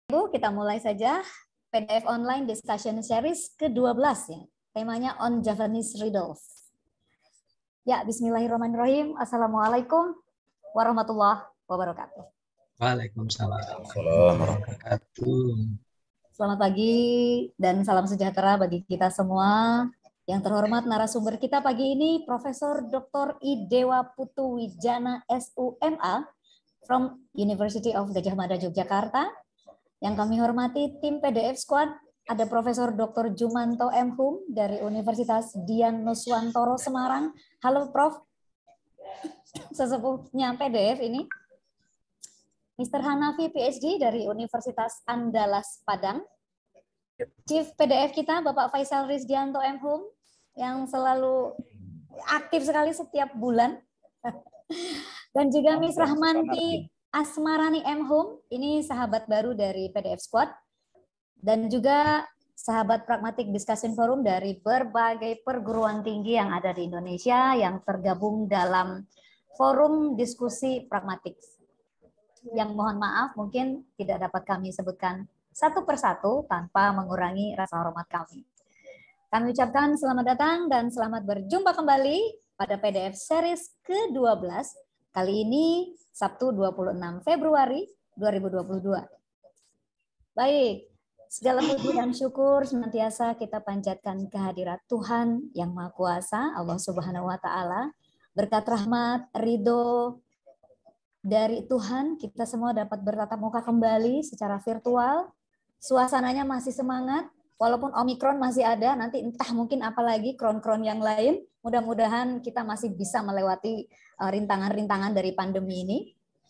Ibu, kita mulai saja PDF Online Discussion Series ke-12 ya. Temanya on Javanese Riddles. Ya, bismillahirrahmanirrahim. Assalamualaikum warahmatullahi wabarakatuh. Waalaikumsalam Assalamualaikum. Selamat pagi dan salam sejahtera bagi kita semua. Yang terhormat narasumber kita pagi ini Profesor Dr. I Dewa Putu Wijana SUMA from University of Gadjah Mada Yogyakarta. Yang kami hormati tim PDF Squad, ada Profesor Dr. Jumanto M. Hum dari Universitas Dian Nuswantoro Semarang. Halo Prof, sesepuhnya PDF ini. Mr. Hanafi PhD dari Universitas Andalas Padang. Chief PDF kita Bapak Faisal Rizdianto M. Hum yang selalu aktif sekali setiap bulan. Dan juga Miss Rahmanti Asmarani M. Hum, ini sahabat baru dari PDF Squad, dan juga sahabat Pragmatic Discussion Forum dari berbagai perguruan tinggi yang ada di Indonesia yang tergabung dalam forum diskusi pragmatik. Yang mohon maaf mungkin tidak dapat kami sebutkan satu persatu tanpa mengurangi rasa hormat kami. Kami ucapkan selamat datang dan selamat berjumpa kembali pada PDF Series ke-12, kali ini Sabtu 26 Februari 2022. Baik, segala puji dan syukur senantiasa kita panjatkan kehadirat Tuhan yang Maha Kuasa, Allah Subhanahu wa Ta'ala. Berkat rahmat, ridho dari Tuhan, kita semua dapat bertatap muka kembali secara virtual. Suasananya masih semangat, walaupun Omikron masih ada, nanti entah mungkin apalagi kron-kron yang lain. Mudah-mudahan kita masih bisa melewati rintangan-rintangan dari pandemi ini.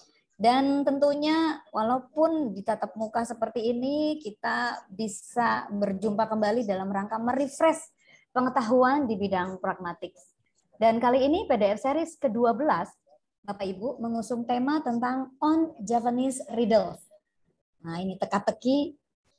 Dan tentunya walaupun di tatap muka seperti ini, kita bisa berjumpa kembali dalam rangka merefresh pengetahuan di bidang pragmatik. Dan kali ini PDF Series ke-12, Bapak Ibu mengusung tema tentang on Javanese Riddles. Nah ini teka-teki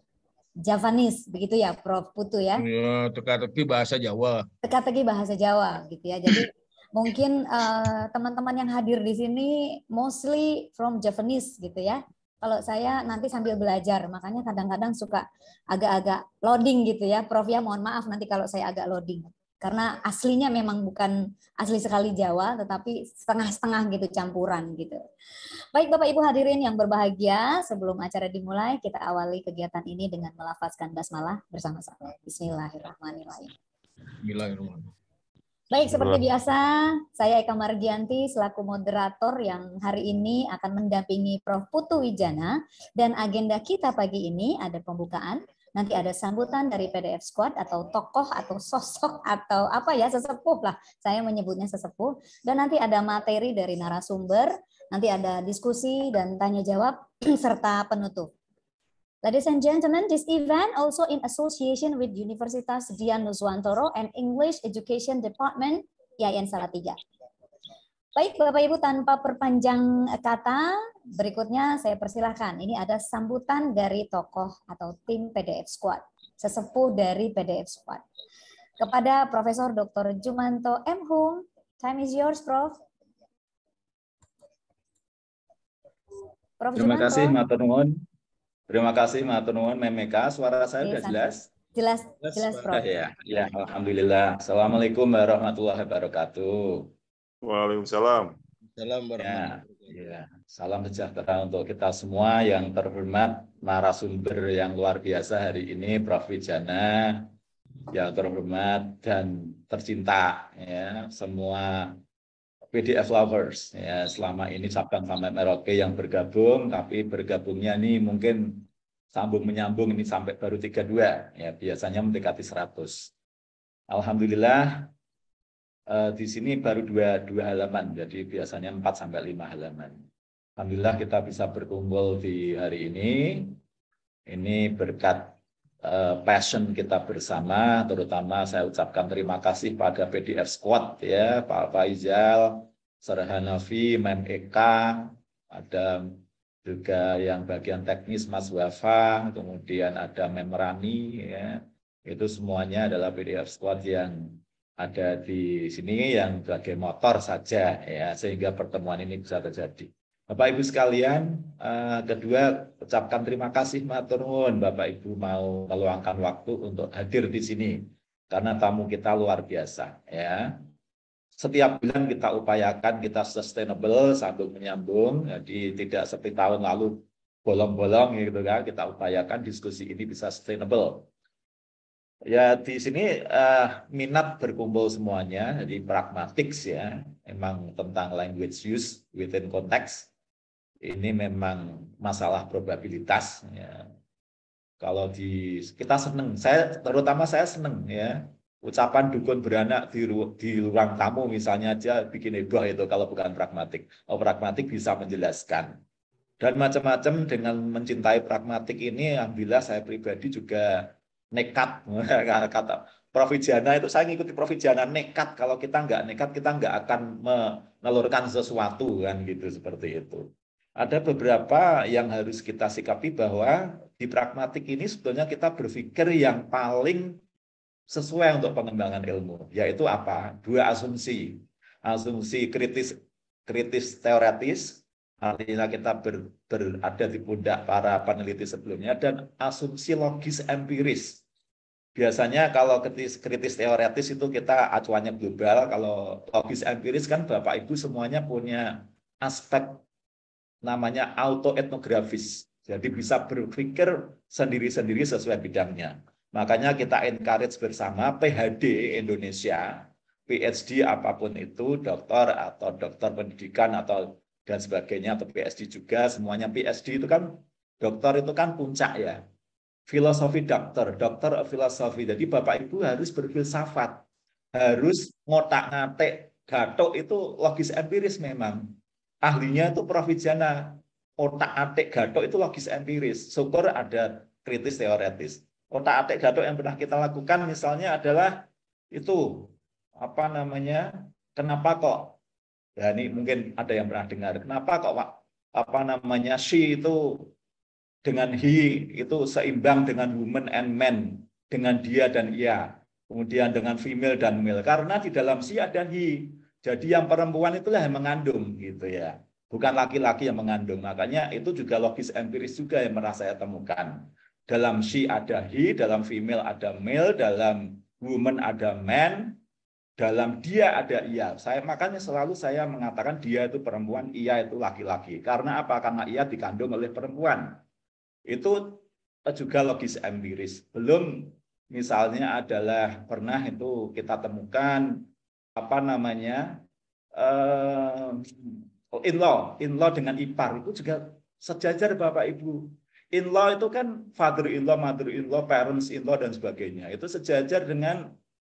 Javanese, begitu ya Prof. Putu ya? Ya, teka-teki bahasa Jawa. Teka-teki bahasa Jawa, gitu ya. Jadi mungkin teman-teman yang hadir di sini mostly from Javanese, gitu ya. Kalau saya nanti sambil belajar, makanya kadang-kadang suka agak-agak loading gitu ya, Prof ya. Mohon maaf nanti kalau saya agak loading. Karena aslinya memang bukan asli sekali Jawa, tetapi setengah-setengah gitu, campuran gitu. Baik Bapak Ibu hadirin yang berbahagia, sebelum acara dimulai, kita awali kegiatan ini dengan melafazkan basmalah bersama-sama. Bismillahirrahmanirrahim. Bismillahirrahmanirrahim. Baik, seperti biasa, saya Eka Margianti selaku moderator yang hari ini akan mendampingi Prof. Putu Wijana, dan agenda kita pagi ini ada pembukaan, nanti ada sambutan dari PDF Squad atau tokoh atau sosok atau apa ya, sesepuh lah, saya menyebutnya sesepuh, dan nanti ada materi dari narasumber, nanti ada diskusi dan tanya jawab serta penutup. Ladies and gentlemen, this event also in association with Universitas Dian Nuswantoro and English Education Department IAIN Salatiga. Baik Bapak Ibu, tanpa perpanjang kata, berikutnya saya persilahkan. Ini ada sambutan dari tokoh atau tim PDF Squad, sesepuh dari PDF Squad. Kepada Profesor Dr. Jumanto M. Hum, time is yours, Prof. Terima kasih, Matur Nuwun. Terima kasih, Matur Nuwun, Memeka. Suara saya sudah jelas? Jelas, Prof. Ya, alhamdulillah. Assalamualaikum warahmatullahi wabarakatuh. Waalaikumsalam. Ya, salam sejahtera untuk kita semua. Yang terhormat narasumber yang luar biasa hari ini, Prof. Wijana, yang terhormat dan tercinta, ya, semua PDF lovers, ya, selama ini Sabang sampai Merauke yang bergabung, tapi bergabungnya ini mungkin sambung menyambung ini sampai baru 32, ya, biasanya mendekati 100. Alhamdulillah di sini baru dua halaman, jadi biasanya 4 sampai 5 halaman. Alhamdulillah kita bisa berkumpul di hari ini. Ini berkat passion kita bersama, terutama saya ucapkan terima kasih pada PDF Squad, ya, Pak Faisal, Sir Hanafi, Mem Eka, ada juga yang bagian teknis Mas Wafa, kemudian ada Mem Rani, ya, itu semuanya adalah PDF Squad yang ada di sini yang sebagai motor saja, ya, sehingga pertemuan ini bisa terjadi. Bapak Ibu sekalian, kedua ucapkan terima kasih matur nuwun Bapak Ibu mau meluangkan waktu untuk hadir di sini karena tamu kita luar biasa ya. Setiap bulan kita upayakan kita sustainable sambil menyambung, jadi tidak seperti tahun lalu bolong-bolong gitu kan. Kita upayakan diskusi ini bisa sustainable. Ya di sini minat berkumpul semuanya, jadi pragmatics ya, memang tentang language use within context. Ini memang masalah probabilitas ya. Kalau kita seneng, terutama saya seneng ya, ucapan dukun beranak di ruang tamu misalnya aja bikin heboh itu kalau bukan pragmatik. Pragmatik bisa menjelaskan dan macam-macam. Dengan mencintai pragmatik ini, alhamdulillah saya pribadi juga nekat. Kata Prof. Jana itu, saya ngikuti Prof. Jana nekat. Kalau kita nggak nekat, kita nggak akan menelurkan sesuatu kan gitu, seperti itu. Ada beberapa yang harus kita sikapi bahwa di pragmatik ini sebetulnya kita berpikir yang paling sesuai untuk pengembangan ilmu, yaitu apa? Dua asumsi. Asumsi kritis teoretis, artinya kita berada di pundak para peneliti sebelumnya, dan asumsi logis empiris. Biasanya kalau kritis teoretis itu kita acuannya global, kalau logis empiris kan Bapak Ibu semuanya punya aspek namanya autoetnografis. Jadi bisa berpikir sendiri-sendiri sesuai bidangnya. Makanya kita encourage bersama PhD Indonesia, PhD apapun itu, dokter atau dokter pendidikan atau dan sebagainya, atau PhD juga, semuanya PhD itu kan, dokter itu kan puncak ya. Filosofi dokter filosofi. Jadi Bapak Ibu harus berfilsafat, harus ngotak-ngatik, gathuk itu logis empiris memang. Ahlinya itu Prof. Jana, otak-atik gathuk itu logis empiris. Syukur ada kritis teoretis. Otak-atik gathuk yang pernah kita lakukan misalnya adalah itu apa namanya? Kenapa kok? Ya ini mungkin ada yang pernah dengar. Kenapa kok apa namanya she itu dengan he itu seimbang dengan woman and man, dengan dia dan ia. Kemudian dengan female dan male, karena di dalam she ada he. Jadi yang perempuan itulah yang mengandung gitu ya. Bukan laki-laki yang mengandung. Makanya itu juga logis empiris juga yang pernah saya temukan. Dalam she ada he, dalam female ada male, dalam woman ada man, dalam dia ada ia. Makanya selalu saya mengatakan dia itu perempuan, ia itu laki-laki. Karena apa? Karena ia dikandung oleh perempuan. Itu juga logis empiris. Belum misalnya adalah pernah itu kita temukan apa namanya in-law dengan ipar itu juga sejajar Bapak Ibu. In-law itu kan father-in-law, mother-in-law, parents-in-law dan sebagainya. Itu sejajar dengan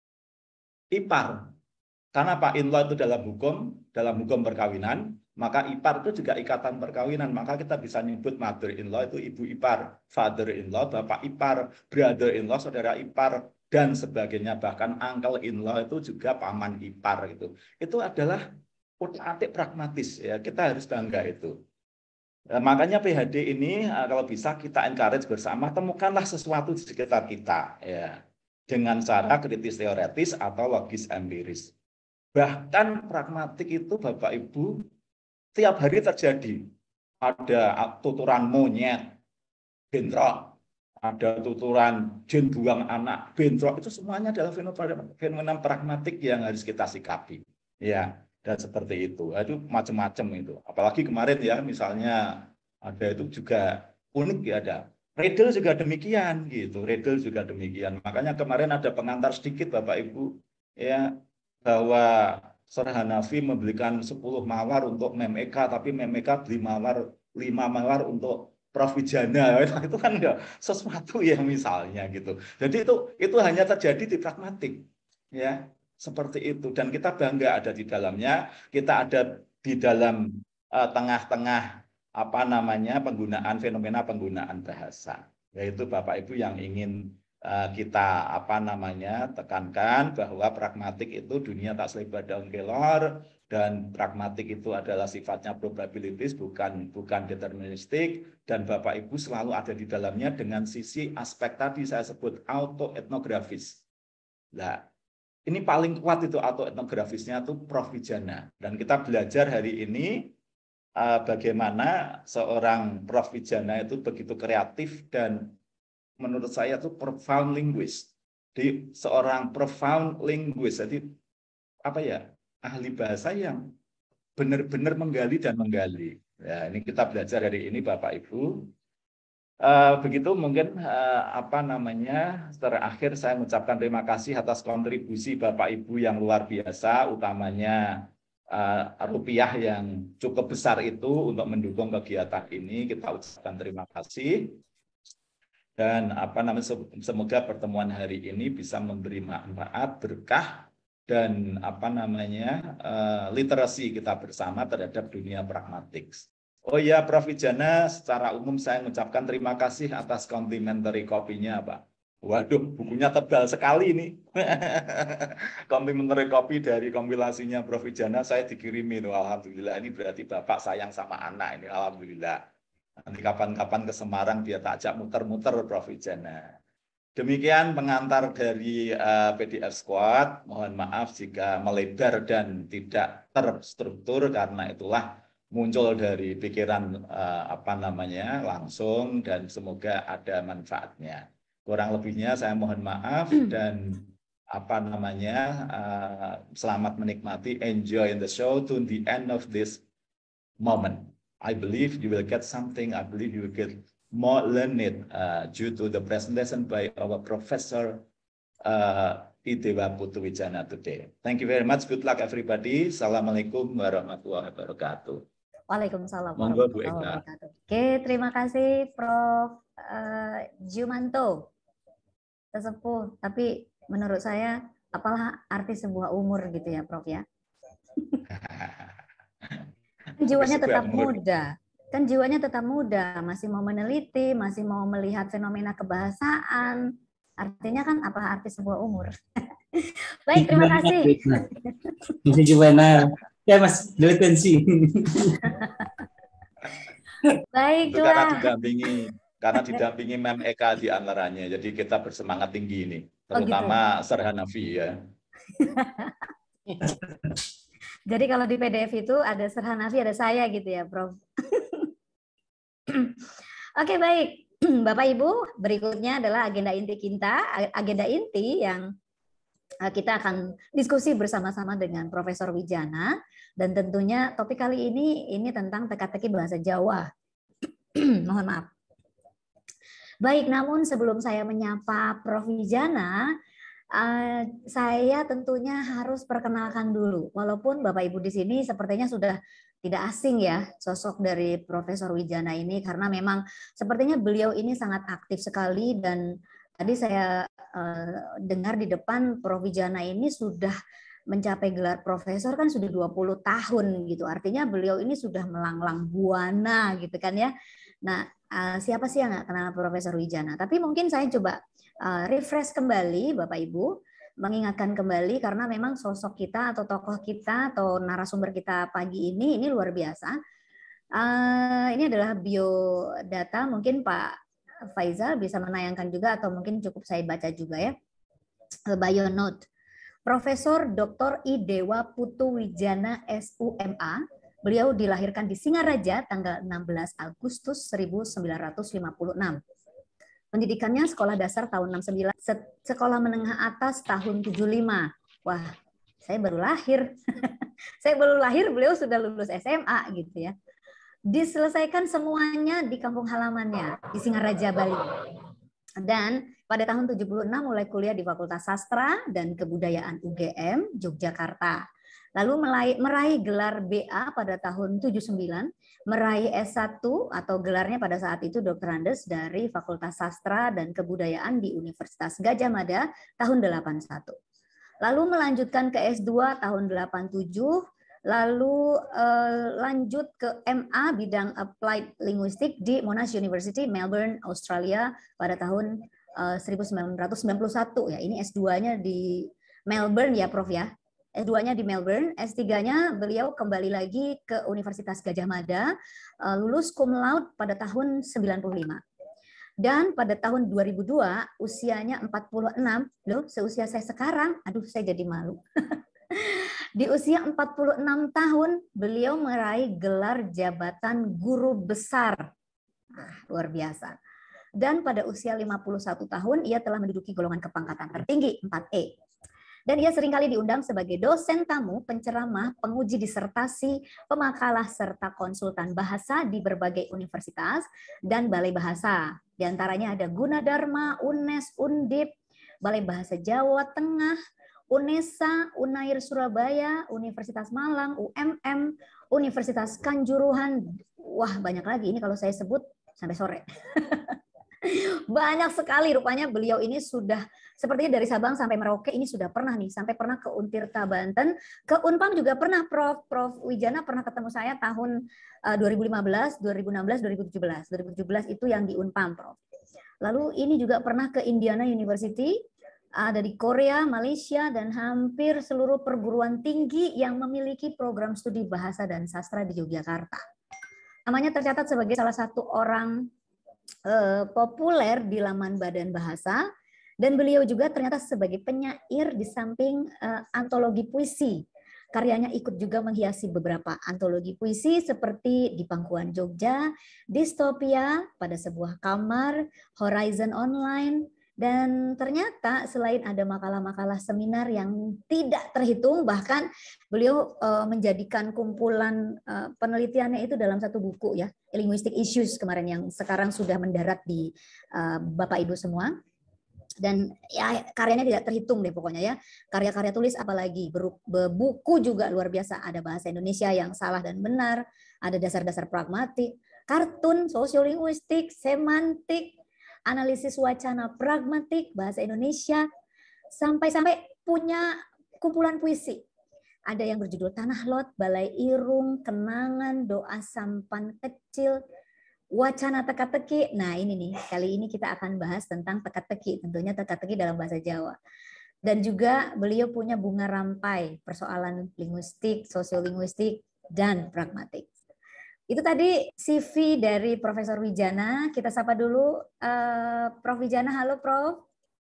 ipar. Karena Pak in-law itu dalam hukum perkawinan, maka ipar itu juga ikatan perkawinan. Maka kita bisa nyebut mother-in-law itu ibu ipar, father-in-law, bapak ipar, brother-in-law, saudara ipar, dan sebagainya. Bahkan uncle-in-law itu juga paman ipar gitu. Itu adalah otak-atik pragmatis ya. Kita harus bangga itu. Nah, makanya PhD ini kalau bisa kita encourage bersama, temukanlah sesuatu di sekitar kita ya. Dengan cara kritis teoretis atau logis empiris. Bahkan pragmatik itu Bapak Ibu tiap hari terjadi. Ada tuturan monyet, bentrok. Ada tuturan jin buang anak, bentrok. Itu semuanya adalah fenomena pragmatik yang harus kita sikapi. Ya, dan seperti itu. Itu macam-macam itu. Apalagi kemarin ya, misalnya ada itu juga unik ya, ada. Riddle juga demikian gitu. Riddle juga demikian. Makanya kemarin ada pengantar sedikit Bapak Ibu ya, bahwa Sir Hanafi membelikan 10 mawar untuk Mem Eka, tapi Mem Eka beli 5 mawar untuk Prof. Jana. Itu kan enggak sesuatu yang misalnya gitu. Jadi itu hanya terjadi di pragmatik ya, seperti itu. Dan kita bangga ada di dalamnya. Kita ada di dalam tengah-tengah apa namanya fenomena penggunaan bahasa. Yaitu Bapak Ibu yang ingin kita apa namanya tekankan bahwa pragmatik itu dunia tak selebar daun kelor, dan pragmatik itu adalah sifatnya probabilitis, bukan deterministik, dan Bapak Ibu selalu ada di dalamnya dengan sisi aspek tadi saya sebut autoetnografis. Nah, ini paling kuat itu autoetnografisnya itu Prof. Jana, dan kita belajar hari ini bagaimana seorang Prof. Wijana itu begitu kreatif dan menurut saya itu profound linguist. Di seorang profound linguist, jadi apa ya, ahli bahasa yang benar-benar menggali dan menggali. Ya, ini kita belajar hari ini Bapak Ibu. Begitu mungkin terakhir saya mengucapkan terima kasih atas kontribusi Bapak Ibu yang luar biasa, utamanya rupiah yang cukup besar itu untuk mendukung kegiatan ini. Kita ucapkan terima kasih. Dan semoga pertemuan hari ini bisa memberi manfaat, berkah, dan literasi kita bersama terhadap dunia pragmatik. Oh ya, Prof. Wijana, secara umum saya mengucapkan terima kasih atas complimentary kopinya, Pak. Waduh, bukunya tebal sekali ini. Complimentary copy dari kompilasinya Prof. Wijana saya dikirimi. Alhamdulillah, ini berarti Bapak sayang sama anak ini. Alhamdulillah. Nanti kapan-kapan ke Semarang dia tak ajak muter-muter Prof. Wijana. Demikian pengantar dari PDF Squad. Mohon maaf jika melebar dan tidak terstruktur, karena itulah muncul dari pikiran langsung, dan semoga ada manfaatnya. Kurang lebihnya saya mohon maaf dan selamat menikmati, enjoy the show to the end of this moment. I believe you will get something. I believe you will get more learned due to the presentation by our Professor Idewa Putu Wijana today. Thank you very much. Good luck everybody. Assalamualaikum warahmatullahi wabarakatuh. Waalaikumsalam Monggo, Bu warahmatullahi Eka. wabarakatuh. Oke, terima kasih Prof. Jumanto. Sesepuh, tapi menurut saya apalah arti sebuah umur gitu ya Prof ya. Jiwanya tetap muda. Kan jiwanya tetap muda, masih mau meneliti, masih mau melihat fenomena kebahasaan. Artinya kan apa arti sebuah umur. Baik, terima kasih. Gimana? Ya Mas, delinquency. Baiklah. Karena didampingi Mem Eka di antaranya. Jadi kita bersemangat tinggi ini, terutama Sir Hanafi ya. Jadi kalau di PDF itu ada Sir Hanafi, ada saya gitu ya, Prof. Oke, baik. Bapak Ibu, berikutnya adalah agenda inti yang kita akan diskusi bersama-sama dengan Profesor Wijana, dan tentunya topik kali ini tentang teka-teki bahasa Jawa. Mohon maaf. Baik, namun sebelum saya menyapa Prof. Wijana, saya tentunya harus perkenalkan dulu. Walaupun Bapak Ibu di sini sepertinya sudah tidak asing ya sosok dari Profesor Wijana ini, karena memang sepertinya beliau ini sangat aktif sekali, dan tadi saya dengar di depan Prof. Wijana ini sudah mencapai gelar profesor kan sudah 20 tahun gitu. Artinya beliau ini sudah melanglang buana gitu kan ya. Nah, siapa sih yang nggak kenal Profesor Wijana? Tapi mungkin saya coba refresh kembali Bapak Ibu, mengingatkan kembali, karena memang sosok kita atau tokoh kita atau narasumber kita pagi ini luar biasa. Ini adalah biodata, mungkin Pak Faizal bisa menayangkan juga atau mungkin cukup saya baca juga ya. Bio note. Profesor Dr. Idewa Putu Wijana SUMA. Beliau dilahirkan di Singaraja tanggal 16 Agustus 1956. Pendidikannya sekolah dasar tahun 69, sekolah menengah atas tahun 75. Wah, saya baru lahir. Saya baru lahir, beliau sudah lulus SMA gitu ya. Diselesaikan semuanya di kampung halamannya di Singaraja, Bali. Dan pada tahun 76 mulai kuliah di Fakultas Sastra dan Kebudayaan UGM Yogyakarta. Lalu meraih gelar BA pada tahun 79, meraih S1 atau gelarnya pada saat itu Dr. Andes dari Fakultas Sastra dan Kebudayaan di Universitas Gadjah Mada tahun 81. Lalu melanjutkan ke S2 tahun 87, lalu lanjut ke MA bidang Applied Linguistic di Monash University, Melbourne, Australia pada tahun 1991 ya. Ini S2-nya di Melbourne ya, Prof ya. S2-nya di Melbourne, S3-nya beliau kembali lagi ke Universitas Gadjah Mada, lulus cum laude pada tahun 95. Dan pada tahun 2002, usianya 46, loh seusia saya sekarang, aduh saya jadi malu. Di usia 46 tahun, beliau meraih gelar jabatan guru besar. Luar biasa. Dan pada usia 51 tahun, ia telah menduduki golongan kepangkatan tertinggi, 4E. Dan ia seringkali diundang sebagai dosen tamu, penceramah, penguji disertasi, pemakalah, serta konsultan bahasa di berbagai universitas dan balai bahasa. Di antaranya ada Gunadarma, UNES, Undip, Balai Bahasa Jawa Tengah, UNESA, Unair Surabaya, Universitas Malang, UMM, Universitas Kanjuruhan. Wah, banyak lagi ini kalau saya sebut sampai sore. Banyak sekali rupanya beliau ini sudah sepertinya dari Sabang sampai Merauke ini sudah pernah nih, sampai pernah ke Untirta Banten, ke Unpam juga pernah. Prof Wijana pernah ketemu saya tahun 2015, 2016, 2017 itu yang di Unpam, Prof. Lalu ini juga pernah ke Indiana University, ada di Korea, Malaysia, dan hampir seluruh perguruan tinggi yang memiliki program studi bahasa dan sastra di Yogyakarta. Namanya tercatat sebagai salah satu orang populer di laman Badan Bahasa, dan beliau juga ternyata sebagai penyair di samping antologi puisi. Karyanya ikut juga menghiasi beberapa antologi puisi seperti Di Pangkuan Jogja, Distopia, Pada Sebuah Kamar, Horizon Online, dan ternyata selain ada makalah-makalah seminar yang tidak terhitung, bahkan beliau menjadikan kumpulan penelitiannya itu dalam satu buku ya, Linguistic Issues kemarin yang sekarang sudah mendarat di Bapak Ibu semua. Dan ya karyanya tidak terhitung deh pokoknya ya. Karya-karya tulis apalagi, buku juga luar biasa. Ada bahasa Indonesia yang salah dan benar, ada dasar-dasar pragmatik, kartun, sosiolinguistik, semantik, analisis wacana pragmatik, bahasa Indonesia, sampai-sampai punya kumpulan puisi. Ada yang berjudul Tanah Lot, Balai Irung, Kenangan, Doa Sampan Kecil, Wacana Teka-teki. Nah ini nih, kali ini kita akan bahas tentang teka-teki, tentunya teka-teki dalam bahasa Jawa. Dan juga beliau punya Bunga Rampai, persoalan linguistik, sosiolinguistik, dan pragmatik. Itu tadi CV dari Profesor Wijana. Kita sapa dulu Prof Wijana. Halo Prof.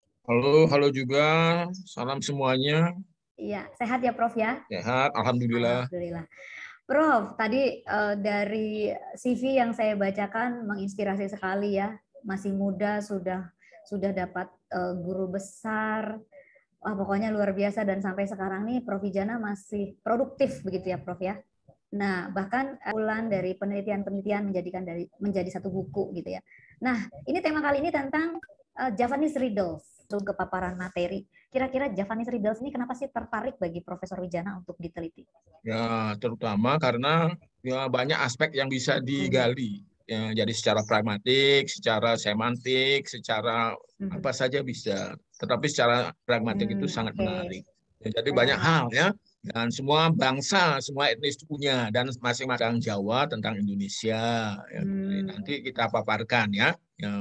Halo juga. Salam semuanya. Iya, sehat ya Prof ya? Sehat, alhamdulillah. Alhamdulillah. Prof, tadi dari CV yang saya bacakan menginspirasi sekali ya. Masih muda sudah dapat guru besar. Wah, pokoknya luar biasa, dan sampai sekarang nih Prof Wijana masih produktif begitu ya Prof ya. Nah, bahkan kumpulan dari penelitian-penelitian menjadi satu buku gitu ya. Nah, ini tema kali ini tentang Javanese Riddles, ke paparan materi. Kira-kira Javanese Riddles ini kenapa sih tertarik bagi Profesor Wijana untuk diteliti? Ya, terutama karena ya banyak aspek yang bisa digali. Ya, jadi secara pragmatik, secara semantik, secara apa saja bisa. Tetapi secara pragmatik itu sangat menarik. Ya, jadi banyak hal ya. Dan semua bangsa, semua etnis punya, dan masing-masing Jawa tentang Indonesia. Ya, nanti kita paparkan ya,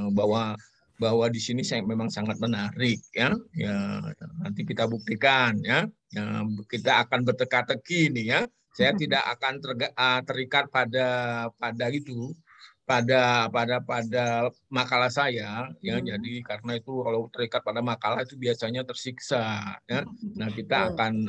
bahwa di sini memang sangat menarik ya. Ya, nanti kita buktikan ya. Ya, kita akan berteka-teki nih ya. Saya tidak akan terikat pada itu. Pada makalah saya ya, jadi karena itu kalau terikat pada makalah itu biasanya tersiksa ya. Nah, kita akan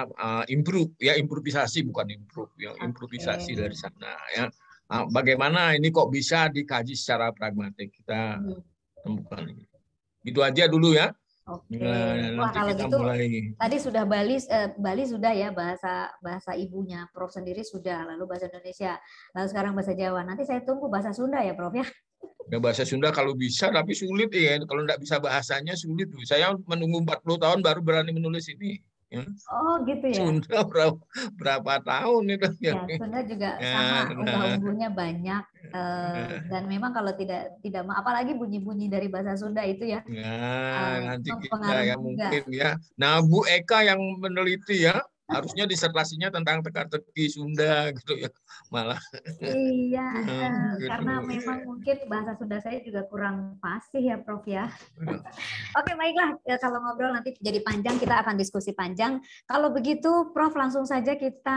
improvisasi, bukan improve ya, improvisasi dari sana ya. Bagaimana ini kok bisa dikaji secara pragmatik, kita temukan. Gitu aja dulu ya. Oke. Nah, wah kalau gitu mulai. Tadi sudah Bali sudah ya, bahasa ibunya Prof sendiri sudah, lalu bahasa Indonesia, lalu sekarang bahasa Jawa. Nanti saya tunggu bahasa Sunda ya Prof ya. Ya, bahasa Sunda kalau bisa, tapi sulit ya. Kalau nggak bisa bahasanya sulit. Saya menunggu 40 tahun baru berani menulis ini. Ya. Oh gitu ya. Sunda berapa tahun itu? Ya, Sunda juga sama, unggah-ungguhnya banyak. Dan memang kalau tidak apalagi bunyi-bunyi dari bahasa Sunda itu ya. Nanti kita ya mungkin ya. Nah, Bu Eka yang meneliti ya, harusnya disertasinya tentang teka-teki Sunda gitu ya, malah. Iya, gitu. karena memang mungkin bahasa Sunda saya juga kurang fasih ya Prof ya. Oke, baiklah, kalau ngobrol nanti jadi panjang, kita akan diskusi panjang. Kalau begitu Prof langsung saja kita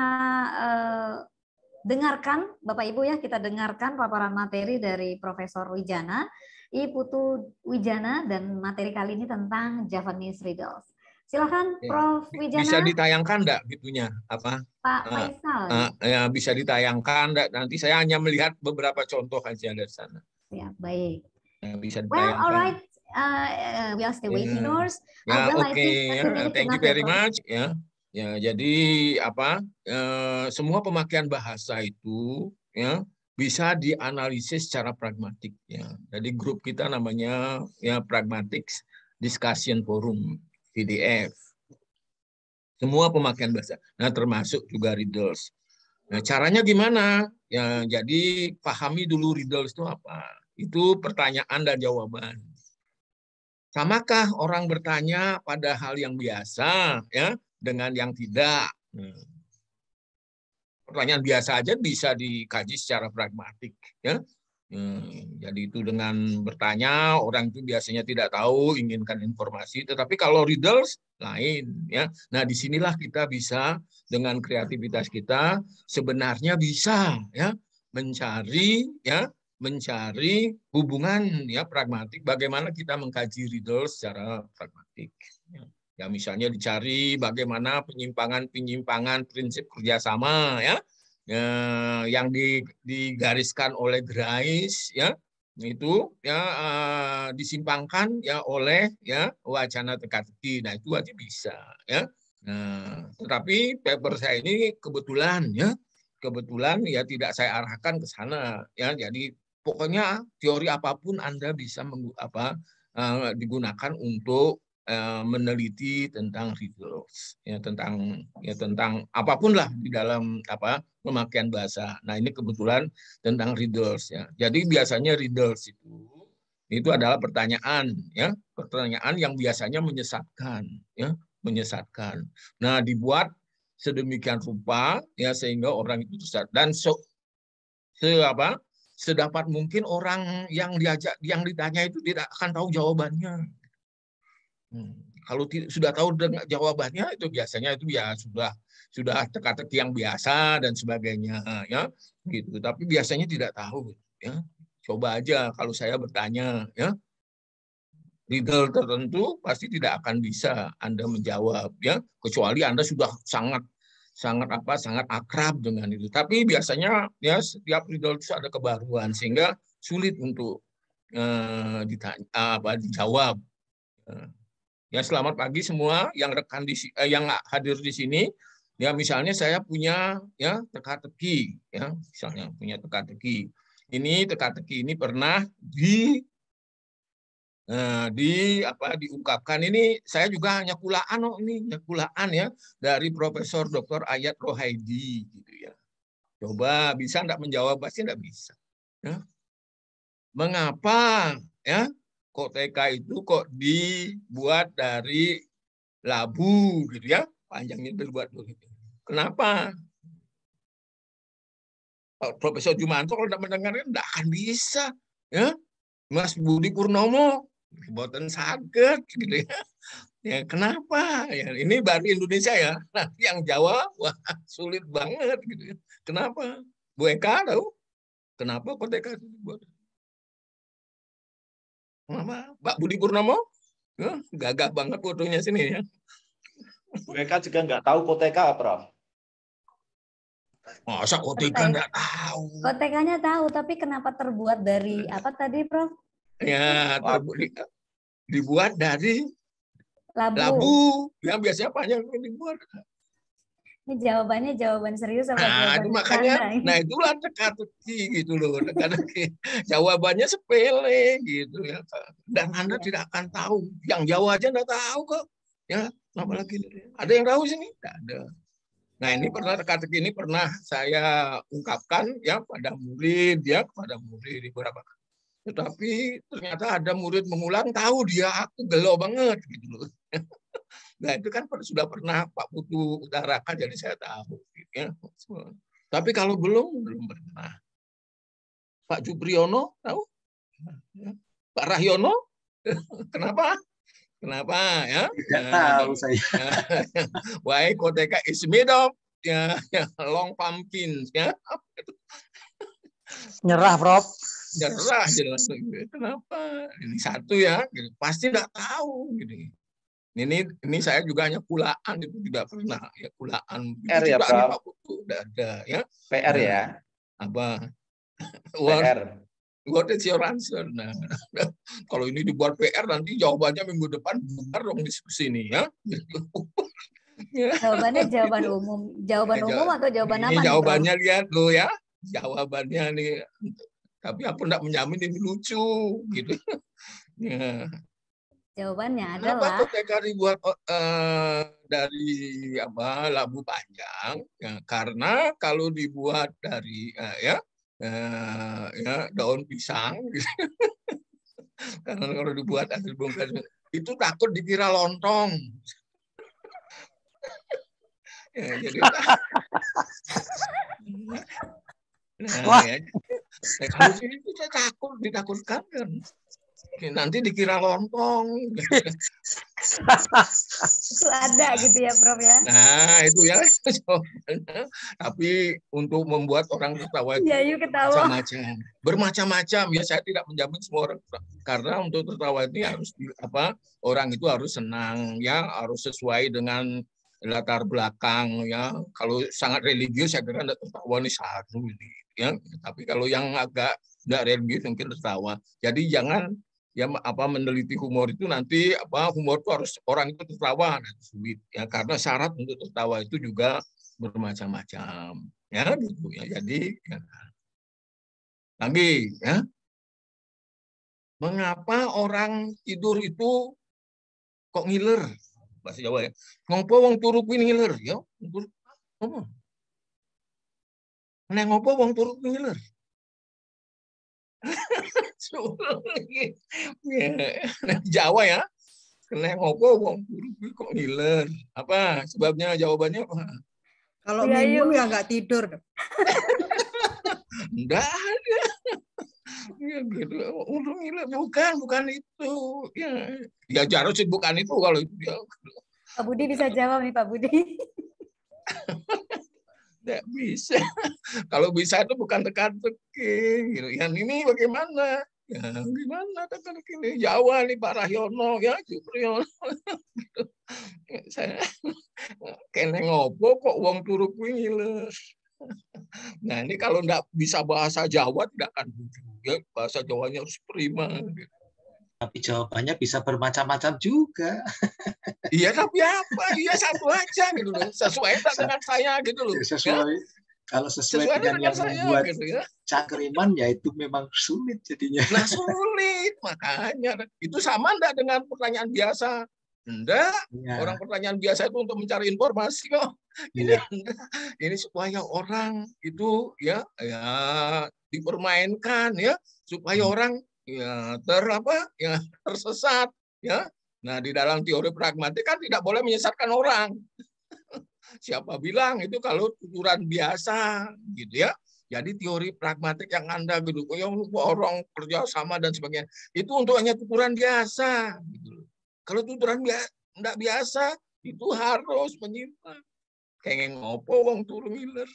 dengarkan Bapak Ibu ya, kita dengarkan paparan materi dari Profesor Wijana, I Putu Wijana, dan materi kali ini tentang Javanese Riddles. Silakan Prof. Bisa Wijana. ditayangkan enggak gitunya apa? Pak Faisal. Ya bisa ditayangkan enggak? Nanti saya hanya melihat beberapa contoh aja dari sana. Ya, baik. Ya, bisa Well, ditayangkan. alright. We are still waiting yours. Ya, Well, I oke. think 30 minutes Thank you enough, very Prof. much. Ya, ya. Jadi apa? Semua pemakaian bahasa itu ya bisa dianalisis secara pragmatik. Ya. Jadi grup kita namanya ya Pragmatics Discussion Forum PDF. Semua pemakaian bahasa. Nah, termasuk juga riddles. Nah, caranya gimana? Ya, jadi pahami dulu riddles itu apa. Itu pertanyaan dan jawaban. Samakah orang bertanya pada hal yang biasa ya dengan yang tidak? Pertanyaan biasa aja bisa dikaji secara pragmatik ya. Jadi itu dengan bertanya orang itu biasanya tidak tahu, inginkan informasi, tetapi kalau riddles lain ya. Nah, disinilah kita bisa dengan kreativitas kita sebenarnya bisa ya mencari hubungan ya pragmatik bagaimana kita mengkaji riddles secara pragmatik. Ya misalnya dicari bagaimana penyimpangan prinsip kerjasama ya. Yang digariskan oleh Grice ya itu ya disimpangkan ya oleh ya wacana teka-teki. Nah itu aja bisa ya. Nah, tetapi paper saya ini kebetulan ya tidak saya arahkan ke sana ya. Jadi pokoknya teori apapun Anda bisa digunakan untuk meneliti tentang riddles ya tentang apapun lah di dalam pemakaian bahasa. Nah, ini kebetulan tentang riddles ya. Jadi biasanya riddles itu adalah pertanyaan yang biasanya menyesatkan ya, menyesatkan. Nah, dibuat sedemikian rupa ya sehingga orang itu sesat dan sedapat mungkin orang yang ditanya itu tidak akan tahu jawabannya. Kalau sudah tahu jawabannya itu biasanya itu ya sudah teka-teki yang biasa dan sebagainya ya gitu. Tapi biasanya tidak tahu ya. Coba aja kalau saya bertanya ya riddle tertentu pasti tidak akan bisa Anda menjawab ya kecuali Anda sudah sangat akrab dengan itu. Tapi biasanya ya setiap riddle itu ada kebaruan sehingga sulit untuk dijawab. Ya, selamat pagi semua yang yang hadir di sini. Ya, misalnya saya punya ya teka-teki ya, misalnya punya teka-teki. Ini teka-teki ini pernah diungkapkan. Ini saya juga hanya kulaan ya dari Profesor Dr. Ayat Rohaidi gitu ya. Coba bisa enggak menjawab? Pasti enggak bisa. Ya. Mengapa ya kok TK itu kok dibuat dari labu gitu ya, panjangnya dibuat begitu. Kenapa? Profesor Jumanto kalau tidak mendengarkan tidak akan bisa ya. Mas Budi Purnomo buatan saged gitu ya. Ya kenapa? Ya ini baru Indonesia ya. Nah, yang Jawa wah sulit banget gitu ya. Kenapa? Bu Eka tahu? Kenapa kok TK itu dibuat? Kenapa? Pak Budi Purnomo? Gagah banget fotonya sini ya. Mereka juga nggak tahu koteka, Prof. Masa koteka nggak tahu? Kotekanya tahu, tapi kenapa terbuat dari apa tadi, Prof? Ya, dibuat dari labu. Yang biasnya panjang dibuat. Ini jawaban serius apa jawaban makanya, nah itulah teka-teki gitu loh. Jawabannya sepele gitu ya. Dan Anda tidak akan tahu. Yang Jawa aja nggak tahu kok. Ya, apalagi ada yang tahu sini? Tidak ada. Nah ini teka-teki ini pernah saya ungkapkan ya kepada murid beberapa. Tetapi ternyata ada murid mengulang tahu dia aku gelo banget gitu loh. Nah itu kan sudah pernah Pak Putu utarakan jadi saya tahu. Ya. Tapi kalau belum pernah. Pak Jupriyono tahu? Pak Rahyono? Kenapa ya? Tidak tahu saya. Why koteka is made of long pumpkins ya. Nyerah, Prof. Nyerah jelas. Kenapa? Ini satu ya, pasti nggak tahu gitu. Ini saya juga hanya kulaan, itu tidak pernah ya kulaan. Itu R ya, juga Prof? Pak Putu tidak ada ya. PR ya. Apa? PR. What is your answer? Nah, kalau ini dibuat PR nanti jawabannya minggu depan benar dong diskusi ini ya. Jawabannya jawaban umum. Jawaban umum atau jawaban apa? Ini jawabannya lihat lo ya. Jawabannya nih. Tapi aku tidak menjamin ini lucu gitu. Ya. Jawabannya Kenapa adalah TK dibuat dari apa labu panjang? Ya, karena kalau dibuat dari ya daun pisang, karena kalau dibuat dari bungkus itu takut dikira lontong. Ya, jadi kalau sini kita takut, ditakutkan kan. Nanti dikira lontong. itu ada gitu ya, Prof ya. Nah, itu ya jawabannya. Tapi untuk membuat orang tertawa itu macam-macam. Bermacam-macam ya, saya tidak menjamin semua orang. Karena untuk tertawa ini harus orang itu harus senang ya, harus sesuai dengan latar belakang ya. Kalau sangat religius saya kira tertawa ini satu ini ya. Tapi kalau yang agak tidak religius mungkin tertawa. Jadi jangan ya meneliti humor itu nanti humor itu harus orang itu tertawa sulit ya, karena syarat untuk tertawa itu juga bermacam-macam ya gitu ya. Jadi ya. Lagi ya, mengapa orang tidur itu kok ngiler, bahasa Jawa ya, ngopo wong turu kuwi ngiler ya, ngopo wong turu kuwi ngiler. Jawa ya, kena ngopo wong turu kok ngiler. Apa sebabnya? Jawabannya apa? Kalau minum ya nggak tidur. Enggak ada. Ya gitu. Untuk ngiler bukan itu. Ya harus bukan itu kalau itu ya. Pak Budi bisa jawab nih Pak Budi. Tidak bisa. Kalau bisa itu bukan teka-teki. Gitu. Yang ini bagaimana? Ya, gimana teka-teki ini? Jawa nih Pak Rahyono ya, Supriyono. Gitu. Saya kene ngopo kok wong turu kuwi ngiler. Nah ini kalau enggak bisa bahasa Jawa tidak akan lucu ya. Bahasa Jawanya harus prima. Gitu. Tapi jawabannya bisa bermacam-macam juga. Iya tapi apa? Iya satu aja gitu loh. Sesuai dengan saya gitu loh. Sesuai. Ya? Kalau sesuai dengan yang membuat gitu, ya. Cangkriman ya itu memang sulit jadinya. Nah sulit makanya. Itu sama enggak dengan pertanyaan biasa? Enggak. Ya. Orang pertanyaan biasa itu untuk mencari informasi kok. Ini enggak. Ini supaya orang itu ya dipermainkan ya, supaya orang ya tersesat ya. Nah, di dalam teori pragmatik kan tidak boleh menyesatkan orang. Siapa bilang itu kalau tuturan biasa gitu ya. Jadi teori pragmatik yang Anda gitu, yang orang kerja sama dan sebagainya, itu untuk hanya tuturan biasa gitu. Kalau tuturan enggak biasa, itu harus menyimpang. Kayak ngopo wong turu ngiler.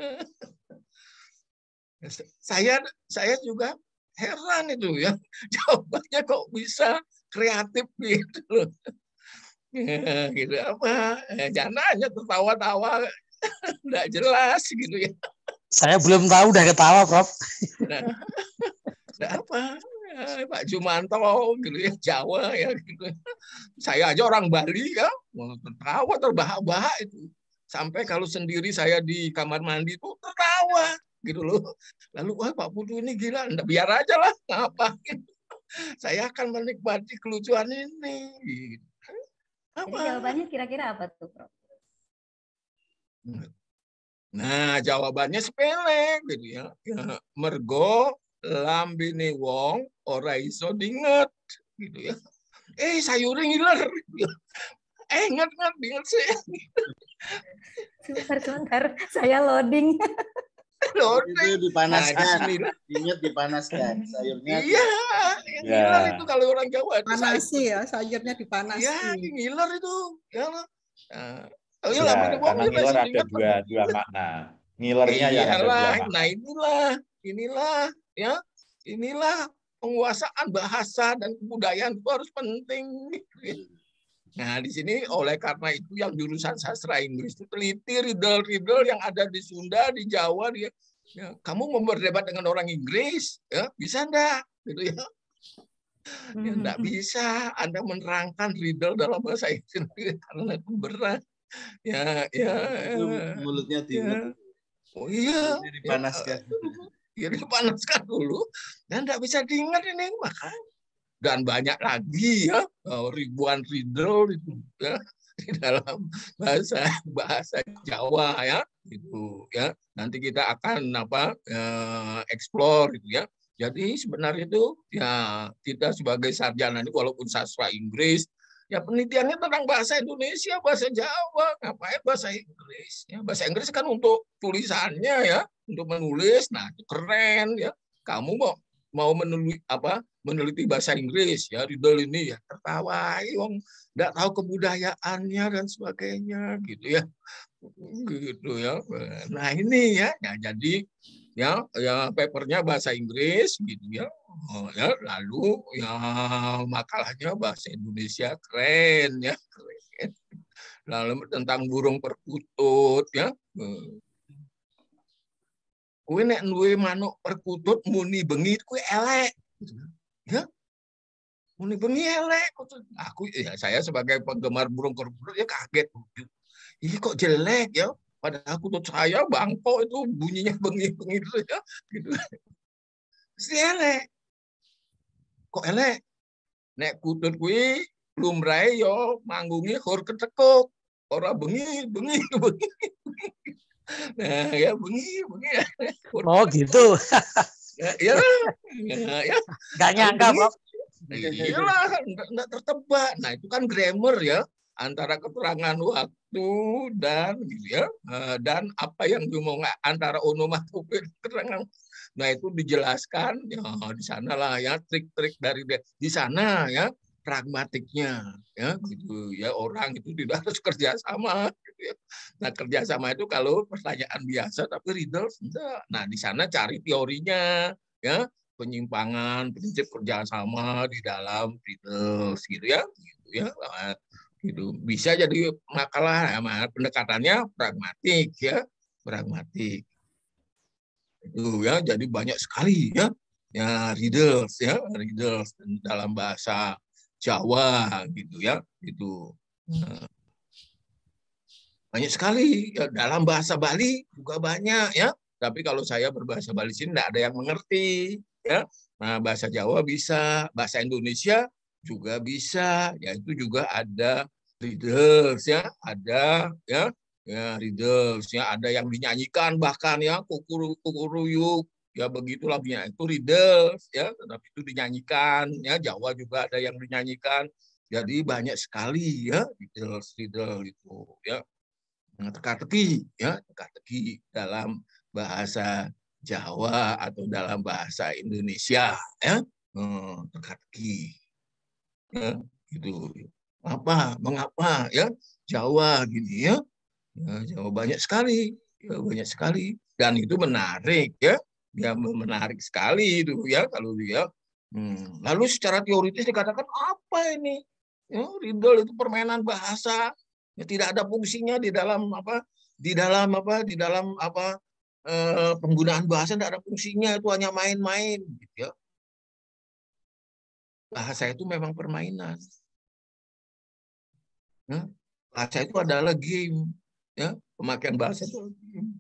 Saya juga heran itu ya. Jawabannya kok bisa kreatif gitu loh. Ya, gitu apa? Jangan hanya tertawa-tawa enggak jelas gitu ya. Saya belum tahu udah ketawa, Prof. Nah, apa? Pak Jumanto gitu ya, Jawa ya gitu. Saya aja orang Bali ya, tertawa terbahak-bahak itu. Sampai kalau sendiri saya di kamar mandi itu tertawa gitu loh. Lalu wah Pak Putu ini gila, biar aja lah ngapain. Saya akan menikmati kelucuan ini. Jadi jawabannya kira-kira apa tuh, Prof? Nah, jawabannya sepele gitu ya. Mergo lambene wong ora iso dinget gitu ya. Sayure ngiler. Ingat sih. Sebentar, saya loading. Itu dipanaskan, ingat dipanaskan sayurnya. Iya, ngiler itu kalau orang Jawa. Panasi ya, sayurnya dipanasi. Iya, ngiler itu. Ya, karena ngiler ada dua makna. Ngilernya yang ada dua makna. Nah inilah penguasaan bahasa dan kebudayaan itu harus penting. Nah, di sini oleh karena itu yang jurusan sastra Inggris itu teliti riddle-riddle yang ada di Sunda, di Jawa, dia ya, kamu mau berdebat dengan orang Inggris, ya bisa enggak? Gitu ya. Ya enggak bisa Anda menerangkan riddle dalam bahasa Inggris karena itu berat. Ya, Itu mulutnya diingat. Oh iya, mulutnya dipanaskan. Ya dipanaskan dulu dan enggak bisa diingat ini makanya. Dan banyak lagi ya ribuan riddle itu ya di dalam bahasa Jawa ya itu ya nanti kita akan explore itu ya. Jadi sebenarnya itu ya kita sebagai sarjana ini walaupun sastra Inggris ya penelitiannya tentang bahasa Indonesia, bahasa Jawa, ngapain bahasa Inggris ya. Bahasa Inggris kan untuk tulisannya ya, untuk menulis. Nah, itu keren ya. Kamu mau meneliti bahasa Inggris ya riddle ini ya tertawai wong enggak tahu kebudayaannya dan sebagainya gitu ya. Gitu ya. Nah, ini ya jadi ya papernya bahasa Inggris gitu ya. Ya lalu ya makalahnya bahasa Indonesia keren ya keren. Lalu tentang burung perkutut ya. Kue nek duwe manuk perkutut muni bengi kue elek. Ya. Muni bengi elek. Aku ya saya sebagai penggemar burung perkutut ya kaget. Ini kok jelek ya. Padahal kutut saya bangko itu bunyinya bengi-bengi terus ya. Gitu. Mesti elek. Kok elek? Nek kutut kuwi lumrahe yo manggungi hor ketekuk. Ora bengi. Nah, ya bengi. Oh gitu. Ya. Gak nyangka, Bob. Iyalah, enggak tertebak. Nah, itu kan grammar ya, antara keterangan waktu dan gitu ya, dan apa yang mau antara onomatope keterangan. Nah, itu dijelaskan ya di sanalah ya trik-trik dari di sana ya pragmatiknya ya gitu ya orang itu tidak harus kerjasama. Gitu ya. Nah kerjasama itu kalau pertanyaan biasa tapi riddle enggak. Nah di sana cari teorinya ya penyimpangan prinsip kerjasama di dalam riddle gitu ya gitu bisa jadi makalah pendekatannya pragmatik ya pragmatik itu ya jadi banyak sekali ya riddles dalam bahasa Jawa gitu ya itu banyak sekali ya, dalam bahasa Bali juga banyak ya tapi kalau saya berbahasa Bali sini tidak ada yang mengerti ya nah bahasa Jawa bisa bahasa Indonesia juga bisa ya itu juga ada riddles ya ada ya riddles ya ada yang dinyanyikan bahkan ya kukuruyuk ya begitulah itu riddles ya tetapi itu dinyanyikan ya Jawa juga ada yang dinyanyikan jadi banyak sekali ya riddle itu ya teka-teki ya teka-teki dalam bahasa Jawa atau dalam bahasa Indonesia ya teka-teki ya gitu mengapa ya Jawa gini ya Jawa banyak sekali dan itu menarik ya menarik sekali itu ya kalau dia lalu secara teoritis dikatakan apa ini ya, riddle itu permainan bahasa ya, tidak ada fungsinya di dalam penggunaan bahasa tidak ada fungsinya itu hanya main-main gitu ya bahasa itu memang permainan ya. Bahasa itu adalah game ya pemakaian bahasa itu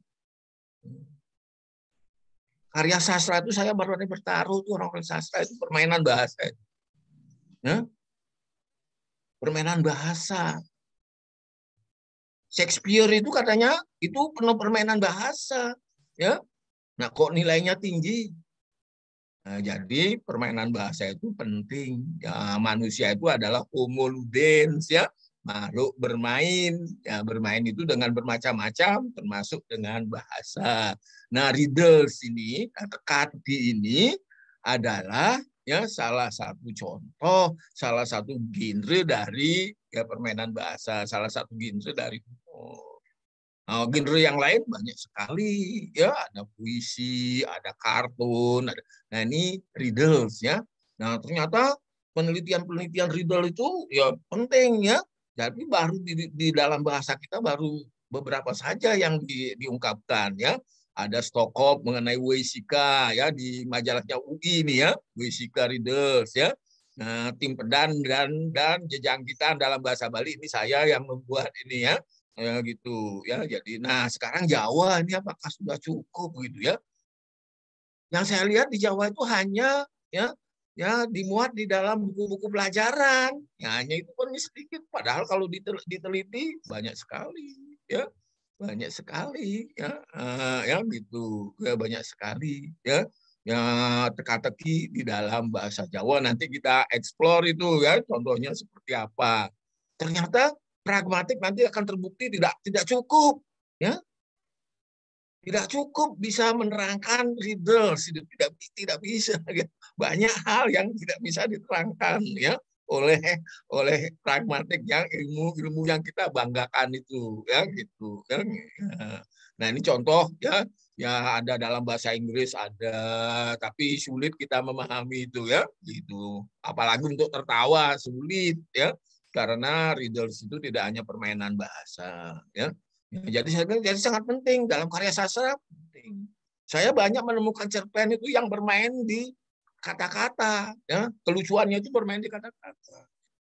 karya sastra itu saya baru bertaruh tuh orang sastra itu permainan bahasa ya permainan bahasa Shakespeare itu katanya itu penuh permainan bahasa ya nah kok nilainya tinggi nah, jadi permainan bahasa itu penting ya manusia itu adalah homo ludens ya makhluk bermain ya bermain itu dengan bermacam-macam termasuk dengan bahasa nah riddles ini teka-teki ini adalah ya salah satu contoh salah satu genre dari ya permainan bahasa salah satu genre dari genre yang lain banyak sekali ya ada puisi ada kartun nah ini riddles ya nah ternyata penelitian riddle itu ya penting ya Jadi baru di dalam bahasa kita baru beberapa saja yang diungkapkan ya. Ada Stockholm mengenai Weisika ya di majalahnya UI ini ya, Weisika Readers ya. Nah, tim pedan dan jejangkitan dalam bahasa Bali ini saya yang membuat ini ya. Ya gitu ya. Jadi nah sekarang Jawa ini apakah sudah cukup gitu ya? Yang saya lihat di Jawa itu hanya ya dimuat di dalam buku-buku pelajaran. Ya, hanya itu pun sedikit. Padahal kalau diteliti banyak sekali ya. Banyak sekali ya. Ya gitu. Ya banyak sekali ya. Ya teka-teki di dalam bahasa Jawa, nanti kita eksplor itu ya, contohnya seperti apa. Ternyata pragmatik nanti akan terbukti tidak cukup ya. Tidak cukup bisa menerangkan riddles, tidak bisa. Banyak hal yang tidak bisa diterangkan ya oleh pragmatik yang ilmu yang kita banggakan itu ya gitu ya. Nah ini contoh ya ada dalam bahasa Inggris ada, tapi sulit kita memahami itu ya gitu. Apalagi untuk tertawa sulit ya, karena riddles itu tidak hanya permainan bahasa ya. Jadi saya bilang jadi sangat penting dalam karya sastra. Penting. Saya banyak menemukan cerpen itu yang bermain di kata-kata, ya kelucuannya itu bermain di kata-kata.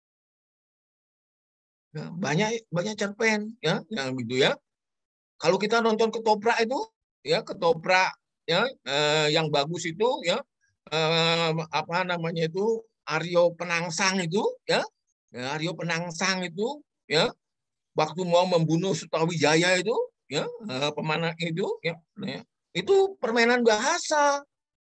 Ya, banyak cerpen, ya yang gitu ya. Kalau kita nonton ketoprak itu, ya ketoprak, ya yang bagus itu, ya apa namanya itu Aryo Penangsang itu, ya Aryo Penangsang itu, ya. Waktu mau membunuh Sutawijaya itu, ya pemanah itu, ya, itu permainan bahasa.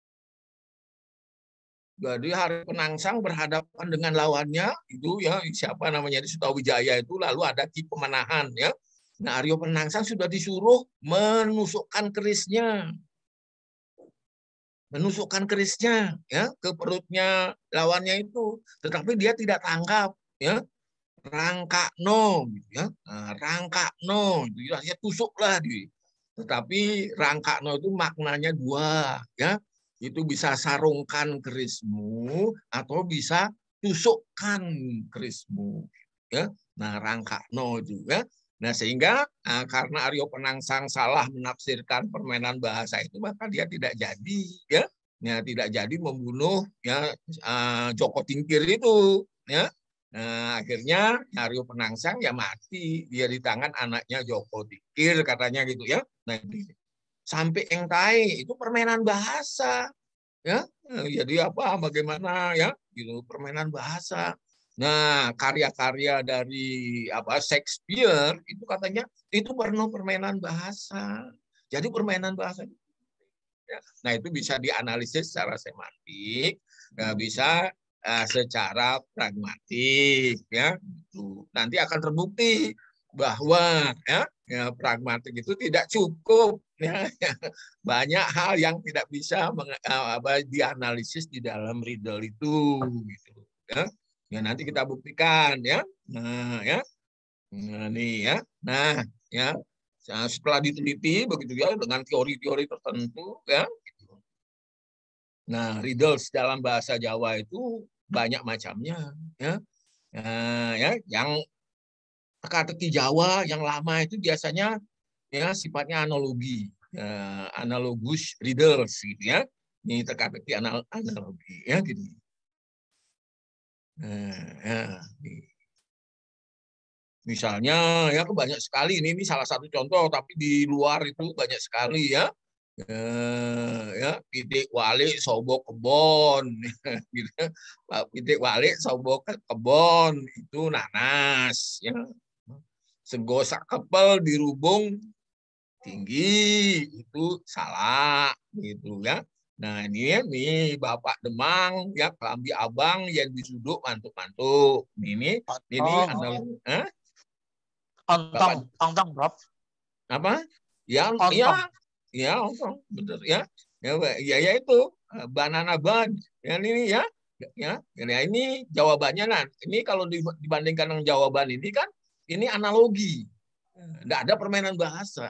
Jadi Aryo Penangsang berhadapan dengan lawannya itu, ya siapa namanya di Sutawijaya itu, lalu ada Ki Pemanahan, ya. Nah Aryo Penangsang sudah disuruh menusukkan kerisnya, ya ke perutnya lawannya itu, tetapi dia tidak tangkap, ya. Rangkakno, ya, rangkakno, ya tusuklah dia. Tetapi rangkakno itu maknanya dua, ya, itu bisa sarungkan kerismu atau bisa tusukkan kerismu, ya. Nah rangkakno itu, ya. Nah sehingga karena Aryo Penangsang salah menafsirkan permainan bahasa itu, maka dia tidak jadi, ya, tidak jadi membunuh ya Joko Tingkir itu, ya. Nah, akhirnya Aryo Penangsang ya mati, dia di tangan anaknya Joko Tingkir katanya gitu ya. Nah, sampai Engtai itu permainan bahasa, ya. Jadi apa bagaimana ya gitu permainan bahasa. Nah, karya-karya dari Shakespeare itu katanya itu penuh permainan bahasa. Jadi permainan bahasa itu, ya. Nah, itu bisa dianalisis secara semantik, bisa secara pragmatik, ya itu nanti akan terbukti bahwa ya pragmatik itu tidak cukup, ya. Banyak hal yang tidak bisa dianalisis di dalam riddle itu gitu, ya. Ya nanti kita buktikan, ya. Nah ya nih ya setelah diteliti begitu ya dengan teori-teori tertentu, ya. Nah riddles dalam bahasa Jawa itu banyak macamnya, ya. Ya yang teka-teki Jawa yang lama itu biasanya ya sifatnya analogi, analogus riddles gitu ya. Ini teka-teki analogi ya gitu. Ya. Misalnya ya banyak sekali ini salah satu contoh, tapi di luar itu banyak sekali ya. Ya pitik walik sobo kebon, gitu. Pitik walik sobo kebon itu nanas, ya. Segosak kepel dirubung tinggi itu salah gitu ya. Nah ini Bapak Demang ya kelambi abang yang disuduk mantuk-mantuk. Ini analogi. Ontong, Prof. Apa? Ya, betul ya. Ya itu banana bun. Ya ini ya. Ini jawabannya ini kalau dibandingkan dengan jawaban ini kan ini analogi. Enggak ada permainan bahasa.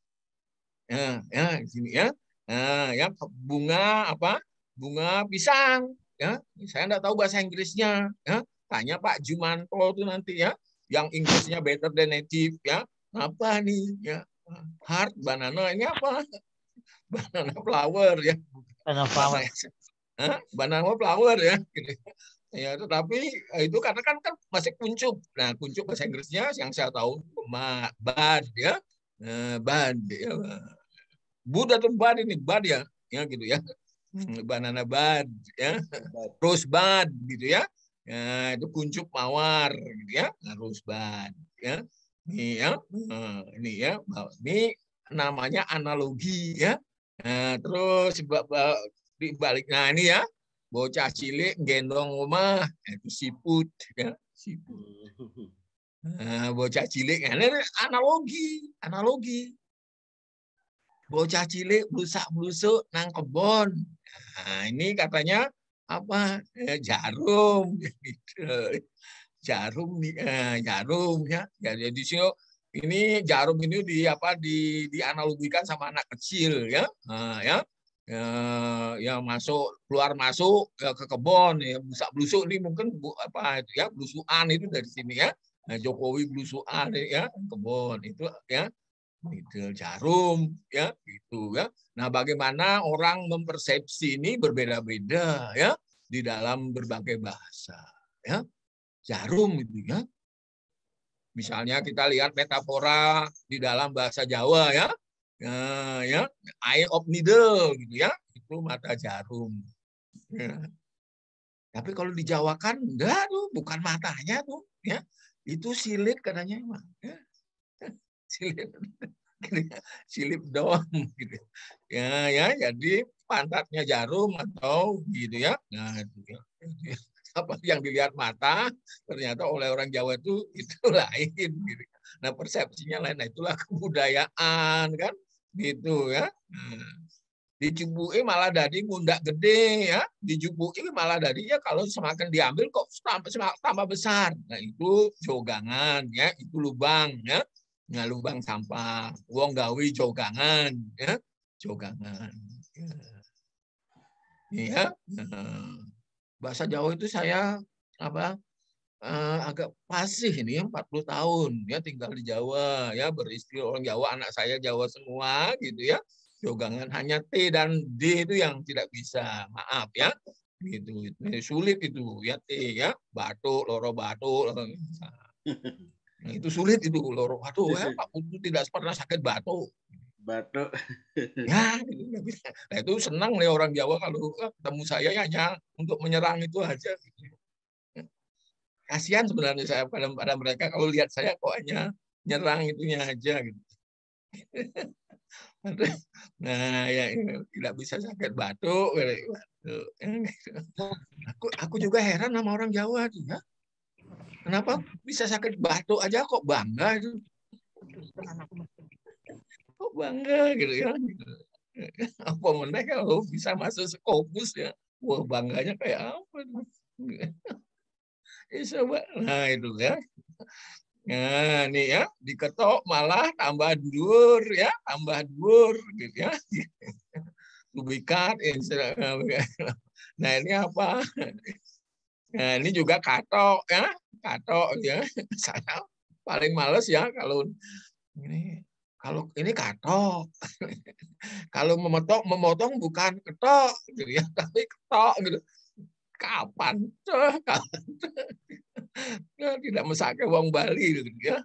Ya sini ya. Ya bunga Bunga pisang, ya. Saya enggak tahu bahasa Inggrisnya, ya. Tanya Pak Jumanto itu nanti ya. yang Inggrisnya better than native ya. Apa nih ya? Heart banana ini apa? Banana flower ya. Banana flower. Banana flower ya. Ya, tetapi itu karena kan masih kuncup. Nah, kuncup bahasa Inggrisnya yang saya tahu bud ya. Bud ya. Bud atau bud ini bud ya. Ya gitu ya. Banana bud ya. Rose bud gitu ya. Ya, itu kuncup mawar gitu ya. Nah, rose bud ya. Ini ya. Ini ya. Ini namanya analogi ya. Nah, terus di balik nah ini ya. Bocah cilik gendong omah itu siput ya siput. Nah, bocah cilik ini analogi. Bocah cilik blusak-blusuk nang kebon. Nah, ini katanya apa? Jarum gitu. Jarum ya. Jadi di sini ini jarum ini dianalogikan sama anak kecil ya. Nah, ya. Ya keluar masuk ya, ke kebon ya blusak-blusuk ini mungkin apa itu ya blusukan itu dari sini ya. Nah, Jokowi blusukan ya kebon itu ya itu jarum ya gitu ya. Nah, bagaimana orang mempersepsi ini berbeda-beda ya di dalam berbagai bahasa ya. Jarum itu ya. Misalnya kita lihat metafora di dalam bahasa Jawa ya. Ya, eye of needle gitu ya, itu mata jarum. Ya. Tapi kalau dijawakan enggak tuh, bukan matanya tuh, ya. Itu silit katanya emang. Ya. Silip doang gitu. Ya, jadi pantatnya jarum atau gitu ya. Nah, itu ya. Apa yang dilihat mata ternyata oleh orang Jawa itu lain gitu. Nah, persepsinya lain. Nah, itulah kebudayaan kan. Gitu ya. Dijubuki malah dadi mundak gede ya, dijubuki malah dadi ya kalau semakin diambil kok tambah besar. Nah, itu jogangan ya, itu lubang ya. Nah, lubang sampah. Wong gawe jogangan ya, jogangan. Ya. Bahasa Jawa itu saya agak fasih ini 40 tahun ya tinggal di Jawa ya beristri orang Jawa, anak saya Jawa semua gitu ya. Jogangan hanya T dan D itu yang tidak bisa, maaf ya. Gitu. Sulit itu ya T ya, batuk, loro batuk. Nah, itu sulit itu loro batuk ya, Pak Putu tidak pernah sakit batuk. Batuk. Ya, nah, itu senang nih orang Jawa kalau ketemu saya hanya untuk menyerang itu aja gitu. Kasihan sebenarnya saya pada mereka kalau lihat saya kok hanya nyerang itunya aja gitu. Nah, ya tidak bisa sakit batuk. Aku juga heran sama orang Jawa tuh ya. Kenapa bisa sakit batuk aja kok bangga itu? Kok bangga gitu ya? Apa mereka kalau bisa masuk Scopus ya? Wah, bangganya kayak apa? Coba, nah itu ya. Nah, ini ya, diketok malah tambah dur ya, tambah dur gitu ya. Tubikat, nah ini apa? Nah, ini juga katok ya, katok ya. Saya paling males ya kalau ini katok. Kalau memotong bukan ketok gitu ya, tapi ketok gitu. Kapan? Ya, tidak mesake wong Bali gitu ya.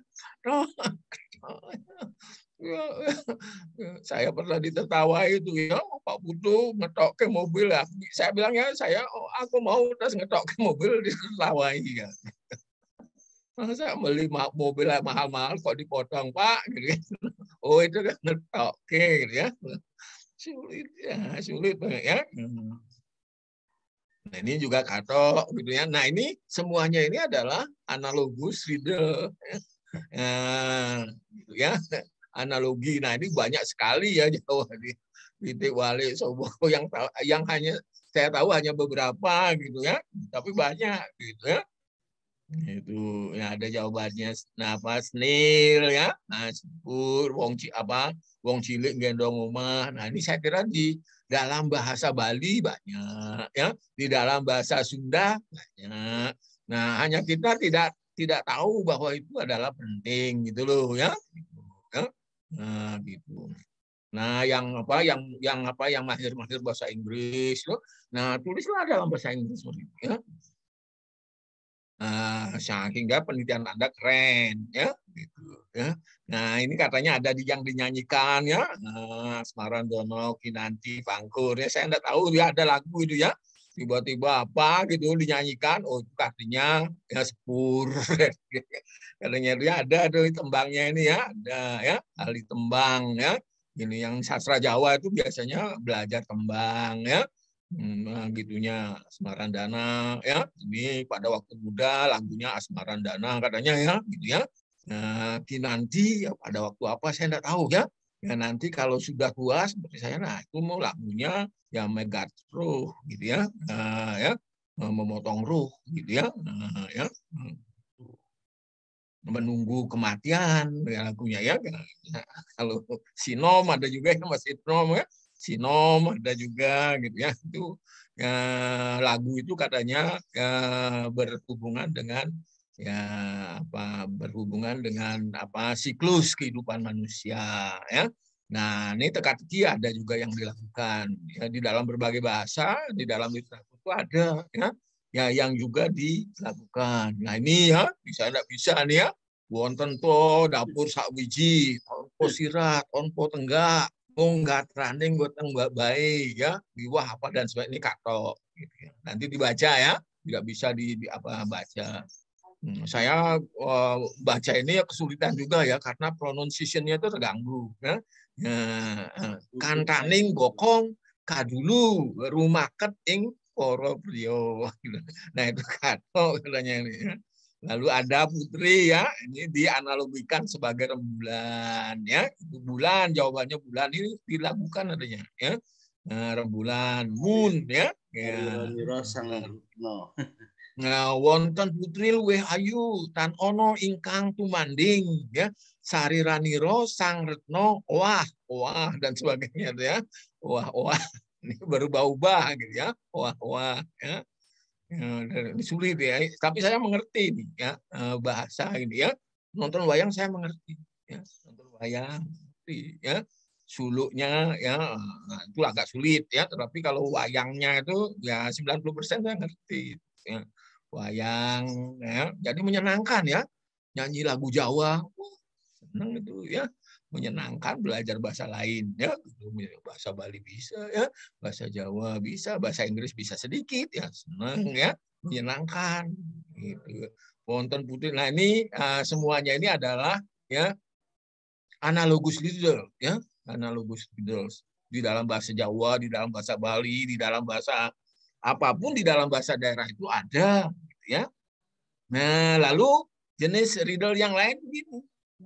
Saya pernah ditertawai itu ya, Pak Putu ngetok ke mobil ya. Saya bilang ya aku mau terus ngetok ke mobil ditertawai ya. Saya beli mobil mahal-mahal kok dipotong Pak gitu. Oh itu kan ngetok ke gitu ya. Sulit banget ya. Nah, ini juga katok gitu ya. Nah, ini semuanya ini adalah analogus riddle. Gitu ya. Analogi. Nah, ini banyak sekali ya Jawa di Titik Wali Sobowo yang hanya saya tahu hanya beberapa gitu ya. Tapi banyak gitu ya. Itu ya ada jawabannya. Nah, apa snail ya. Nah, sipur wong cilik gendong omah. Nah, ini saya kira di dalam bahasa Bali banyak ya, di dalam bahasa Sunda banyak. Nah, hanya kita tidak tidak tahu bahwa itu adalah penting gitu loh ya. Nah, gitu. Nah, yang mahir-mahir bahasa Inggris loh. Nah, tulislah dalam bahasa Inggris ya. Sehingga penelitian Anda keren ya gitu ya. Nah, ini katanya ada yang dinyanyikan ya. Asmaran Dono, Kinanti, Pangkur ya. Saya enggak tahu ya ada lagu itu ya. Tiba-tiba apa gitu dinyanyikan, oh itu artinya ya sepur. Katanya dia ada tuh tembangnya ini ya, ada ya, ahli tembang ya. Ini yang sastra Jawa itu biasanya belajar tembang ya. Nah, gitunya Asmarandana ya. Ini pada waktu muda lagunya Asmarandana katanya ya, gitu ya. Nah, Kinanti ya, pada waktu apa saya enggak tahu ya. Ya nanti kalau sudah tua seperti saya, nah itu mau lagunya ya megat ruh gitu ya, ya memotong ruh gitu ya, ya menunggu kematian ya lagunya ya. Kalau Sinom ada juga yang masih Sinom ya, Sinom ada juga gitu ya. Itu ya, lagu itu katanya ya, berhubungan dengan siklus kehidupan manusia ya. Nah, ini teka-teki ada juga yang dilakukan ya, di dalam berbagai bahasa, di dalam literatur itu ada ya yang juga dilakukan. Nah, ini ya bisa enggak bisa nih ya. Wonten to dapur sakwiji, onpo sirat, onpo tenggak, nggak tranding goteng baik ya, biwah apa dan sebagainya ini katok gitu ya. Nanti dibaca ya, tidak bisa baca. Saya baca ini ya kesulitan juga ya karena pronunciation-nya itu terganggu ya. Kantaning bokong kadulu rumah keting poro beliau. Nah itu katok katanya ini ya. Lalu ada putri ya, ini dianalogikan sebagai rembulan ya. Itu bulan, jawabannya bulan ini dilakukan adanya ya. Rembulan, moon ya. Nah, wonten putri luweh ayu tan ono ingkang tumanding ya. Sariraniro sang retno wah dan sebagainya ya. Wah ini berubah-ubah gitu ya. Wah ya. Ini sulit ya, tapi saya mengerti nih ya bahasa ini ya. Nonton wayang saya mengerti ya, nonton wayang ya. Suluknya ya itu agak sulit ya, tetapi kalau wayangnya itu ya 90% saya ngerti ya. Wayang ya, jadi menyenangkan ya. Nyanyi lagu Jawa, senang itu ya. Menyenangkan belajar bahasa lain ya, bahasa Bali bisa ya, bahasa Jawa bisa, bahasa Inggris bisa sedikit ya, senang ya, menyenangkan gitu. Wonten putri. Nah ini semuanya ini adalah ya analogus leader ya, analogus leaders di dalam bahasa Jawa, di dalam bahasa Bali, di dalam bahasa apapun, di dalam bahasa daerah itu ada gitu ya. Nah lalu jenis riddle yang lain begini.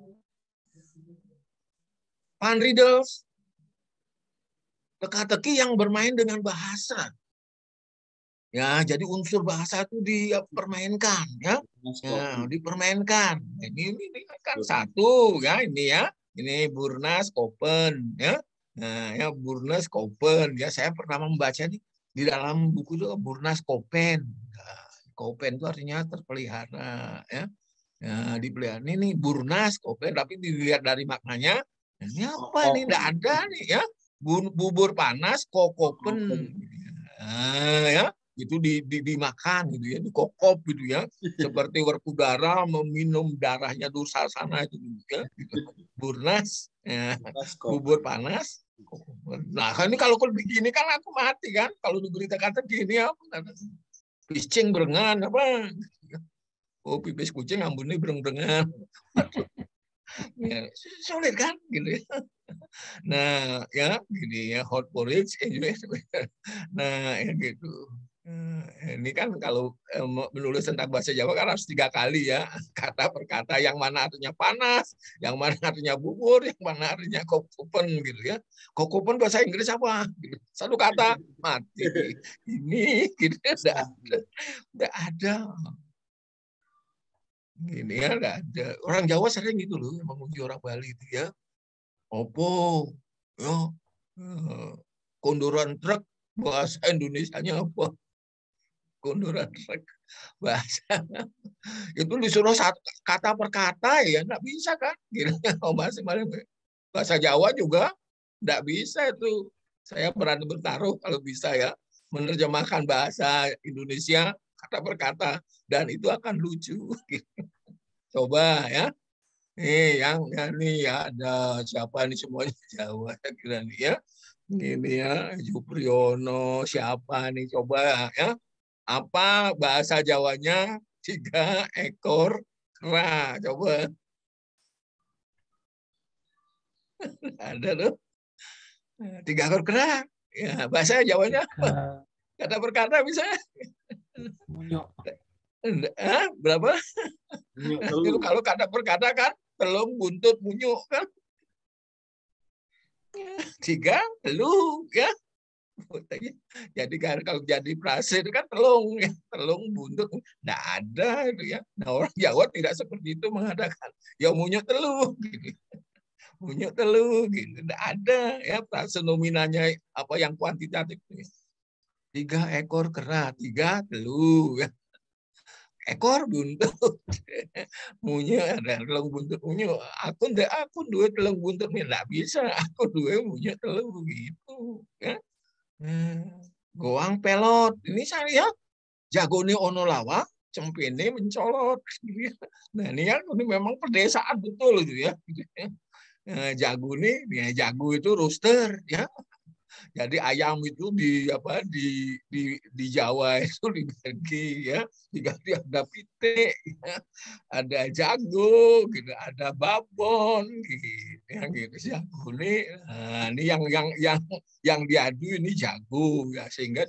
Pan riddles, teka-teki yang bermain dengan bahasa. Ya, jadi unsur bahasa itu dipermainkan, ya. Nah, dipermainkan. Ini kan satu, ya, ini ya. Ini Burnas Kopen, ya. Nah, ya Burnas Kopen, ya saya pernah membaca di dalam buku itu Burnas Kopen. Nah, Kopen itu artinya terpelihara, ya. Nah, dipelihara. Ini Burnas Kopen, tapi dilihat dari maknanya. Ini apa ini? Tidak ada nih ya. Bubur panas, kokopen. Nah, ya, itu dimakan gitu ya, dikokop gitu ya. Seperti Werkudara meminum darahnya Dursasana itu ya. Gitu. Burnas, ya. Bubur panas. Nah, ini kalau begini kan aku mati kan. Kalau diberi kata gini apa? Piscing berengan apa? Oh, pipis kucing ambunnya bereng-berengan. Ya, sulit kan gitu ya. Nah ya gini ya, hot porridge nah ya gitu. Ini kan kalau menulis tentang bahasa Jawa kan harus 3 kali ya, kata per kata, yang mana artinya panas, yang mana artinya bubur, yang mana artinya kokopen gitu ya. Kokopen bahasa Inggris apa gitu. Satu kata mati ini gitu udah ada gini ya, nggak ada. Orang Jawa sering gitu loh menguji orang Bali itu ya. Opo, ya, kondoran truk bahasa Indonesianya apa? kunduran rek bahasa itu disuruh kata per kata ya nggak bisa kan gitu. Bahasa Jawa juga nggak bisa itu. Saya berani bertaruh kalau bisa ya menerjemahkan bahasa Indonesia kata per kata dan itu akan lucu. Coba ya. Yang nih ya ada siapa nih semuanya Jawa kira nih ya. Ini ya Jupriyono siapa nih coba ya. Apa bahasa Jawanya 3 ekor kera coba. Ada tuh. 3 ekor kera. Ya, bahasa Jawanya apa? Kata per kata bisa. Berapa? Itu kalau kata per kata kan telung buntut munyuk kan. 3 telung ya. Jadi kan kalau jadi prase itu kan telung buntut nggak ada itu ya. Nah orang Jawa tidak seperti itu mengadakan ya munyuk telu gitu. Munyuk telu gitu nggak ada ya prase nominanya apa yang kuantitatif 3 ekor kera 3 telu ya. Ekor buntut munyuk ada telung buntut munyuk aku 2 telung buntut nggak bisa aku 2 munyuk telu gitu ya. Goang pelot ini saya jagone ono lawa cempene mencolot. Nah ini kan ini memang pedesaan betul itu ya. Jago nih ya, jago itu rooster ya. Jadi ayam itu di Jawa itu dibagi ya, diganti ada pitik, ya. Ada jago, gitu, ada babon, gitu, ya, gitu. Jago ini, nah, ini yang diadu ini jago, ya, sehingga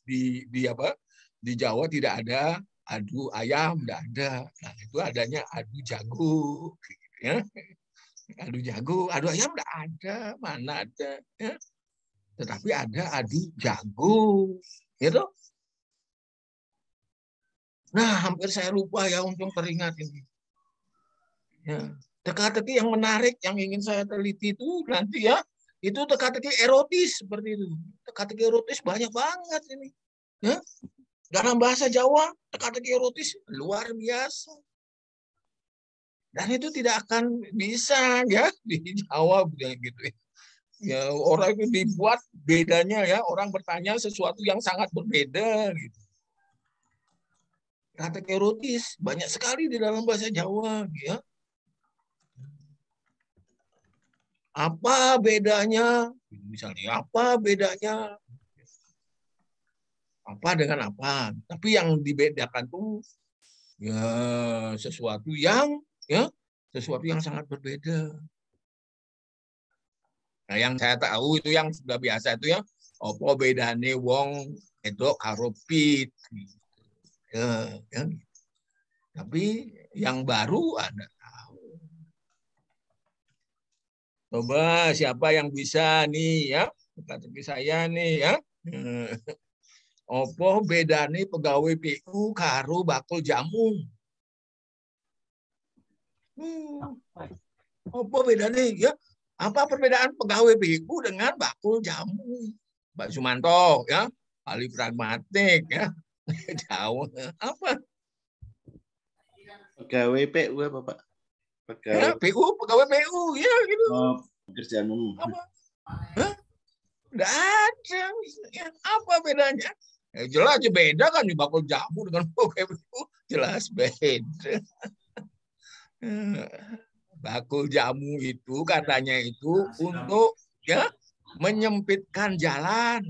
di Jawa tidak ada adu ayam, tidak ada. Nah itu adanya adu jago, gitu, ya. Adu jago, adu ayam tidak ada, mana ada, ya. Tetapi ada adu jago, gitu. Nah, hampir saya lupa ya untuk teringat ini. Ya, teka-teki yang menarik yang ingin saya teliti itu nanti ya, itu teka-teki erotis seperti itu. Teka-teki erotis banyak banget ini. Ya, dalam bahasa Jawa, teka-teki erotis luar biasa. Dan itu tidak akan bisa ya dijawab gitu ya. Ya, orang itu dibuat bedanya ya, orang bertanya sesuatu yang sangat berbeda gitu. Kata erotis banyak sekali di dalam bahasa Jawa ya. Apa bedanya? Misalnya apa bedanya? Apa dengan apa? Tapi yang dibedakan tuh ya sesuatu yang sangat berbeda. Nah, yang saya tahu itu yang sudah biasa itu ya, apa bedane wong itu karo pit. Ya. Tapi yang baru ada tahu. Coba siapa yang bisa nih ya? Kata saya nih ya. Apa bedane pegawai PU karo bakul jamu? Apa bedane ya? Apa perbedaan pegawai PU dengan bakul jamu? Pak Sumanto ya, ahli pragmatik ya. Jauh apa? Pegawai PU apa, Pak? Pegawai PU ya gitu. Oh, pekerjaan umum. Apa? Hah? Nggak ada. Ya, apa bedanya? Ya, jelas beda kan di bakul jamu dengan pegawai PU. Jelas beda. Bakul jamu itu katanya itu untuk ya menyempitkan jalan.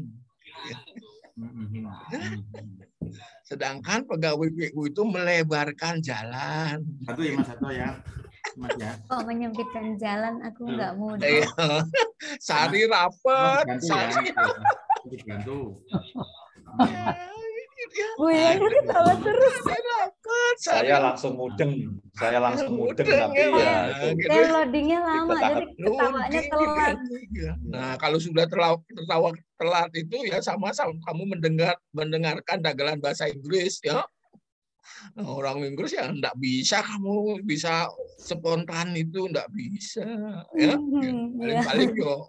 Sedangkan pegawai PU itu melebarkan jalan. Satu ya Mas, satu ya. Mas ya. Oh, menyempitkan jalan aku nggak mudah. Sari rapat, sari. Dibantu. Ya, ketawa terus. Saya langsung mudeng tapi ya itu. Loadingnya lama jadi ketawanya telat. Nah kalau sudah tertawa telat itu ya sama-sama kamu mendengarkan dagelan bahasa Inggris ya. Nah, orang Inggris ya enggak bisa kamu bisa spontan itu enggak bisa ya. Paling-paling yo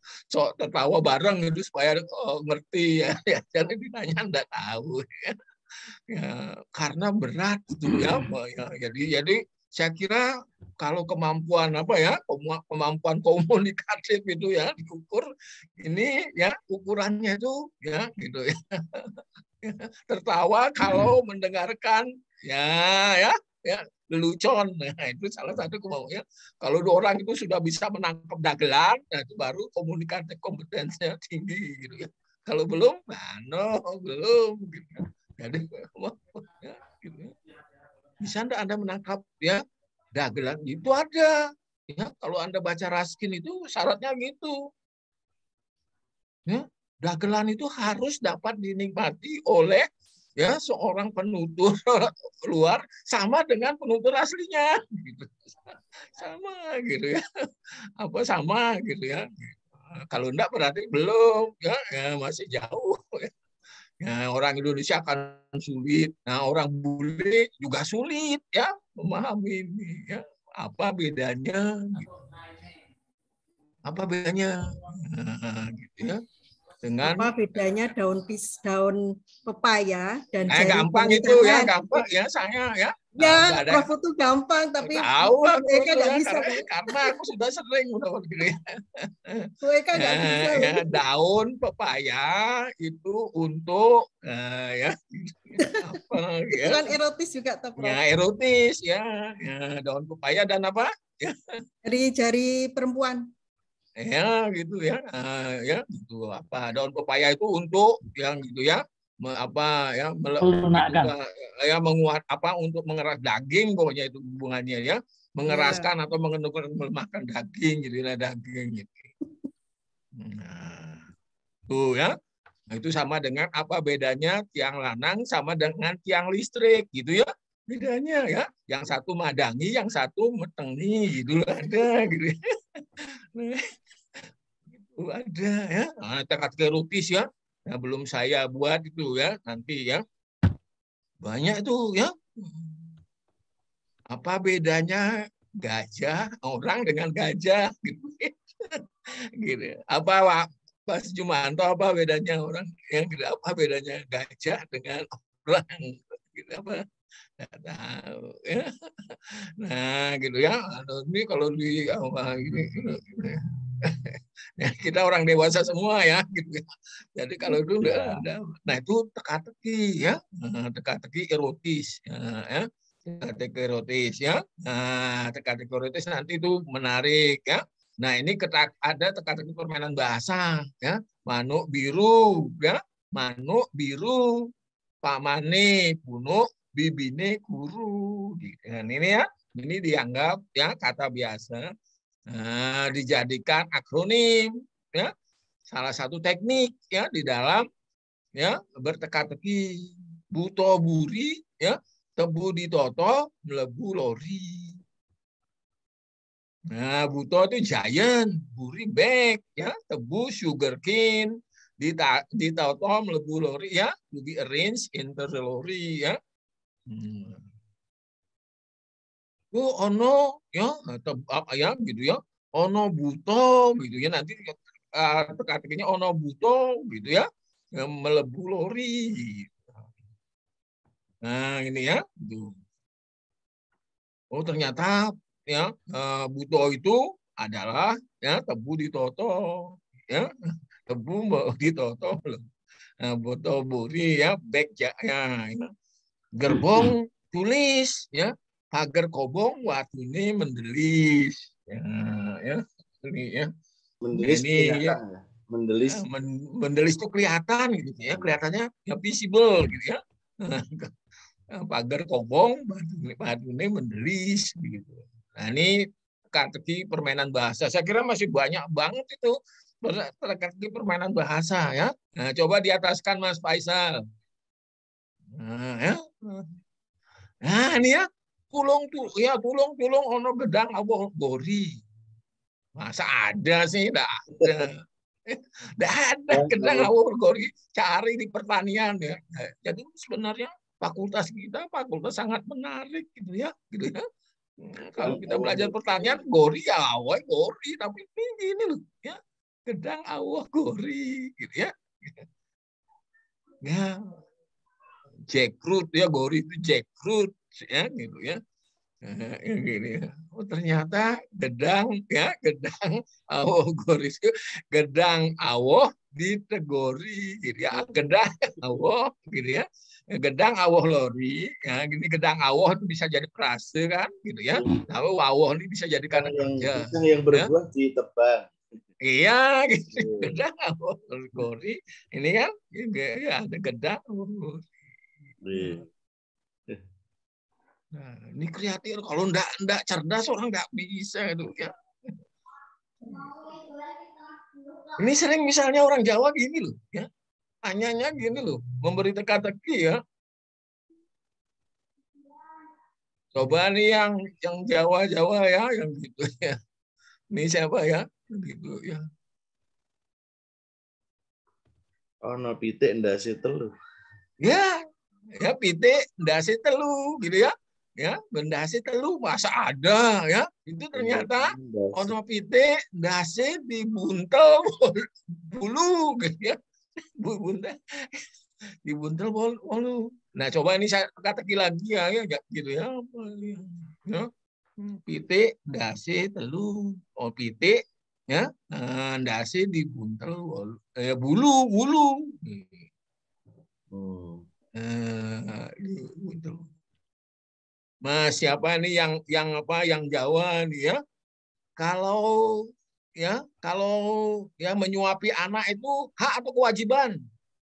tertawa bareng itu supaya ngerti ya. Jangan ditanya enggak tahu ya. Ya, karena berat itu ya. Jadi saya kira kalau kemampuan kemampuan komunikatif itu ya diukur, ini ya ukurannya itu ya gitu ya. Tertawa kalau mendengarkan ya lelucon. Nah, itu salah satu kemampuan. Kalau dua orang itu sudah bisa menangkap dagelan, nah itu baru komunikatif kompetensinya tinggi gitu ya. Kalau belum, belum gitu. Jadi ya, gitu ya. Bisa enggak Anda menangkap ya dagelan? Itu ada. Ya, kalau Anda baca Raskin itu syaratnya gitu. Ya, dagelan itu harus dapat dinikmati oleh ya seorang penutur luar sama dengan penutur aslinya gitu. Sama gitu ya. Sama gitu ya. Kalau enggak berarti belum ya masih jauh ya. Ya, orang Indonesia akan sulit. Nah, orang bule juga sulit ya memahami ini ya. Apa bedanya? Gitu. Apa bedanya? Nah, gitu ya. Dengan apa bedanya daun pepaya dan jari gampang jari itu ya, tangan. gampang ya saya ya. Ya, Prof itu gampang, tapi tahu aku Eka nggak bisa. Karena aku sudah sering udah begini. Eka nggak bisa. Ya, daun pepaya itu untuk ya apa itu ya? Kan erotis juga, Prof. Ya erotis ya. Daun pepaya dan apa? Ya. Jari perempuan. Ya gitu ya. Ya gitu apa? Daun pepaya itu untuk yang gitu ya. Menguat untuk mengeras daging, pokoknya itu hubungannya ya, mengeraskan atau melemahkan daging gitu ya, daging gitu. Nah, tuh ya. Nah, itu sama dengan apa bedanya tiang lanang sama dengan tiang listrik gitu ya. Bedanya ya, yang satu madangi, yang satu metengi gitu ada gitu. Itu ada ya. Nah, teka-teki erotis ya. Nah, belum saya buat itu ya, nanti ya. Banyak itu ya. Apa bedanya gajah, orang dengan gajah gitu. Gitu. Apa Pak Jumanto, apa bedanya orang yang gitu, apa bedanya gajah dengan orang gitu apa? Nggak tahu ya. Nah, gitu ya. Ini kalau di gini. Ya, kita orang dewasa semua ya gitu. Jadi kalau itu nah itu teka-teki ya, teka-teki erotis ya, teka-teki erotis ya. Nah, teka-teki erotis nanti itu menarik ya. Nah, ini ada teka-teki permainan bahasa ya. Manuk biru ya, manuk biru, pamane punuk, bibine guru. Dan ini ya, ini dianggap ya kata biasa. Nah, dijadikan akronim ya, salah satu teknik ya di dalam ya berteka-teki. Buto buri ya, tebu ditoto, melebu lori. Nah, buto itu giant, buri bag ya, tebu sugar cane, ditoto melebu lori ya, to be arranged into the lori ya. Ono ya ya gitu ya, ono buto gitu ya, nanti teka-tekinya ono buto gitu ya, melebu lori. Nah ini ya, gitu. Oh ternyata ya buto itu adalah ya tebu ditoto ya, tebu ditoto, buto buri ya, bek ya, gerbong tulis ya. Pagar kobong watune mendelis. Ya. Ini ya. Mendelis ini ya. Mendelis. Mendelis itu kelihatan gitu ya, kelihatannya ya visible gitu ya. Pagar kobong watune mendelis gitu. Nah, ini teka-teki permainan bahasa. Saya kira masih banyak banget itu teka-teki permainan bahasa ya. Nah, coba diataskan Mas Faisal. Nah, ya. Nah, ini ya. Tulung ono gedang awuh gori. Masa ada sih? Enggak ada. Enggak ada gedang awuh gori. Cari di pertanian ya. Jadi sebenarnya fakultas kita fakultas sangat menarik gitu ya. Kalau kita belajar pertanian, gori ya awuh gori, tapi ini loh ya. Gedang awuh gori gitu ya. Ya. jackfruit ya, gori itu jackfruit ya gitu ya. Gini. Oh, ternyata gedang ya, gedang awoh gori itu gedang awoh ditegori gitu ya, gedang awoh gitu ya, gedang awoh lori ya, gini gedang awoh itu bisa jadi frase kan gitu ya, tapi awoh ini bisa jadi kata kerja yang berbuah ditebang. Iya gitu, gedang awoh gori ini kan ya, ada gedang awoh. Nah, ini kreatif. Kalau enggak cerdas orang enggak bisa itu ya. Ini sering misalnya orang Jawa gini loh, ya. Tanyanya gini loh, memberi teka-teki ya. Coba nih yang Jawa-Jawa ya, yang gitu ya. Ini siapa ya? Gitu ya. Oh, no pitik ndase telu. Ya, ya pitik ndase telu gitu ya. Ya, bendase telu masa ada ya, itu ternyata ono pitik ndase dibuntel bulu gitu ya, buntel dibuntel bulu. Nah coba ini saya kata lagi ya gitu ya, pitik ndase telu, oh pitik ya ndase dibuntel bulu buntel. Mas siapa nih yang Jawa nih ya? Kalau ya menyuapi anak itu hak atau kewajiban?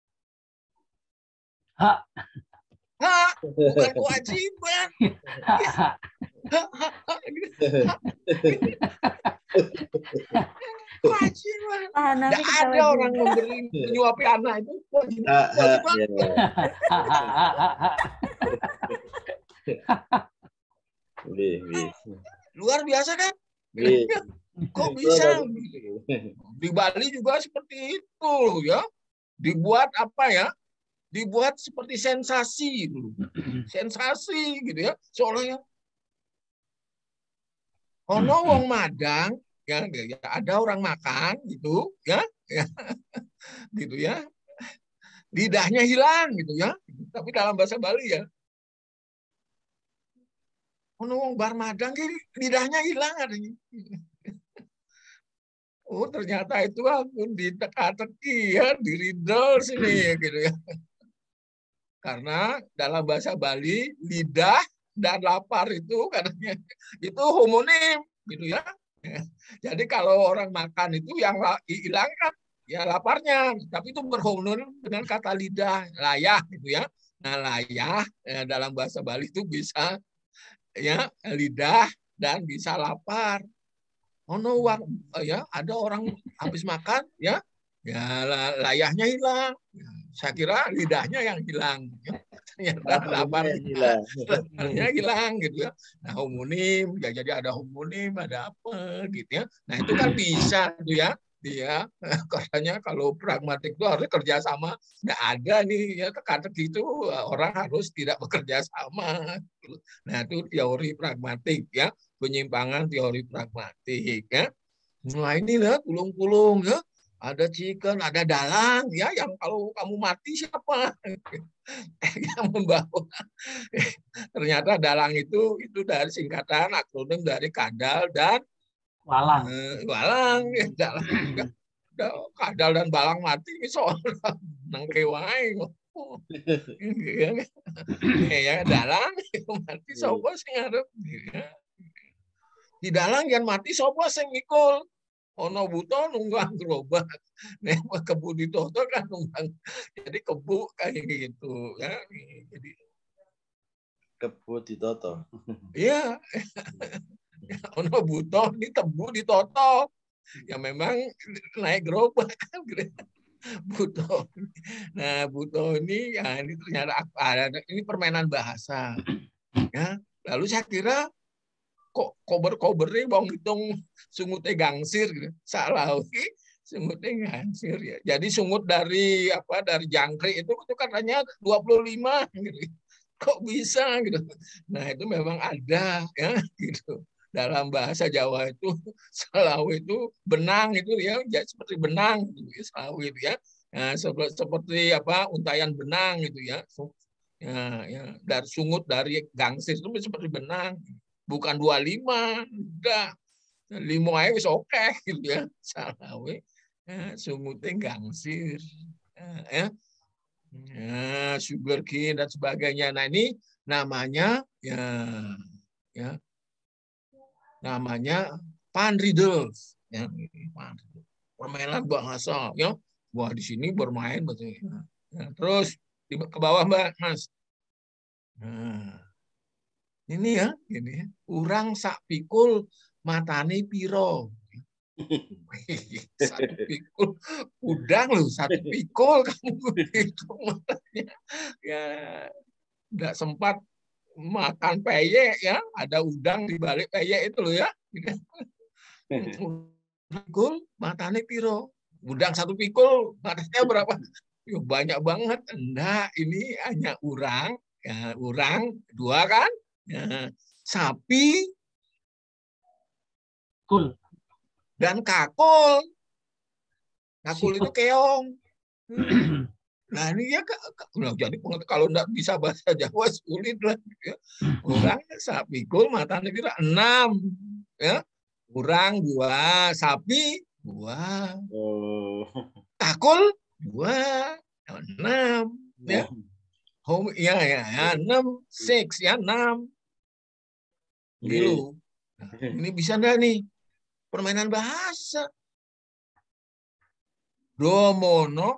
Hak. Hak, bukan kewajiban. Kewajiban. Tidak ada orang memberi menyuapi anak itu kewajiban. Luar biasa kan? Kok bisa? Di Bali juga seperti itu ya. Dibuat apa ya? Dibuat seperti sensasi gitu. Sensasi gitu ya. Soalnya ono wong Madang ya, ada orang makan gitu ya. Gitu ya. Lidahnya hilang gitu ya. Tapi dalam bahasa Bali ya. Ono wong bar Madang lidahnya hilang adanya. Oh ternyata itu aku diteka-teki ya, diridel sini gitu ya. Karena dalam bahasa Bali lidah dan lapar itu katanya itu homonim gitu ya. Jadi kalau orang makan itu yang hilang kan ya laparnya, tapi itu berhomonim dengan kata lidah, layah gitu ya. Nah layah dalam bahasa Bali itu bisa ya lidah dan bisa lapar. Oh no, ya ada orang habis makan ya layahnya hilang. Saya kira lidahnya yang hilang. Ternyata laparnya hilang gitu ya. Nah homonim ya, jadi ada homonim, ada apa gitu ya. Nah itu kan bisa tuh ya. Dia katanya kalau pragmatik itu harus kerja sama. Nggak ada nih ya, teka-teki itu orang harus tidak bekerja sama. Nah itu teori pragmatik ya, penyimpangan teori pragmatik ya. Nah inilah kulung-kulung ya, ada chicken, ada dalang ya, yang kalau kamu mati siapa yang membawa. Ternyata dalang itu dari singkatan akronim dari kadal dan walang. Walang ya, dalang. Kadal dan balang mati soal nangke wae. Ya dalang mati sapa sing arep. Di dalang yang mati sapa sing mikul. Ono buto nunggang gerobak. Nek kebu ditoto kan nunggang. Jadi kebu kayak gitu ya. Jadi kebu ditoto. Iya. Ono buto ini tebu ditoto. Ya memang naik gerobak kan buto. Nah, buto ini ya ini ternyata ada ini permainan bahasa. Ya, lalu saya kira kok kober-kobernya bang hitung sungutnya gangsir gitu. Salah sungutnya gangsir ya. Jadi sungut dari jangkrik itu katanya 25 gitu. Kok bisa gitu. Nah, itu memang ada ya gitu. Dalam bahasa Jawa itu selawe itu benang itu ya seperti benang gitu, selawe itu ya. Nah, seperti untayan benang gitu ya. Ya, dari sungut dari gangsis itu seperti benang. Bukan 25, udah 5 aja wis oke gitu ya. Salah we. Sungutnya gangsir. Ya. Sugar cane dan sebagainya. Nah, ini namanya ya namanya pan riddles. Ya, permainan bahasa ya. Wah, di sini bermain betul. Ya, terus ke bawah Mbak Mas. Nah, ini ya, urang sak pikul matane piro. Satu pikul udang loh, satu pikul kamu begitu matanya. Ya, enggak sempat makan peyek ya, ada udang di balik peyek itu loh ya. Pikul matane piro. Udang satu pikul matanya berapa? Ya, banyak banget. Enggak, ini hanya urang. Ya, urang 2 kan? Ya, sapi Cool. dan kakul. Kakul itu keong. Nah, ini ya jadi kalau enggak bisa bahasa Jawa sulit lah. Ya. Urang sapi kul matanya kira 6. Ya. Urang 2, sapi 2. Kakul 2, 6. Ya. Ya 6, 6 ya 6. Gitu. Nah, ini bisa enggak nih? Permainan bahasa. Domono,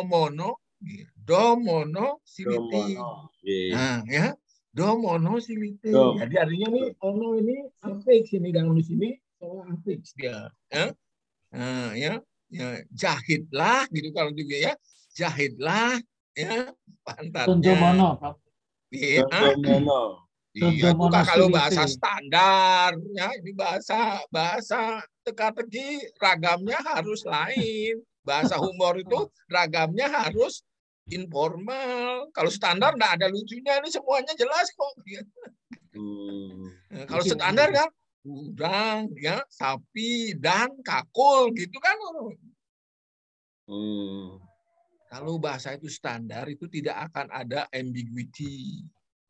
siliti. Nah, ya. Domono siliti. Jadi artinya nih ono ini afix ini dalam di sini afix dia, ya. Nah, ya. Ya, jahitlah gitu kalau juga ya. Jahitlah ya pantatnya. Contomono, Pak. Iya. Iya, itu kalau bahasa standar ya, ini bahasa teka-teki ragamnya harus lain. Bahasa humor itu ragamnya harus informal. Kalau standar enggak ada lucunya, ini semuanya jelas kok. Kalau standar kan udang ya, sapi dan kakul gitu kan. Kalau bahasa itu standar itu tidak akan ada ambiguity.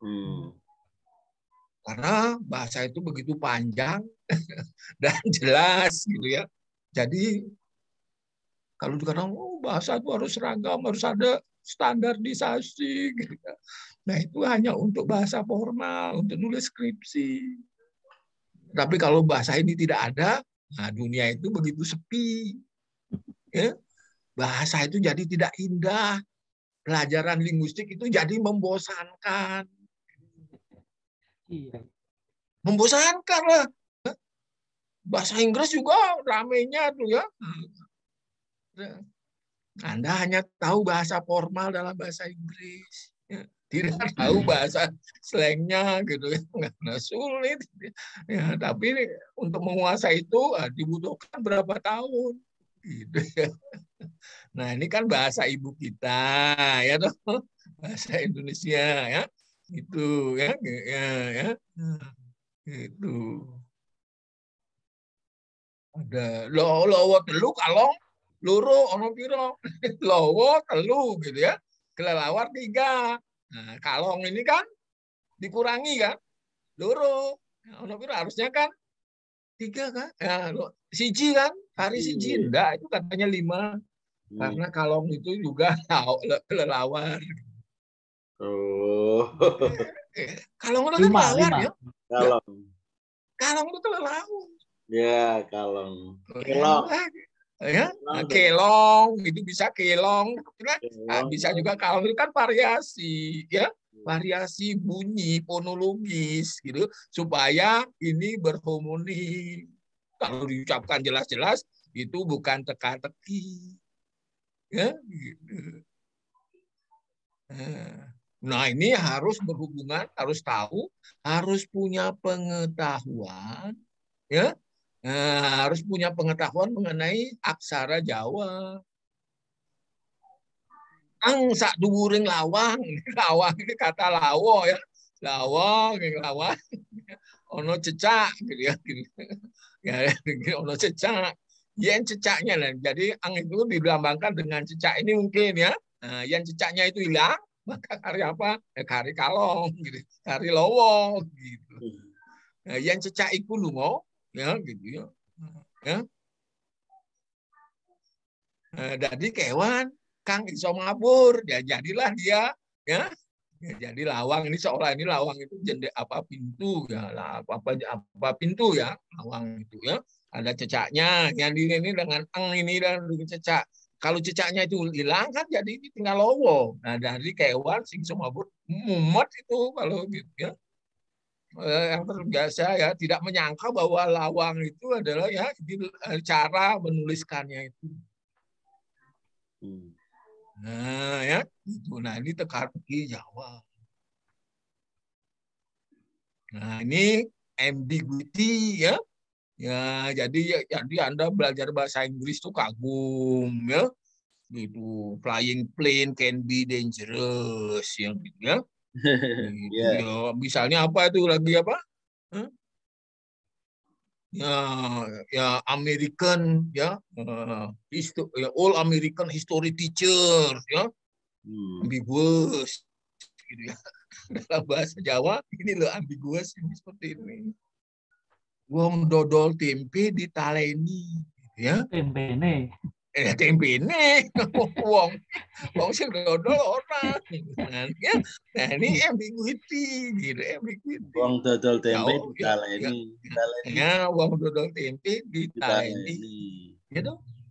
Karena bahasa itu begitu panjang dan jelas gitu ya. Jadi kalau dikatakan bahasa itu harus seragam, harus ada standarisasi gitu ya. Nah, itu hanya untuk bahasa formal, untuk nulis skripsi. Tapi kalau bahasa ini tidak ada, nah dunia itu begitu sepi. Ya. Bahasa itu jadi tidak indah. Pelajaran linguistik itu jadi membosankan. Iya. Membosankan lah. Bahasa Inggris juga ramenya tuh ya. Anda hanya tahu bahasa formal dalam bahasa Inggris. Ya. Tidak tahu bahasa slangnya gitu ya. Nggak sulit. Ya, tapi untuk menguasai itu dibutuhkan berapa tahun. Gitu ya. Nah, ini kan bahasa ibu kita ya toh. Bahasa Indonesia ya. Itu ya itu ada lowo telu kalong loro ono piro lowo telu gitu ya, kelelawar 3. Nah, kalong ini kan dikurangi kan loro ono piro, harusnya kan 3 kan ya, siji kan hari siji enggak, itu katanya 5 karena kalong itu juga kelelawar. Kalong itu kan kelelawar ya. Kalong itu kelelawar. Ya, kalong. Kelong. Ya, kelong itu bisa kelong. Nah, bisa juga kalong itu kan variasi ya. Variasi bunyi fonologis gitu supaya ini berharmoni. Kalau diucapkan jelas-jelas itu bukan teka-teki. Ya, gitu. Nah, ini harus berhubungan, harus tahu, harus punya pengetahuan, ya, harus punya pengetahuan mengenai aksara Jawa. Ang sak dhuwuring lawang, lawang ini kata lawo ya, lawang, lawang, ono cecak, gitu ya, ya, ono cecak, yen cecaknya lah. Jadi ang itu dilambangkan dengan cecak ini mungkin ya, yang cecaknya itu hilang. maka kari apa? Kari kalong, gitu. Kari lowo, gitu. Nah, yang cecak iku lunga, ya gitu ya. Ya. Jadi kewan kang iso mabur, ya jadilah dia, ya. Ya, jadi lawang ini seolah ini lawang itu apa pintu ya, apa pintu ya, lawang itu ya. Ada cecaknya, yang ini dengan ini dan cecak. Kalau cecaknya itu hilang kan jadi tinggal lowo. Nah dari kewan sing mabur mumet itu kalau gitu ya. Yang terbiasa ya tidak menyangka bahwa lawang itu adalah ya cara menuliskannya itu. Nah ya itu. Nah ini teka-teki Jawa. Nah ini ambiguity ya. Ya jadi Anda belajar bahasa Inggris tuh kagum ya. Gitu. Flying plane can be dangerous ya gitu ya. Gitu, ya. Misalnya apa itu lagi apa? Ya American ya, all American history teacher ya, ambiguous gitu ya. Dalam bahasa Jawa ini loh ambiguous ini seperti ini. Wong dodol tempe ditaleni ya. Tempene. Tempene wong sing dodol orang. Nah ini ambiguity gitu, ambiguity. Wong dodol tempe ditaleni. Ya, wong dodol tempe ditaleni. Gitu.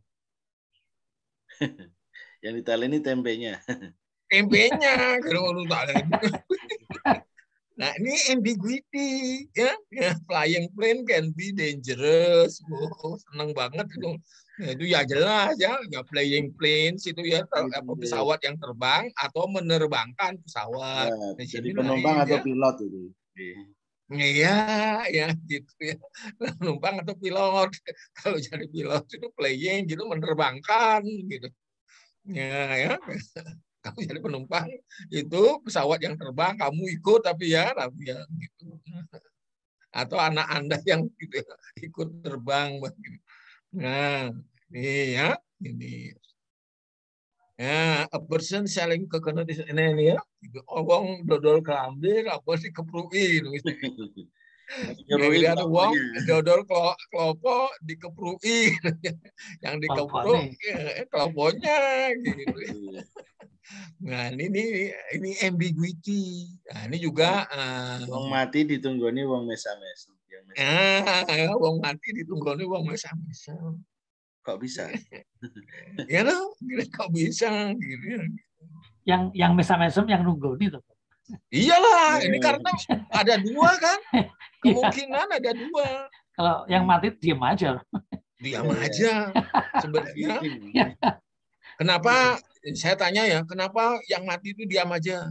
Yang ditaleni tempenya. Tempenya kalau taleni. Nah, ini ambiguity ya. Flying plane can be dangerous. Seneng banget itu. Nah, itu ya jelas ya, flying planes itu ya pesawat yang terbang atau menerbangkan pesawat. Ya, jadi penumpang atau pilot itu. Iya, ya gitu ya. Penumpang atau pilot. Kalau jadi pilot itu flying gitu menerbangkan gitu. Ya. Kamu jadi penumpang itu pesawat yang terbang, kamu ikut tapi ya gitu. Atau anak Anda yang gitu, ikut terbang. Nah, ini ya, ini. Ya, a person selling coconut ini ya. Wong dodol kelambi, apa sih keprui. Jadi ada uang dodol kelopo dikeprui, yang dikepruk keloponya gitu. Nah ini ambiguity. Nah ini juga wong mati ditunggoni wong mesam-mesam. Wong mati ditunggoni wong mesam-mesam. Kok bisa? Ya loh, kok bisa gitu. Yang mesam-mesam yang nunggoni tuh. Iyalah, ini karena ada dua kan. Kemungkinan ada dua. Kalau yang mati diam aja. Diam aja. Sebenarnya. Kenapa, saya tanya ya, kenapa yang mati itu diam aja?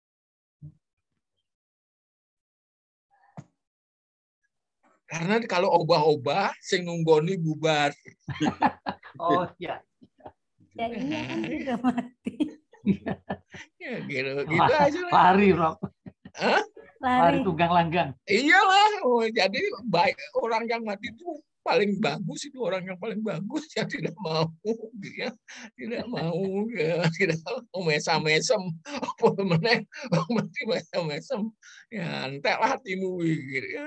Karena kalau obah-obah, sing nunggoni bubar. Oh iya. Ya ini kan juga mati. Ya gitu aja. Lari, Rob. Hah? Lari tunggang langgang. Iyalah, jadi baik orang yang mati itu paling bagus, itu orang yang paling bagus yang tidak mau ya, tidak mau mesam-mesam apa meneh mati mesam-mesam ya enteklah hatimu gitu ya.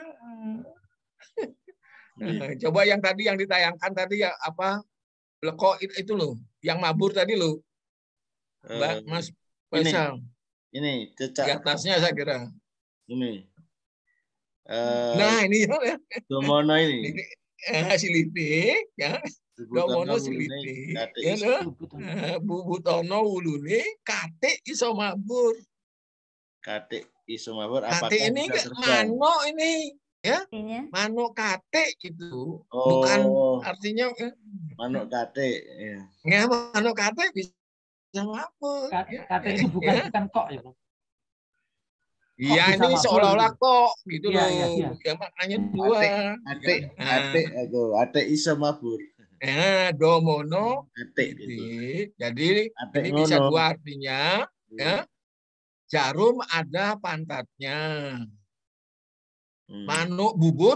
Nah, coba yang tadi yang ditayangkan tadi ya apa kok itu loh yang mabur tadi loh Mbak Mas Faisal ini cecak di atasnya saya kira ini nah ini ya Domono ini silite ya Domono silite ya Bubutono wulune katik iso mabur. Katik iso mabur apakah katik ini manuk ini ya manuk katik itu bukan artinya manuk katik ya manuk katik bisa mabur. Katik itu bukan kok ya Bang. Iya ini seolah-olah kok gitu loh. Yang maknanya dua. Atik iso mabur. Domono. Atik. Jadi ini bisa dua artinya. Ya. Jarum ada pantatnya. Manuk bubut.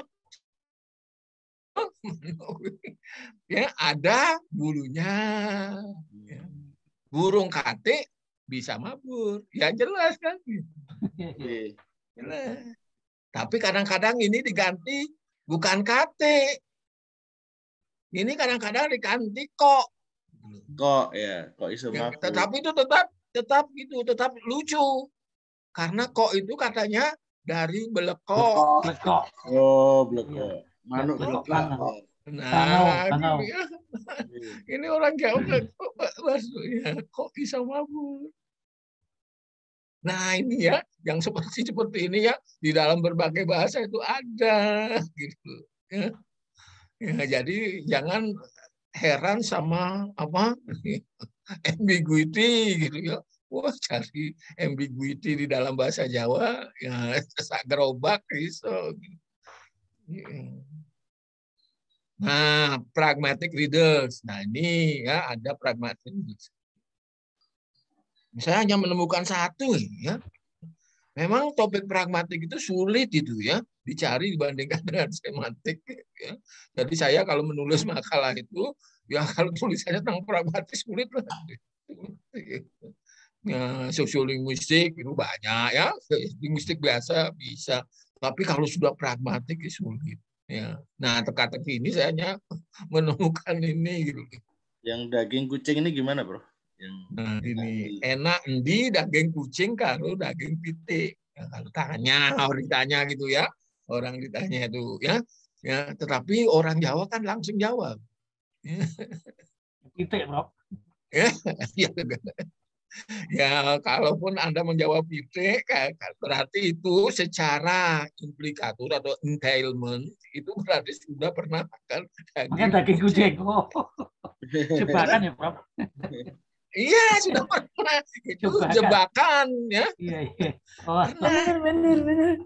Ya ada bulunya. Burung katik bisa mabur. Ya jelas kan. Jelas. Tapi kadang-kadang ini diganti bukan KT. Ini kadang-kadang diganti kok. Kok ya, kok iso Ya, mabur. tetapi itu tetap lucu. Karena kok itu katanya dari belekok. Lekok. Oh, blekok. Manuk Blekok blekok. Nah, Bangau. gitu ya. Ini orang Jawa kok maksudnya kok bisa mabur. Nah, ini ya, yang seperti ini ya di dalam berbagai bahasa itu ada gitu. Ya. Ya, jadi jangan heran sama apa ambiguity gitu ya. Wah, cari ambiguity di dalam bahasa Jawa ya sak gerobak iso. Nah, pragmatic readers. Nah, ini ya ada pragmatic readers. Saya hanya menemukan satu ya. Memang topik pragmatik itu sulit itu ya dicari dibandingkan dengan semantik. Ya. Jadi saya kalau menulis makalah itu ya kalau tulisannya tentang pragmatik sulit lah. Ya, sosiolinguistik itu banyak ya, linguistik biasa bisa. Tapi kalau sudah pragmatik itu sulit. Ya. Nah teka-teki ini saya hanya menemukan ini gitu. Yang daging kucing ini gimana, Bro? Nah ini enak di daging kucing karo daging pitik. Ya, kalau orang ditanya gitu ya, orang ditanya itu ya, tetapi orang Jawa kan langsung jawab. Pitik, Bro. Ya, ya kalaupun Anda menjawab pitik, berarti itu secara implikatur atau entailment itu berarti sudah pernah makan daging kucing. Oh. Jebakan ya, Bro. Iya, sudah pernah. Itu jebakan ya. Iya. Oh. Benar.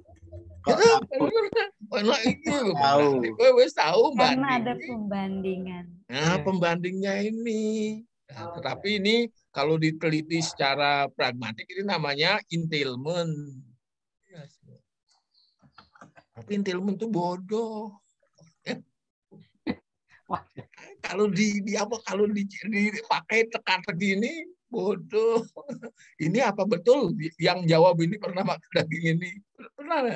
Wes tahu karena ada pembandingan. Nah, pembandingnya ini. Nah, tetapi ini kalau diteliti secara pragmatik ini namanya entailment. Tapi entailment itu bodoh. Kalau kalau dipakai teka-teki ini bodoh. Ini apa betul yang jawab ini pernah makan daging ini? Pernah.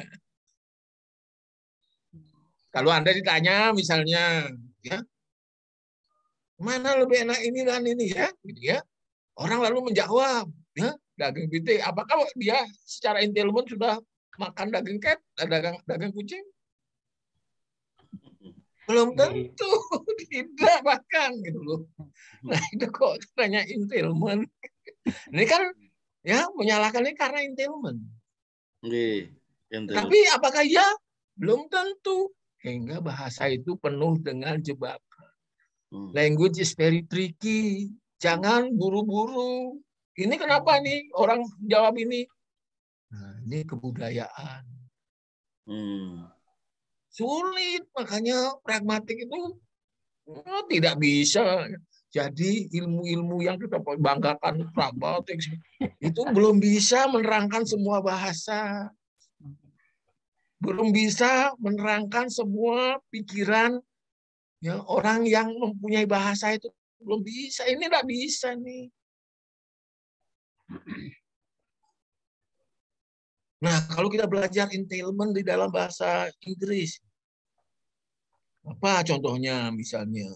Kalau Anda ditanya misalnya, ya, mana lebih enak ini dan ini ya, gitu ya. Orang lalu menjawab, ya, daging pitik. Apakah dia secara entailment sudah makan daging cat, daging kucing? Belum tentu, tidak bahkan gitu loh. Nah itu kok katanya entailment. Ini kan ya menyalahkan ini karena entailment. Tapi apakah ya? Belum tentu. Hingga bahasa itu penuh dengan jebakan. Language is very tricky. Jangan buru-buru. Ini kenapa nih orang jawab ini? Nah, ini kebudayaan. Sulit, makanya pragmatik itu tidak bisa. Jadi ilmu-ilmu yang kita banggakan pragmatik itu belum bisa menerangkan semua bahasa. Belum bisa menerangkan semua pikiran ya, orang yang mempunyai bahasa itu belum bisa. Ini tidak bisa nih. Nah, kalau kita belajar entailment di dalam bahasa Inggris, apa contohnya misalnya?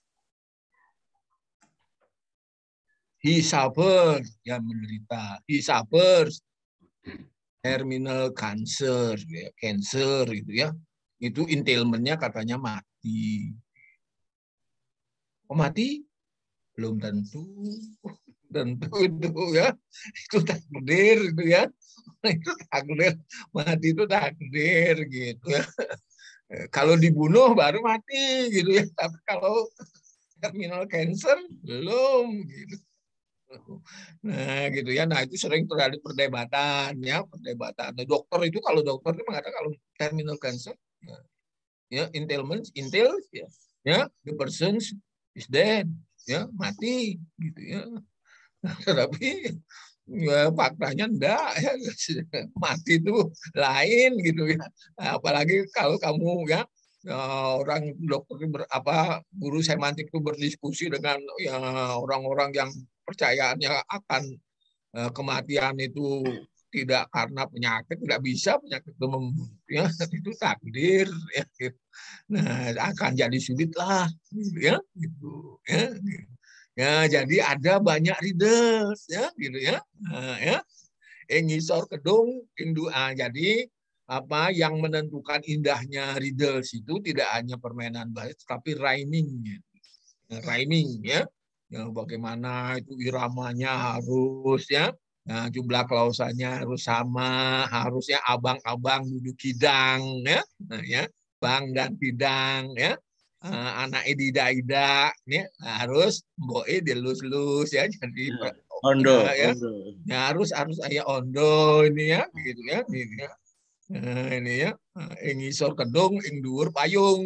He suffers, ya menderita. He suffers terminal cancer, ya, cancer gitu ya. Itu entailment-nya katanya mati. Oh, mati? Belum tentu. Tentu itu ya. Itu takdir itu ya. Itu takdir. Mati itu takdir gitu ya. Kalau dibunuh baru mati gitu ya. Tapi kalau terminal cancer belum gitu. Nah gitu ya. Nah itu sering terjadi perdebatan ya, perdebatan. Nah, dokter itu kalau dokter itu mengatakan kalau terminal cancer ya entailment ya the person is dead ya mati gitu ya. Nah, tapi ya, faktanya enggak ya. Mati itu lain gitu ya. Nah, apalagi kalau kamu ya orang dokter guru semantik itu berdiskusi dengan ya orang-orang yang percayaannya akan kematian itu tidak karena penyakit, tidak bisa penyakit itu ya, itu takdir ya gitu. Nah, akan jadi sulit lah gitu ya gitu ya. Ya, jadi ada banyak riddles ya gitu ya. Nah, ya. Ngisor kedung indu jadi apa yang menentukan indahnya riddles itu tidak hanya permainan bahasa tapi rhyming ya. Ya, bagaimana itu iramanya harus ya. Nah, jumlah klausannya harus sama, harusnya abang-abang duduk kidang ya. Nah, ya, bang dan bidang ya. Anak ida-ida ya, harus mboe dilus-lus ya. Jadi Ondo, ya, ondo. ya harus ayah ondo ini ya, gitu ya. Ini ya. Ini ya, ngisor kedung, ing dhuwur payung.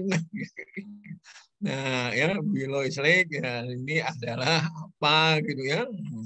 Nah, ya below slake ya, ini adalah apa gitu ya.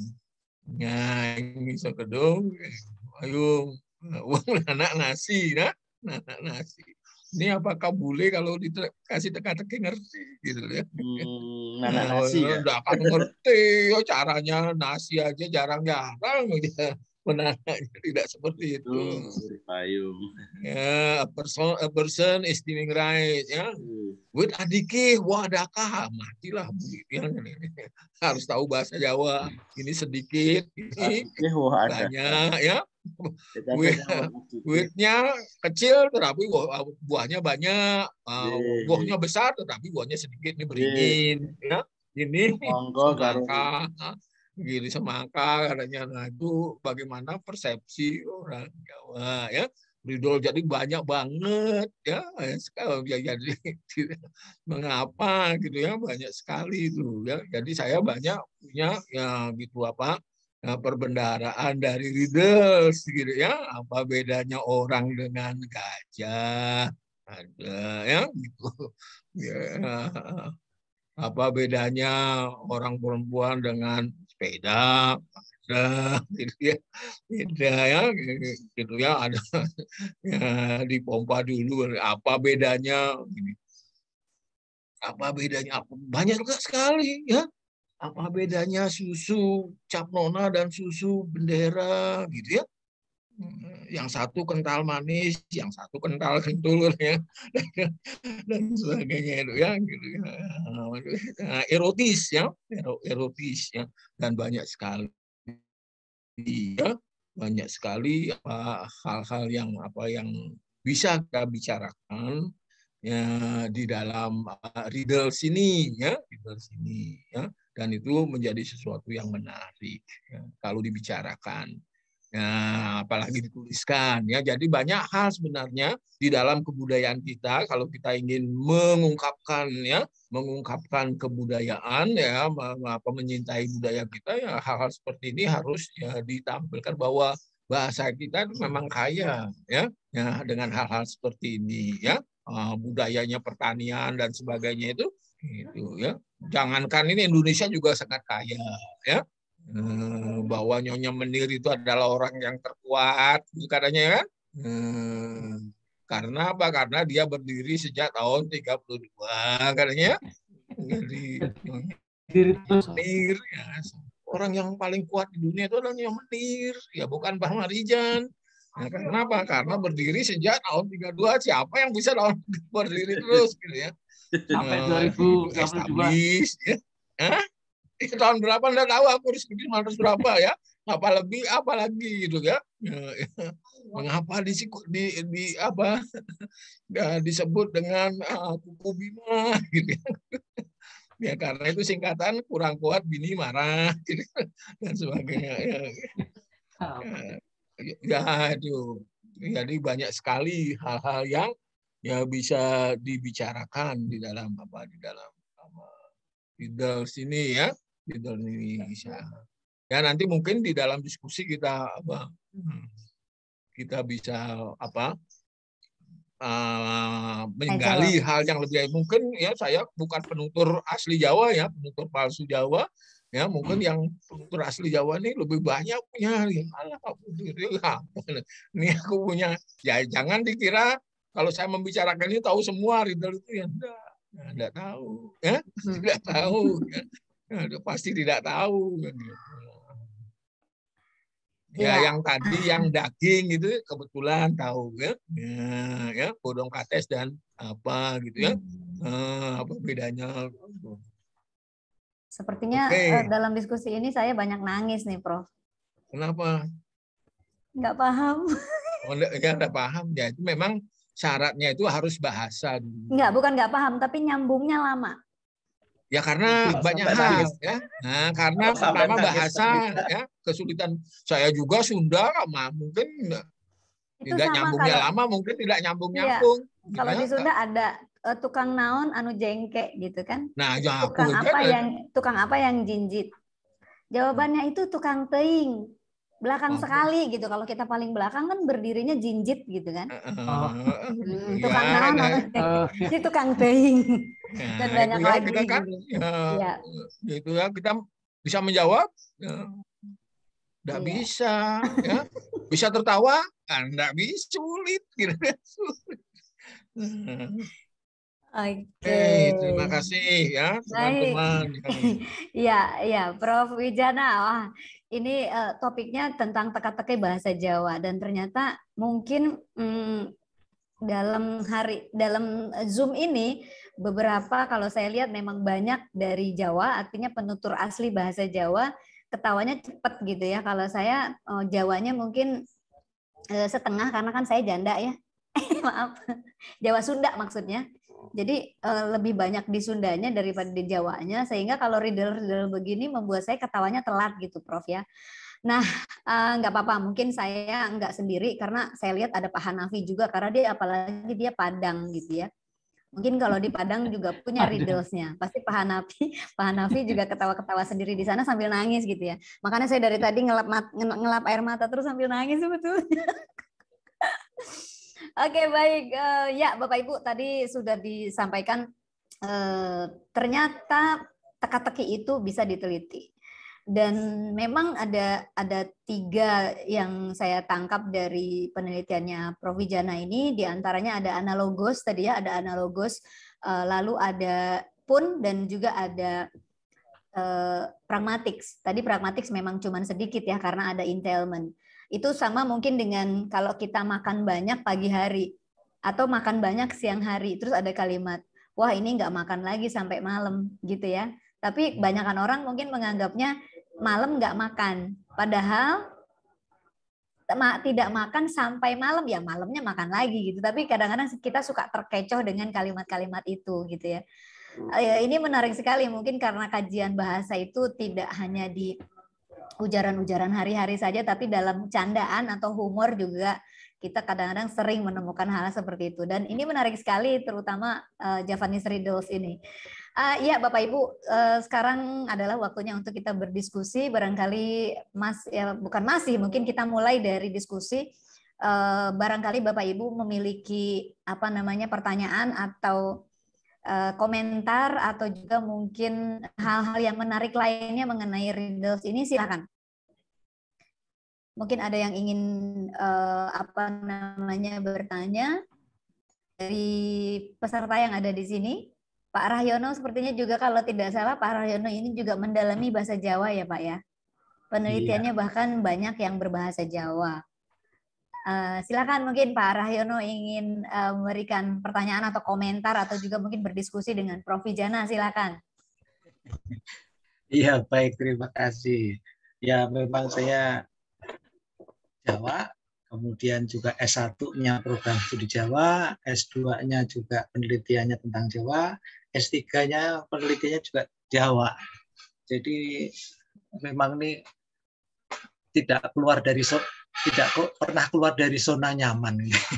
Nah, ini sekedung, payung, uang anak nasi, nah, anak nasi. Ini apakah boleh kalau dikasih teka-teki ngerti gitu ya? Anak nasi ya. Nggak akan ngerti, ya caranya nasi aja jarang-jarang dia menanyanya tidak seperti itu. Payung. Ya, a person is doing right ya. With adikih, wadakah, matilah ya. Harus tahu bahasa Jawa. Ini sedikit, ini banyak ya. With-nya kecil tetapi buahnya banyak, buahnya besar tetapi buahnya sedikit, ini beringin ya. Ini semangka, gini semangka katanya. Nah, itu bagaimana persepsi orang Jawa ya. Riddle jadi banyak banget ya. Jadi mengapa gitu ya, banyak sekali itu ya. Jadi saya banyak punya ya gitu apa ya, perbendaharaan dari riddles gitu ya. Apa bedanya orang dengan gajah, ada ya gitu ya. Apa bedanya orang perempuan dengan sepeda, ada gitu ya, beda ya gitu ya, ada ya, dipompa dulu, apa bedanya gini. Apa bedanya, banyak juga sekali ya, apa bedanya susu cap nona dan susu bendera gitu ya. Yang satu kental manis, yang satu kental kentul ya, dan sebagainya itu ya, gitu ya. Erotis ya, erotis ya, dan banyak sekali ya, banyak sekali hal-hal yang bisa kita bicarakan ya di dalam riddles ini ya, riddles ini ya, dan itu menjadi sesuatu yang menarik ya, kalau dibicarakan. Nah, apalagi dituliskan ya. Jadi banyak hal sebenarnya di dalam kebudayaan kita kalau kita ingin mengungkapkan kebudayaan ya, menyintai budaya kita ya, hal-hal seperti ini harus ya ditampilkan bahwa bahasa kita itu memang kaya ya dengan hal-hal seperti ini ya. Budayanya pertanian dan sebagainya itu ya. Jangankan ini, Indonesia juga sangat kaya ya. Bahwa Nyonya Menir itu adalah orang yang terkuat katanya kan. Karena apa? Karena dia berdiri sejak tahun 32 katanya. Jadi Menir ya, orang yang paling kuat di dunia itu adalah Nyonya Menir ya, bukan Pak Marijan. Nah, karena apa? Karena berdiri sejak tahun 32. Siapa yang bisa berdiri terus gitu ya? Sampai 2022 establis ya. Tahun berapa enggak tahu aku, 1900 berapa ya, apa lebih apa lagi gitu ya. Mengapa di apa disebut dengan kuku Bima gitu ya. Ya karena itu singkatan kurang kuat bini marah gitu, dan sebagainya ya itu. Jadi banyak sekali hal-hal yang ya bisa dibicarakan di dalam riddles ini ya, riddles ini bisa. Ya nanti mungkin di dalam diskusi kita bisa menggali hal yang lebih mungkin ya. Saya bukan penutur asli Jawa ya, penutur palsu Jawa ya, mungkin yang penutur asli Jawa ini lebih banyak punya ini aku punya ya. Jangan dikira kalau saya membicarakan ini tahu semua riddle itu ya, enggak tahu ya, tidak tahu ya. Pasti tidak tahu. Ya, Iya. yang tadi yang daging itu kebetulan tahu ya, ya bodong kates dan apa gitu ya, apa bedanya? Sepertinya Oke, dalam diskusi ini saya banyak nangis nih, Prof. kenapa? Nggak paham. Oh, ya udah paham ya. Itu memang syaratnya itu harus bahasa dulu. Bukan nggak paham, tapi nyambungnya lama. Ya karena Kalau banyak sampai hal nangis. ya. Nah, karena Kalau sampai pertama nangis, bahasa ya kesulitan. Saya juga Sunda mungkin Itu tidak sama nyambungnya kalau lama, mungkin tidak nyambung iya, nyambung. kalau di Sunda ada tukang naon anu jengke gitu kan. Nah, ya Tukang aku apa yang jinjit. Jawabannya itu tukang teing. Belakang sekali gitu. Kalau kita paling belakang kan berdirinya jinjit gitu kan. Tukang naon anu jengke. Ini tukang teing. Dan Nah, banyak itu ya lagi kita kan gitu. ya, itu ya kita bisa menjawab ya. Nggak Iya. bisa ya. Bisa tertawa? Nggak bisa, sulit gitu. Oke. Terima kasih ya teman-teman. Iya, Prof. Wijana. Wah, ini topiknya tentang teka-teki bahasa Jawa dan ternyata mungkin dalam Zoom ini beberapa kalau saya lihat memang banyak dari Jawa, artinya penutur asli bahasa Jawa, ketawanya cepat gitu ya. Kalau saya Jawanya mungkin setengah karena kan saya janda ya. Maaf. Jawa Sunda maksudnya. Jadi lebih banyak di Sundanya daripada di Jawanya, sehingga kalau riddle-riddle begini membuat saya ketawanya telat gitu, Prof ya. Nah, nggak apa-apa, mungkin saya nggak sendiri karena saya lihat ada Pak Hanafi juga, karena dia apalagi dia Padang gitu ya. Mungkin kalau di Padang juga punya riddlesnya. Pasti Pak Hanafi juga ketawa-ketawa sendiri di sana sambil nangis gitu ya. Makanya saya dari tadi ngelap air mata terus sambil nangis sebetulnya. Oke, baik. Ya, Bapak Ibu tadi sudah disampaikan ternyata teka-teki itu bisa diteliti. Dan memang ada 3 yang saya tangkap dari penelitiannya Prof. Wijana ini, diantaranya ada analogos tadi ya, ada analogos, lalu ada pun dan juga ada pragmatics. Tadi pragmatics memang cuma sedikit ya karena ada entailment. Itu sama mungkin dengan kalau kita makan banyak pagi hari atau makan banyak siang hari, terus ada kalimat, wah ini nggak makan lagi sampai malam gitu ya. Tapi kebanyakan orang mungkin menganggapnya malam nggak makan, padahal tidak makan sampai malam ya malamnya makan lagi gitu. Tapi kadang-kadang kita suka terkecoh dengan kalimat-kalimat itu gitu ya. Ini menarik sekali mungkin karena kajian bahasa itu tidak hanya di ujaran-ujaran hari-hari saja, tapi dalam candaan atau humor juga kita kadang-kadang sering menemukan hal seperti itu. Dan ini menarik sekali, terutama Javanese Riddles ini. Ya, Bapak Ibu, sekarang adalah waktunya untuk kita berdiskusi. Barangkali mungkin kita mulai dari diskusi. Barangkali Bapak Ibu memiliki pertanyaan atau komentar atau juga mungkin hal-hal yang menarik lainnya mengenai riddles ini, silakan. Mungkin ada yang ingin bertanya dari peserta yang ada di sini. Pak Rahyono sepertinya juga kalau tidak salah Pak Rahyono ini juga mendalami bahasa Jawa ya Pak ya. Penelitiannya bahkan banyak yang berbahasa Jawa. Silakan mungkin Pak Rahyono ingin memberikan pertanyaan atau komentar atau juga mungkin berdiskusi dengan Prof. Wijana, silakan. Iya, baik, terima kasih. Ya, memang saya Jawa, kemudian juga S1-nya program studi Jawa, S2-nya juga penelitiannya tentang Jawa, S3-nya penelitiannya juga Jawa. Jadi memang ini tidak pernah keluar dari zona nyaman.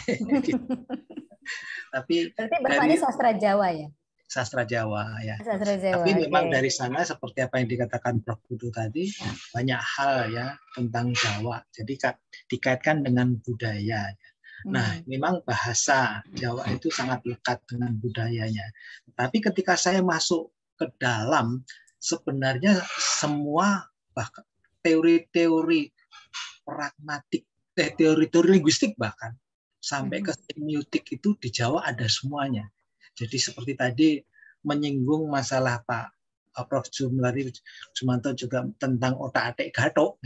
Tapi berarti Bapak ini sastra Jawa ya? Sastra Jawa ya. Sastra Jawa, tapi memang dari sana seperti apa yang dikatakan Prof. Budi tadi, banyak hal ya tentang Jawa. Jadi dikaitkan dengan budaya. Nah, memang bahasa Jawa itu sangat lekat dengan budayanya. Tapi ketika saya masuk ke dalam, sebenarnya semua bahkan teori-teori pragmatik, teori-teori linguistik bahkan sampai ke semiotik itu di Jawa ada semuanya. Jadi seperti tadi menyinggung masalah Pak Prof. Jumanto juga tentang otak-atik gathuk ya.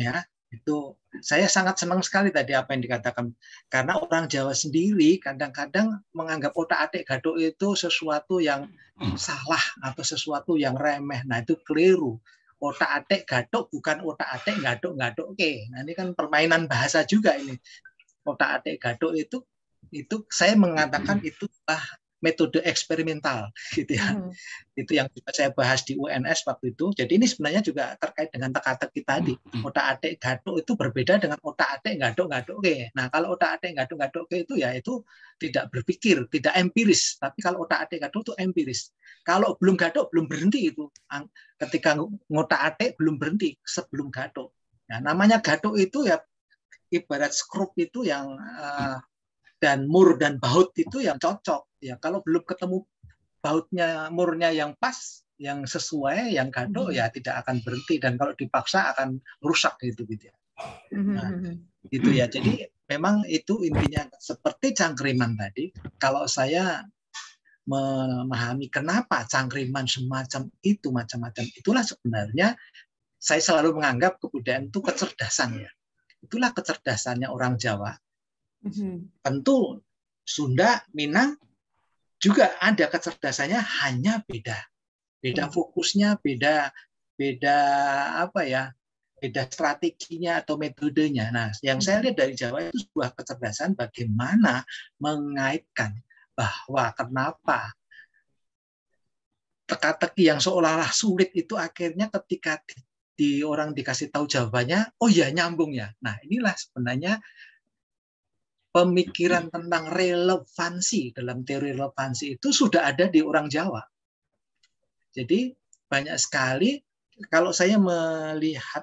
Itu saya sangat senang sekali tadi apa yang dikatakan, karena orang Jawa sendiri kadang-kadang menganggap otak-atik gaduk itu sesuatu yang salah atau sesuatu yang remeh. Nah, itu keliru. Otak-atik gaduk bukan otak-atik gaduk-gaduk. Oke, nah ini kan permainan bahasa juga ini. Otak-atik gaduk itu saya mengatakan itu metode eksperimental gitu ya. Itu yang juga saya bahas di UNS waktu itu. Jadi ini sebenarnya juga terkait dengan teka-teki tadi. Otak-atik gaduk itu berbeda dengan otak-atik gaduk-gaduk. Oke. Nah, kalau otak-atik gaduk-gaduk itu ya itu tidak berpikir, tidak empiris. Tapi kalau otak-atik gaduk itu empiris. Kalau belum gaduk belum berhenti itu. Ketika ngotak-atik belum berhenti sebelum gaduk. Nah, namanya gaduk itu ya ibarat skrup itu yang dan mur dan baut itu yang cocok ya. Kalau belum ketemu bautnya, murnya yang pas, yang sesuai, yang gaduk ya tidak akan berhenti, dan kalau dipaksa akan rusak gitu ya. Nah, gitu ya. Jadi memang itu intinya seperti cangkriman tadi. Kalau saya memahami kenapa cangkriman semacam itu macam-macam, itulah sebenarnya saya selalu menganggap kebudayaan itu kecerdasan ya. Itulah kecerdasannya orang Jawa. Tentu Sunda, Minang juga ada kecerdasannya, hanya beda fokusnya, beda apa ya, beda strateginya atau metodenya. Nah, yang saya lihat dari Jawa itu sebuah kecerdasan bagaimana mengaitkan bahwa kenapa teka-teki yang seolah-olah sulit itu akhirnya ketika di orang dikasih tahu jawabannya, oh ya nyambung ya. Nah, inilah sebenarnya pemikiran tentang relevansi dalam teori relevansi itu sudah ada di orang Jawa. Jadi banyak sekali kalau saya melihat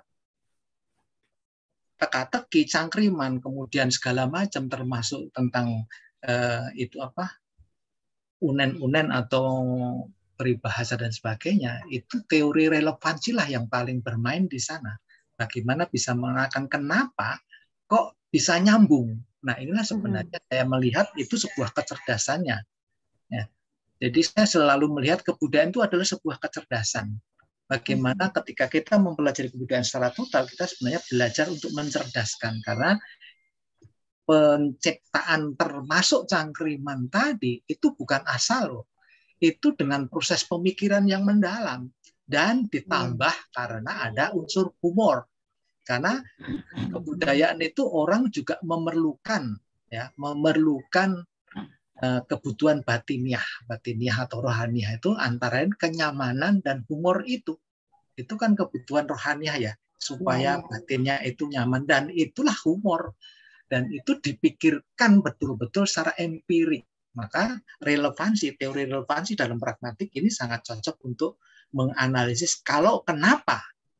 teka-teki, cangkriman, kemudian segala macam termasuk tentang itu apa unen-unen atau peribahasa dan sebagainya, itu teori relevansi lah yang paling bermain di sana. Bagaimana bisa mengatakan kenapa kok bisa nyambung. Nah, inilah sebenarnya saya melihat itu sebuah kecerdasannya. Ya. Jadi saya selalu melihat kebudayaan itu adalah sebuah kecerdasan. Bagaimana ketika kita mempelajari kebudayaan secara total, kita sebenarnya belajar untuk mencerdaskan. Karena penciptaan termasuk cangkriman tadi, itu bukan asal loh. Itu dengan proses pemikiran yang mendalam. Dan ditambah karena ada unsur humor. Karena kebudayaan itu orang juga memerlukan kebutuhan batiniah atau rohaniah, itu antara lain kenyamanan dan humor itu kan kebutuhan rohaniah ya, supaya batinnya itu nyaman, dan itulah humor, dan itu dipikirkan betul-betul secara empirik. Maka teori relevansi dalam pragmatik ini sangat cocok untuk menganalisis kalau kenapa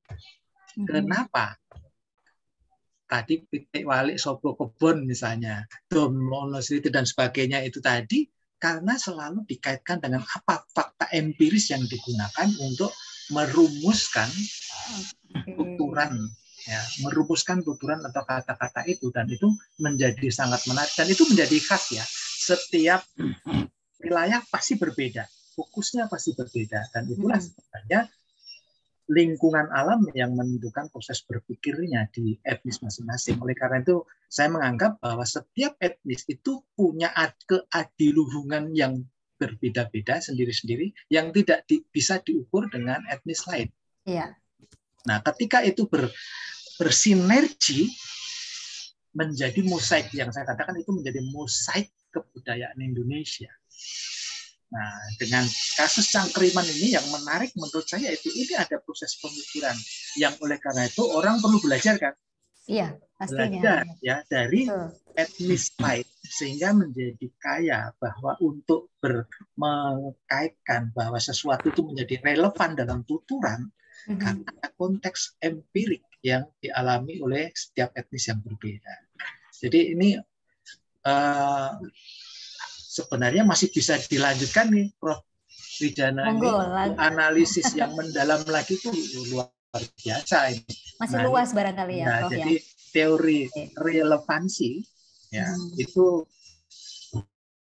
tadi pitik walik sopo kebon misalnya, domonositi dan sebagainya itu tadi, karena selalu dikaitkan dengan apa fakta empiris yang digunakan untuk merumuskan tuturan, ya, merumuskan tuturan atau kata-kata itu, dan itu menjadi sangat menarik, dan itu menjadi khas ya. Setiap wilayah pasti berbeda, fokusnya pasti berbeda, dan itulah sebenarnya lingkungan alam yang menentukan proses berpikirnya di etnis masing-masing. Oleh karena itu, saya menganggap bahwa setiap etnis itu punya keadiluhungan yang berbeda-beda sendiri-sendiri, yang tidak bisa diukur dengan etnis lain. Iya. Nah, ketika itu bersinergi menjadi mosaik, yang saya katakan itu menjadi mosaik kebudayaan Indonesia. Nah, dengan kasus cangkriman ini yang menarik menurut saya itu ini ada proses pemikiran yang oleh karena itu orang perlu belajar kan? Iya, pastinya. Belajar ya dari etnis lain sehingga menjadi kaya, bahwa untuk mengkaitkan bahwa sesuatu itu menjadi relevan dalam tuturan karena ada konteks empirik yang dialami oleh setiap etnis yang berbeda. Jadi ini sebenarnya masih bisa dilanjutkan nih, Prof. Wijana, ini analisis yang mendalam lagi itu luar biasa ini. Masih luas barangkali ya, Prof. Jadi teori relevansi ya itu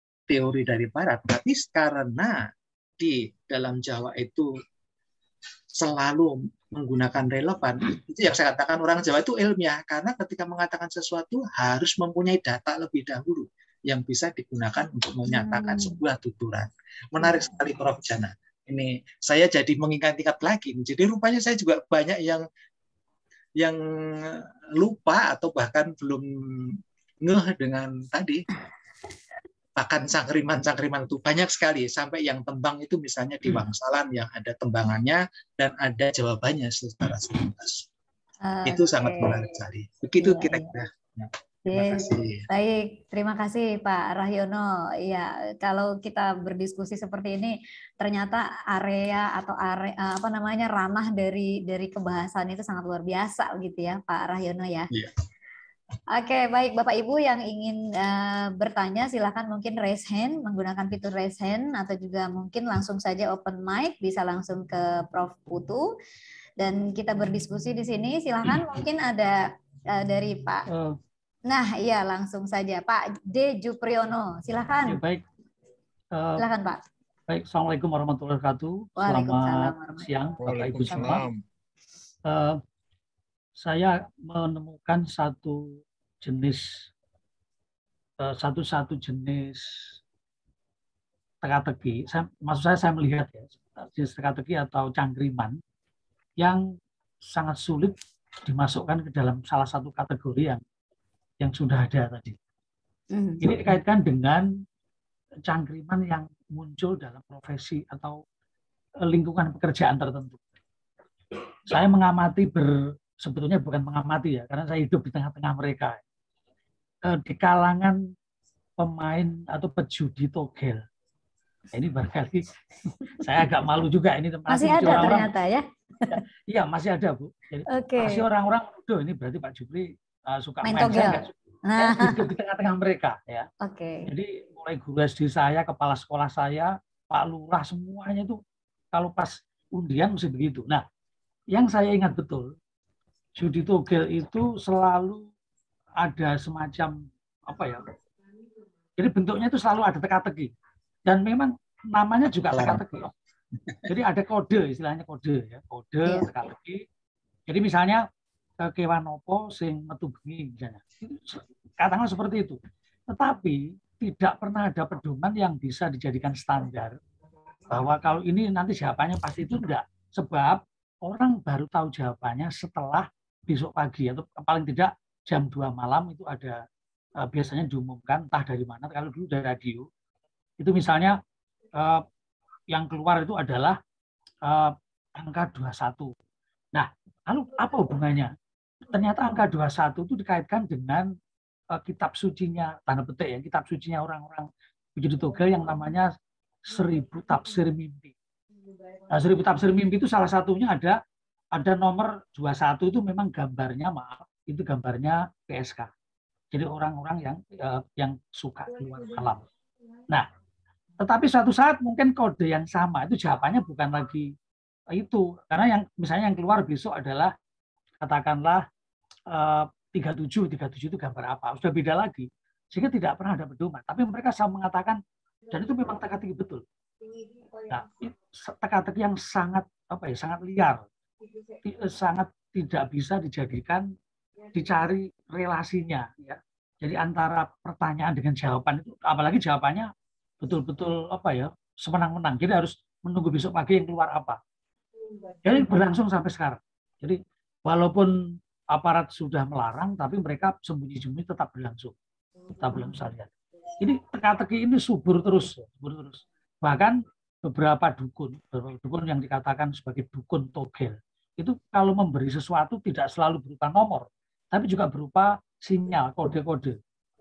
teori dari Barat, tapi karena di dalam Jawa itu selalu menggunakan relevan, itu yang saya katakan orang Jawa itu ilmiah, karena ketika mengatakan sesuatu harus mempunyai data lebih dahulu yang bisa digunakan untuk menyatakan sebuah tuturan. Menarik sekali Prof. Jana. Ini saya jadi mengingat-ingat lagi. Jadi rupanya saya juga banyak yang lupa atau bahkan belum ngeh dengan tadi. Bahkan cangkriman itu banyak sekali, sampai yang tembang itu misalnya di Wangsalan yang ada tembangannya dan ada jawabannya secara sepintas. Itu sangat menarik sekali. Begitu kira-kira. Terima kasih. Baik, terima kasih Pak Rahyono. Ya, kalau kita berdiskusi seperti ini, ternyata area atau ranah dari kebahasan itu sangat luar biasa gitu ya, Pak Rahyono ya. Iya. Oke, baik Bapak Ibu yang ingin bertanya silakan mungkin raise hand, menggunakan fitur raise hand, atau juga mungkin langsung saja open mic, bisa langsung ke Prof. Putu dan kita berdiskusi di sini. Silakan mungkin ada dari Pak. Nah, iya langsung saja Pak D. Jupriyono, silakan. Ya, baik. Silakan Pak. Baik, Assalamualaikum warahmatullahi wabarakatuh. Selamat siang Bapak Ibu semua. Saya menemukan satu jenis teka-teki. Maksud saya melihat ya, jenis teka-teki atau cangkriman yang sangat sulit dimasukkan ke dalam salah satu kategori yang sudah ada tadi. Ini dikaitkan dengan cangkriman yang muncul dalam profesi atau lingkungan pekerjaan tertentu. Saya mengamati sebetulnya bukan mengamati ya, karena saya hidup di tengah-tengah mereka. Di kalangan pemain atau pejudi togel. Ini barangkali saya agak malu juga ini. Masih ada ternyata ya? Iya, masih ada Bu. Jadi, masih orang-orang, ini berarti Pak Jupri suka main togel. Saya hidup di tengah-tengah mereka ya. Jadi mulai guru SD saya, kepala sekolah saya, Pak Lurah, semuanya itu kalau pas undian mesti begitu. Nah, yang saya ingat betul, judi togel itu selalu ada semacam jadi bentuknya itu selalu ada teka-teki dan memang namanya juga teka-teki. Jadi ada kode, istilahnya kode ya, kode teka-teki. Jadi misalnya kewan opo sing metu bengi misalnya, katakanlah seperti itu. Tetapi tidak pernah ada pedoman yang bisa dijadikan standar bahwa kalau ini nanti jawabannya pasti itu enggak, sebab orang baru tahu jawabannya setelah besok pagi atau paling tidak jam 2 malam itu ada biasanya diumumkan entah dari mana. Kalau dulu dari radio itu misalnya yang keluar itu adalah angka 21. Nah, lalu apa hubungannya? Ternyata angka 21 itu dikaitkan dengan kitab sucinya, tanda petik ya, kitab sucinya orang-orang pejudi togel yang namanya 1000 tafsir mimpi. Nah, 1000 tafsir mimpi itu salah satunya ada nomor 21 itu memang gambarnya, itu gambarnya PSK. Jadi orang-orang yang suka keluar malam. Nah, tetapi suatu saat mungkin kode yang sama itu jawabannya bukan lagi itu, karena yang misalnya yang keluar besok adalah katakanlah 37 itu gambar apa? Sudah beda lagi. Sehingga tidak pernah ada pedoman. Tapi mereka sama mengatakan dan itu memang teka-teki betul. Nah, teka-teki yang sangat sangat liar. Sangat tidak bisa dijadikan dicari relasinya ya. Jadi antara pertanyaan dengan jawaban itu, apalagi jawabannya betul-betul semenang-menang. Jadi harus menunggu besok pagi yang keluar apa. Jadi berlangsung sampai sekarang. Jadi walaupun aparat sudah melarang, tapi mereka sembunyi-sembunyi tetap berlangsung. Tetap berlangsung lihat. Ini teka-teki ini subur terus. Bahkan beberapa dukun yang dikatakan sebagai dukun togel, itu kalau memberi sesuatu tidak selalu berupa nomor, tapi juga berupa sinyal, kode-kode.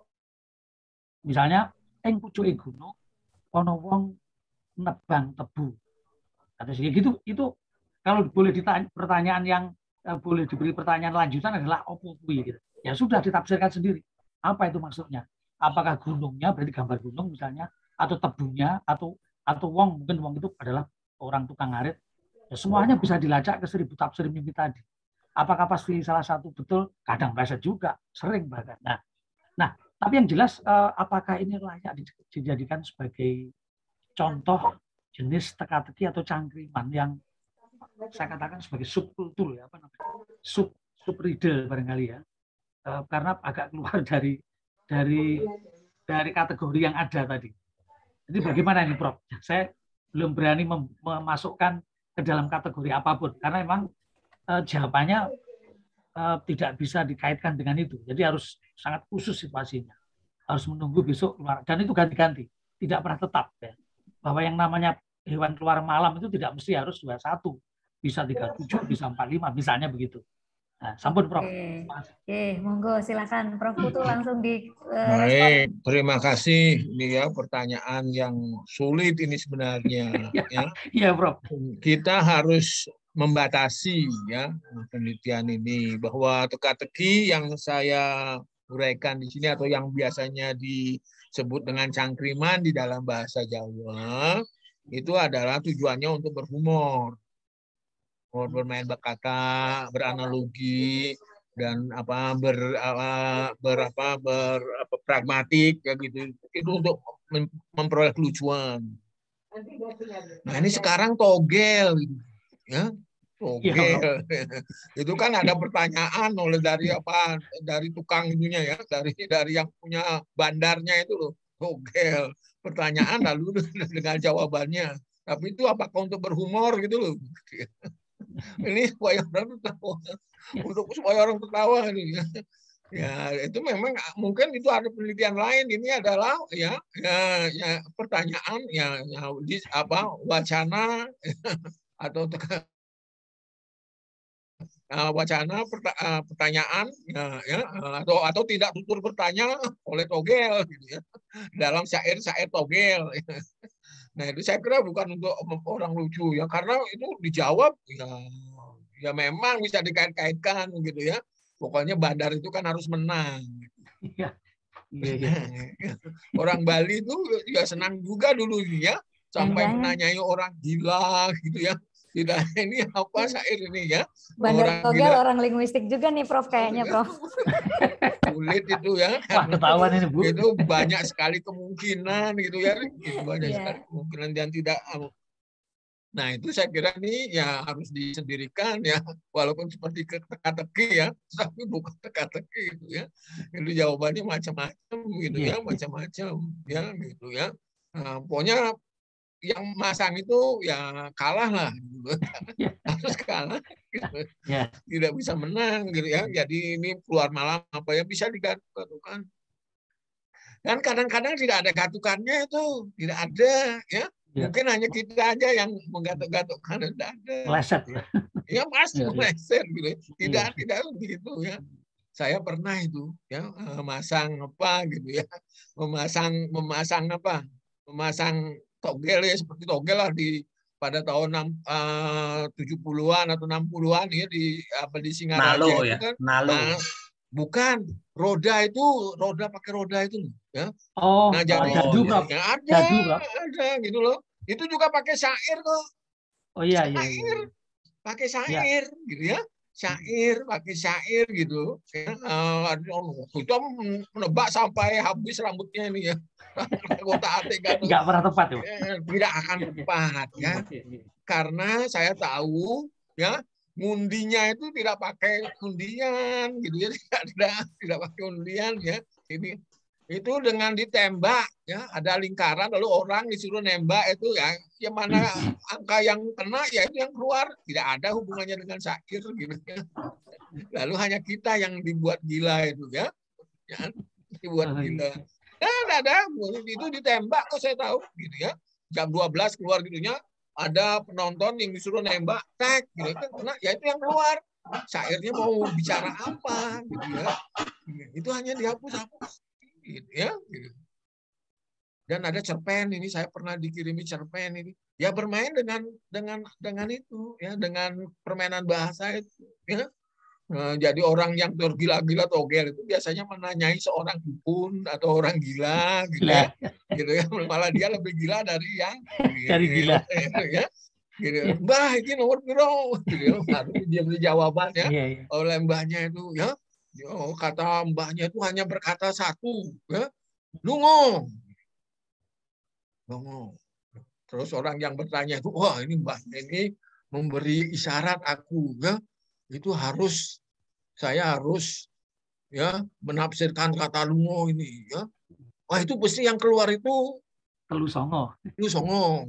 Misalnya, ing pucuke gunung ana wong nebang tebu. Atau gitu, itu kalau boleh ditanya, pertanyaan yang boleh diberi pertanyaan lanjutan adalah opo kuwi gitu. Ya sudah ditafsirkan sendiri. Apa itu maksudnya? Apakah gunungnya berarti gambar gunung misalnya, atau tebunya, atau wong, mungkin wong itu adalah orang tukang ngarit. Ya, semuanya bisa dilacak ke 1000 tafsir mimpi tadi. Apakah pasti salah satu betul? Kadang meleset juga, sering bahkan. Nah, tapi yang jelas apakah ini layak dijadikan sebagai contoh jenis teka-teki atau cangkriman yang saya katakan sebagai subkultur ya, apa namanya, sub riddle barangkali ya, karena agak keluar dari kategori yang ada tadi. Jadi bagaimana ini Prof? Saya belum berani memasukkan ke dalam kategori apapun karena memang jawabannya tidak bisa dikaitkan dengan itu. Jadi harus sangat khusus situasinya. Harus menunggu besok keluar, dan itu ganti-ganti, tidak pernah tetap ya. Bahwa yang namanya hewan keluar malam itu tidak mesti harus 21, bisa 37, bisa 45, misalnya begitu. Nah, sampun Prof. Oke, monggo silakan Prof Putu langsung di Baik, terima kasih. Ini ya pertanyaan yang sulit ini sebenarnya. Ya. Iya Prof. Kita harus membatasi ya penelitian ini, bahwa teka-teki yang saya uraikan di sini atau yang biasanya disebut dengan cangkriman di dalam bahasa Jawa itu adalah tujuannya untuk berhumor, bermain berkata, beranalogi, dan pragmatik ya gitu. Itu untuk memperoleh kelucuan. Nah ini sekarang togel, ya togel. Itu kan ada pertanyaan oleh dari tukang itunya ya, dari yang punya bandarnya itu loh, togel. Pertanyaan lalu dengan jawabannya. Tapi itu apakah untuk berhumor gitu loh? Ini supaya orang tertawa, supaya orang tertawa ini. Ya itu memang mungkin itu ada penelitian lain. Ini adalah ya pertanyaan wacana atau wacana pertanyaan atau tidak tutur bertanya oleh togel gitu ya, dalam syair togel. Nah itu saya kira bukan untuk orang lucu ya, karena itu dijawab ya memang bisa dikait-kaitkan gitu ya. Pokoknya bandar itu kan harus menang. Iya. Orang Bali itu ya senang juga dulu ya, sampai menanyai orang gila gitu ya. Tidak, ini apa syair ini ya? Bandar togel orang linguistik juga nih Prof kayaknya Prof. Sulit itu ya. Wah, ketahuan ini Bu. Itu banyak sekali kemungkinan gitu ya. Banyak sekali kemungkinan yang tidak. Nah itu saya kira ini ya harus disendirikan ya, walaupun seperti teka-teki ya, tapi bukan teka-teki gitu ya. Itu jawabannya macam-macam gitu ya, macam-macam ya gitu ya. Nah, pokoknya yang masang itu ya kalah lah, gitu. Harus kalah, gitu. Tidak bisa menang gitu ya. Jadi ini keluar malam apa ya bisa digatukan. Dan kadang-kadang tidak ada gatukannya itu, tidak ada ya. Mungkin hanya kita aja yang menggatuk-gatukkan, tidak ada. Meleset. Ya pasti meleset gitu. Tidak begitu ya. Saya pernah itu ya memasang apa gitu ya. Memasang apa? Memasang togel ya, seperti togel lah pada tahun 70-an atau 60-an ya di Singaraja Nalo itu ya, kan. Nalo. Bukan, roda pakai roda itu ya. Oh, nah jadi ada gitu loh. Itu juga pakai syair kok. Oh iya syair. Pakai syair gitu ya. Syair, pakai syair gitu. Kita menebak sampai habis rambutnya ini ya. Nggak pernah tepat ya. Tidak akan tepat ya. Karena saya tahu ya, ngundinya itu tidak pakai undian gitu ya, tidak pakai undian ya. Ini itu dengan ditembak ya, ada lingkaran lalu orang disuruh nembak itu ya mana angka yang kena ya itu yang keluar, tidak ada hubungannya dengan syair gitu ya. Lalu hanya kita yang dibuat gila itu ya dibuat gila. Nah, ada itu ditembak kok saya tahu gitu ya. Jam 12 keluar gitunya, ada penonton yang disuruh nembak, tek gitu kan, kena ya itu yang keluar. Syairnya mau bicara apa gitu ya. Itu hanya dihapus gitu ya. Dan ada cerpen ini, saya pernah dikirimi cerpen ini. Ya bermain dengan itu ya, dengan permainan bahasa itu ya. Jadi orang yang tergila-gila togel itu biasanya menanyai seorang dukun atau orang gila gitu ya. Gitu ya, malah dia lebih gila dari yang gila ya. Gitu. Mbah ini nomor piro gitu ya. Harus dia beri jawaban ya. Oleh mbahnya itu ya. Kata mbahnya itu hanya berkata satu ya. Lungo. Terus orang yang bertanya itu, wah ini mbahnya ini memberi isyarat aku, ya, itu saya harus ya menafsirkan kata lungo ini, ya. Wah, itu pasti yang keluar itu Telu songo. Telu songo.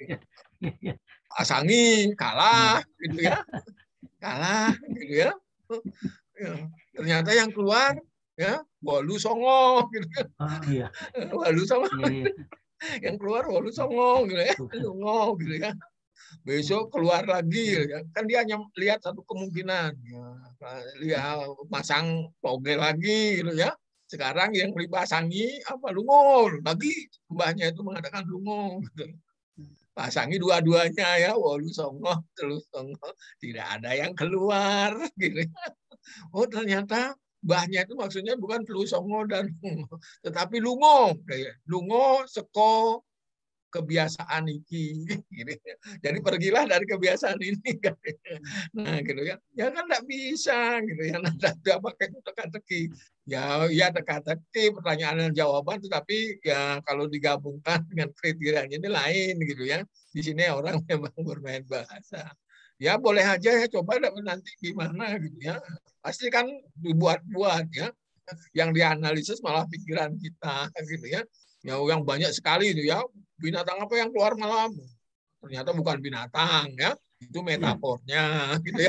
Asangi kalah, gitu ya, kalah, gitu ya. Ternyata yang keluar ya Wolu Songo, gitu ya. Oh, iya. Wolu Songo. Iya. Yang keluar Wolu Songo, gitu ya, Songo, gitu ya. Besok keluar lagi, ya. Kan dia hanya lihat satu kemungkinan, ya. Lihat pasang toge lagi, gitu ya. Sekarang yang dipasangi apa lungo lagi, mbahnya itu mengatakan lungo, gitu. Pasangi dua-duanya ya, Wolu Songo, Telu Songo, tidak ada yang keluar, gitu. Oh, ternyata mbahnya itu maksudnya bukan Telu Songo dan lungo, tetapi lungo, lungo seko kebiasaan iki, gitu. Jadi pergilah dari kebiasaan ini, nah gitu ya, ya kan nggak bisa, gitu ya, nggak pakai teka-teki, ya teka-teki pertanyaan dan jawaban, tetapi ya kalau digabungkan dengan kriterianya ini lain, gitu ya. Di sini orang memang bermain bahasa, ya boleh aja ya coba nanti gimana, gitu ya. Pasti kan dibuat-buat ya, yang dianalisis malah pikiran kita, gitu ya. Ya, yang banyak sekali itu ya, binatang apa yang keluar malam? Ternyata bukan binatang ya, itu metafornya, gitu ya,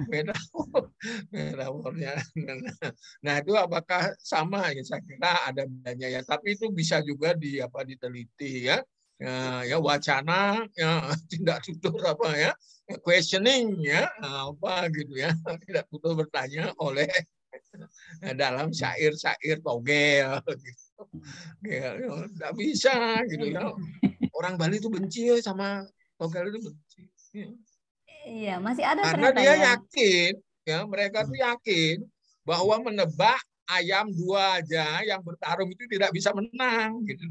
metafornya. Nah itu apakah sama ya? Saya kira ada bedanya ya, tapi itu bisa juga diteliti ya. Ya wacana, ya tidak tutur apa ya, questioning ya apa gitu ya, tidak tutur bertanya oleh dalam syair-syair togel gitu. Ya, nggak bisa gitu ya. Orang Bali itu benci ya sama togel itu benci. Ya. Iya, masih ada Karena ternyata dia ya. yakin, ya mereka tuh yakin bahwa menebak ayam dua aja yang bertarung itu tidak bisa menang gitu.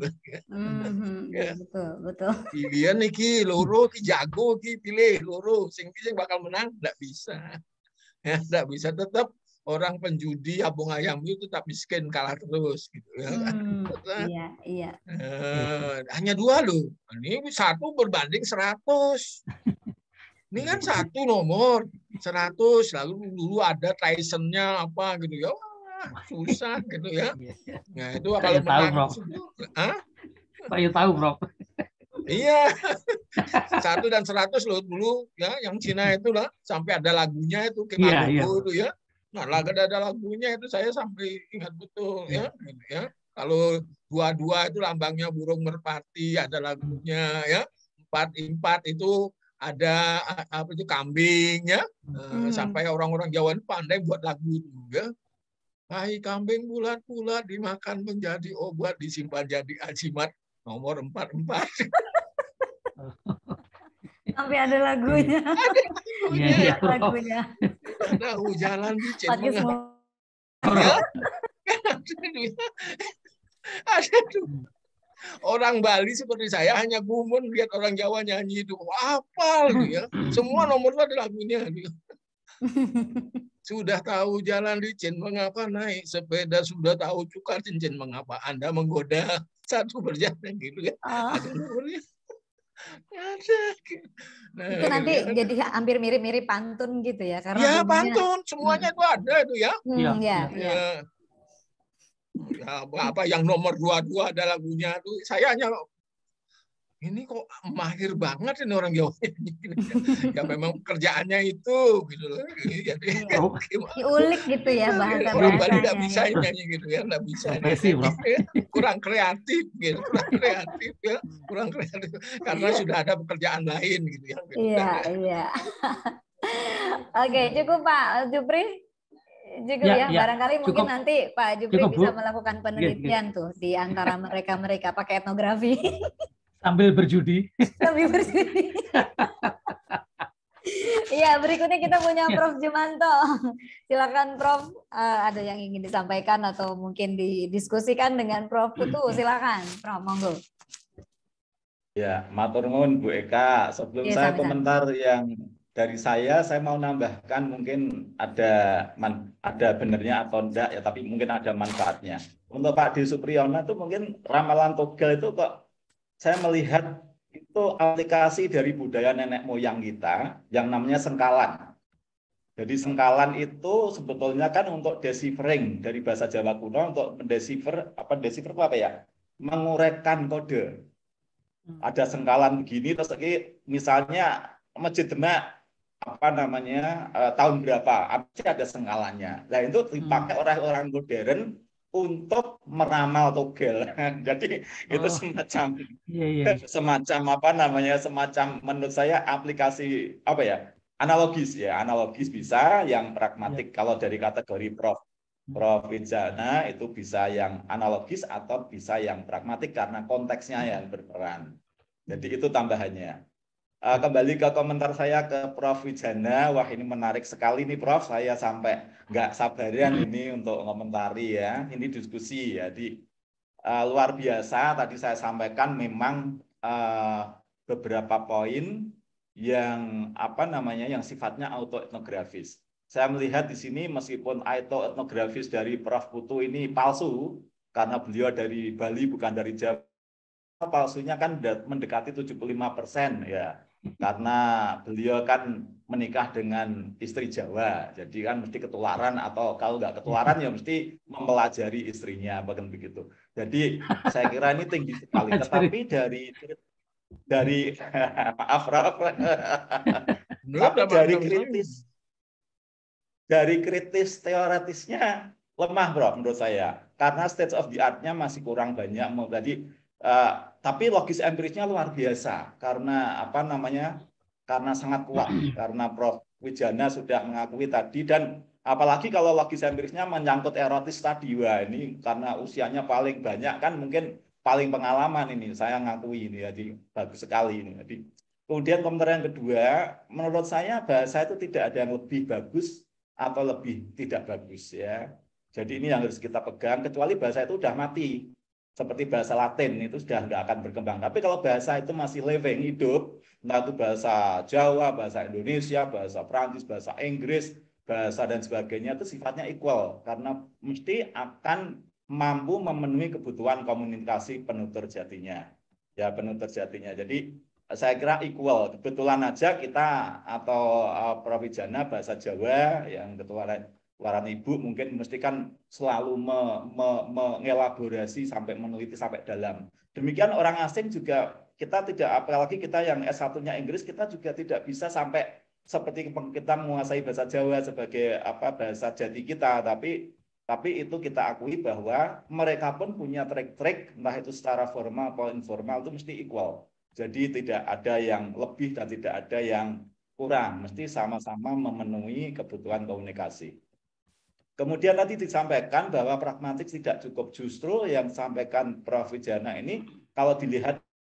Ya. Betul. Pilihan niki loro ki jago ki pilih loro, sing bakal menang tidak bisa. Ya, tidak bisa, tetap orang penjudi abung ayam itu tetap miskin, kalah terus gitu ya. Iya. Hanya dua loh. Ini satu berbanding 100. Ini kan satu nomor 100, lalu dulu ada Tyson-nya apa gitu ya. Wah, susah gitu ya. Nah, itu kalau menang Saya tahu, Bro. Iya. 1 dan 100 loh dulu ya, yang Cina itu lah sampai ada lagunya itu Kimagogo itu ya. Nah, ada lagunya itu saya sampai ingat betul ya. Kalau 22 itu lambangnya burung merpati, ada lagunya ya. 44 itu ada apa itu kambing ya. Sampai orang-orang Jawa pandai buat lagu itu ya. Hai kambing bulat-bulat dimakan menjadi obat, disimpan jadi ajimat nomor 44. Sampai ada lagunya. Iya, lagunya. Ada jalan di Cendeng. Orang Bali seperti saya hanya gumun lihat orang Jawa nyanyi itu. Hafal ya. Semua nomor itu ada lagunya. Sudah tahu jalan licin, mengapa naik sepeda? Sudah tahu cukar cincin, mengapa Anda menggoda? Satu berjalan gitu ya. Ada nomornya. Nah, itu nanti ya, jadi hampir mirip-mirip pantun gitu ya, karena ya pantun semuanya itu ada itu ya. Ya, apa yang nomor 22 ada lagunya tuh. Saya hanya ini kok mahir banget ini orang Jawa ini. Ya memang kerjaannya itu gitu loh. Jadi diulik gitu ya bahasa orang Bali nggak bisa nyanyi gitu ya, nggak bisa. Kurang kreatif gitu, kurang kreatif karena sudah ada pekerjaan lain gitu ya. Iya. Oke, cukup Pak Jupri. Cukup ya. Barangkali mungkin cukup. Nanti Pak Jupri bisa melakukan penelitian tuh di antara mereka pakai etnografi. Sambil berjudi. Iya, berikutnya kita punya Prof. Jumanto. Silakan Prof, ada yang ingin disampaikan atau mungkin didiskusikan dengan Prof. Putu. Silakan, Prof. Monggo. Ya, matur nuwun Bu Eka. Sebelum saya komentar yang dari saya mau nambahkan mungkin ada benernya atau enggak ya, tapi mungkin ada manfaatnya. Untuk Pak Di Supriyono itu mungkin ramalan togel itu kok saya melihat itu aplikasi dari budaya nenek moyang kita yang namanya sengkalan. Jadi sengkalan itu sebetulnya kan untuk deciphering dari bahasa Jawa kuno, untuk mendecipher decipher itu apa ya? Mengurekkan kode. Ada sengkalan begini, terus misalnya Masjid Demak apa namanya tahun berapa? Ada sengkalannya. Nah itu dipakai orang-orang modern untuk meramal togel. Jadi itu semacam semacam apa namanya, semacam menurut saya aplikasi apa ya, analogis bisa, yang pragmatik. Kalau dari kategori Prof Wijana itu bisa yang analogis atau bisa yang pragmatik karena konteksnya yang berperan. Jadi itu tambahannya. Kembali ke komentar saya ke Prof Wijana. Wah, ini menarik sekali nih Prof. Saya sampai nggak sabaran ini untuk komentari ya. Ini diskusi ya. Luar biasa. Tadi saya sampaikan memang beberapa poin yang apa namanya, yang sifatnya autoetnografis. Saya melihat di sini meskipun autoetnografis dari Prof Putu ini palsu karena beliau dari Bali bukan dari Jawa. Palsunya kan mendekati 75% ya. Karena beliau kan menikah dengan istri Jawa, jadi kan mesti ketularan, atau kalau nggak ketularan ya mesti mempelajari istrinya, bahkan begitu. Jadi saya kira ini tinggi sekali. Tetapi dari maaf Prof, tapi dari kritis teoretisnya lemah Bro menurut saya, karena state of the art-nya masih kurang banyak. Tapi logis empirisnya luar biasa karena apa namanya, karena sangat kuat, karena Prof Wijana sudah mengakui tadi, dan apalagi kalau logis empirisnya menyangkut erotis tadi, wah ini karena usianya paling banyak kan, mungkin paling pengalaman ini, saya ngakui ini, jadi bagus sekali ini. Jadi kemudian komentar yang kedua, menurut saya bahasa itu tidak ada yang lebih bagus atau lebih tidak bagus ya. Jadi ini yang harus kita pegang, kecuali bahasa itu udah mati. Seperti bahasa Latin itu sudah nggak akan berkembang. Tapi kalau bahasa itu masih living, hidup, entah itu bahasa Jawa, bahasa Indonesia, bahasa Prancis, bahasa Inggris, bahasa dan sebagainya, itu sifatnya equal. Karena mesti akan mampu memenuhi kebutuhan komunikasi penutur jatinya. Ya, penutur jatinya. Jadi saya kira equal. Kebetulan aja kita atau Prof Wijana bahasa Jawa yang ketularan ibu mungkin mesti kan selalu mengelaborasi sampai meneliti sampai dalam. Demikian orang asing juga kita tidak, apalagi kita yang S1-nya Inggris, kita juga tidak bisa sampai seperti kita menguasai bahasa Jawa sebagai apa bahasa jati kita, tapi itu kita akui bahwa mereka pun punya trik-trik, entah itu secara formal atau informal, itu mesti equal. Jadi tidak ada yang lebih dan tidak ada yang kurang, mesti sama-sama memenuhi kebutuhan komunikasi. Kemudian tadi disampaikan bahwa pragmatik tidak cukup, justru yang sampaikan Prof Wijana ini kalau dilihat,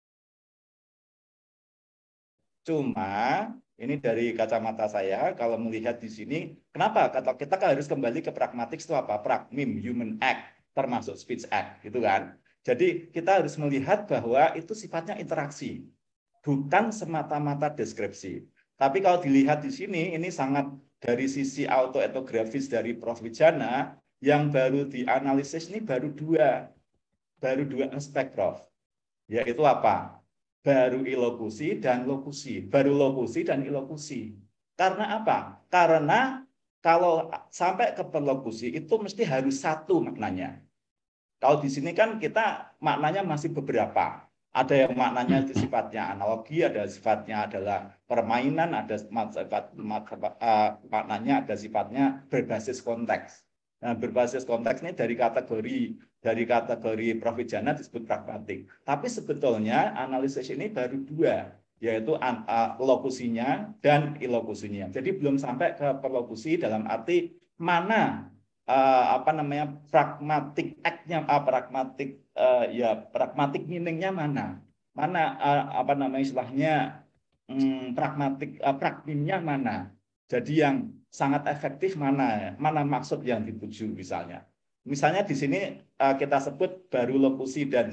cuma ini dari kacamata saya kalau melihat di sini, kenapa kita harus kembali ke pragmatik itu apa? Pragmim, human act, termasuk speech act, gitu kan? Jadi kita harus melihat bahwa itu sifatnya interaksi, bukan semata-mata deskripsi. Tapi kalau dilihat di sini, ini sangat dari sisi autoetnografis dari Prof Wijana yang baru dianalisis ini baru dua aspek Prof. Yaitu apa? Baru ilokusi dan lokusi. Baru lokusi dan ilokusi. Karena apa? Karena kalau sampai ke perlokusi itu mesti harus satu maknanya. Kalau di sini kan kita maknanya masih beberapa. Ada yang maknanya itu sifatnya analogi, ada sifatnya adalah permainan, ada maknanya ada sifatnya berbasis konteks. Nah, berbasis konteks ini dari kategori Prof Wijana disebut pragmatik. Tapi sebetulnya analisis ini baru dua, yaitu lokusinya dan ilokusinya. Jadi belum sampai ke perlokusi dalam arti mana pragmatic act-nya, pragmatic meaning-nya mana istilahnya pragmimnya mana. Jadi yang sangat efektif mana maksud yang dituju misalnya. Misalnya di sini kita sebut baru lokusi dan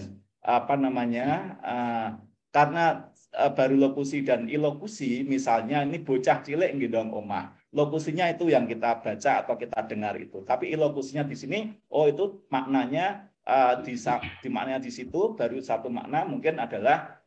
karena baru lokusi dan ilokusi, misalnya ini bocah cilik nggih omah. Lokusinya itu yang kita baca atau kita dengar itu. Tapi ilokusinya di sini, itu maknanya di maknanya di situ baru satu makna mungkin adalah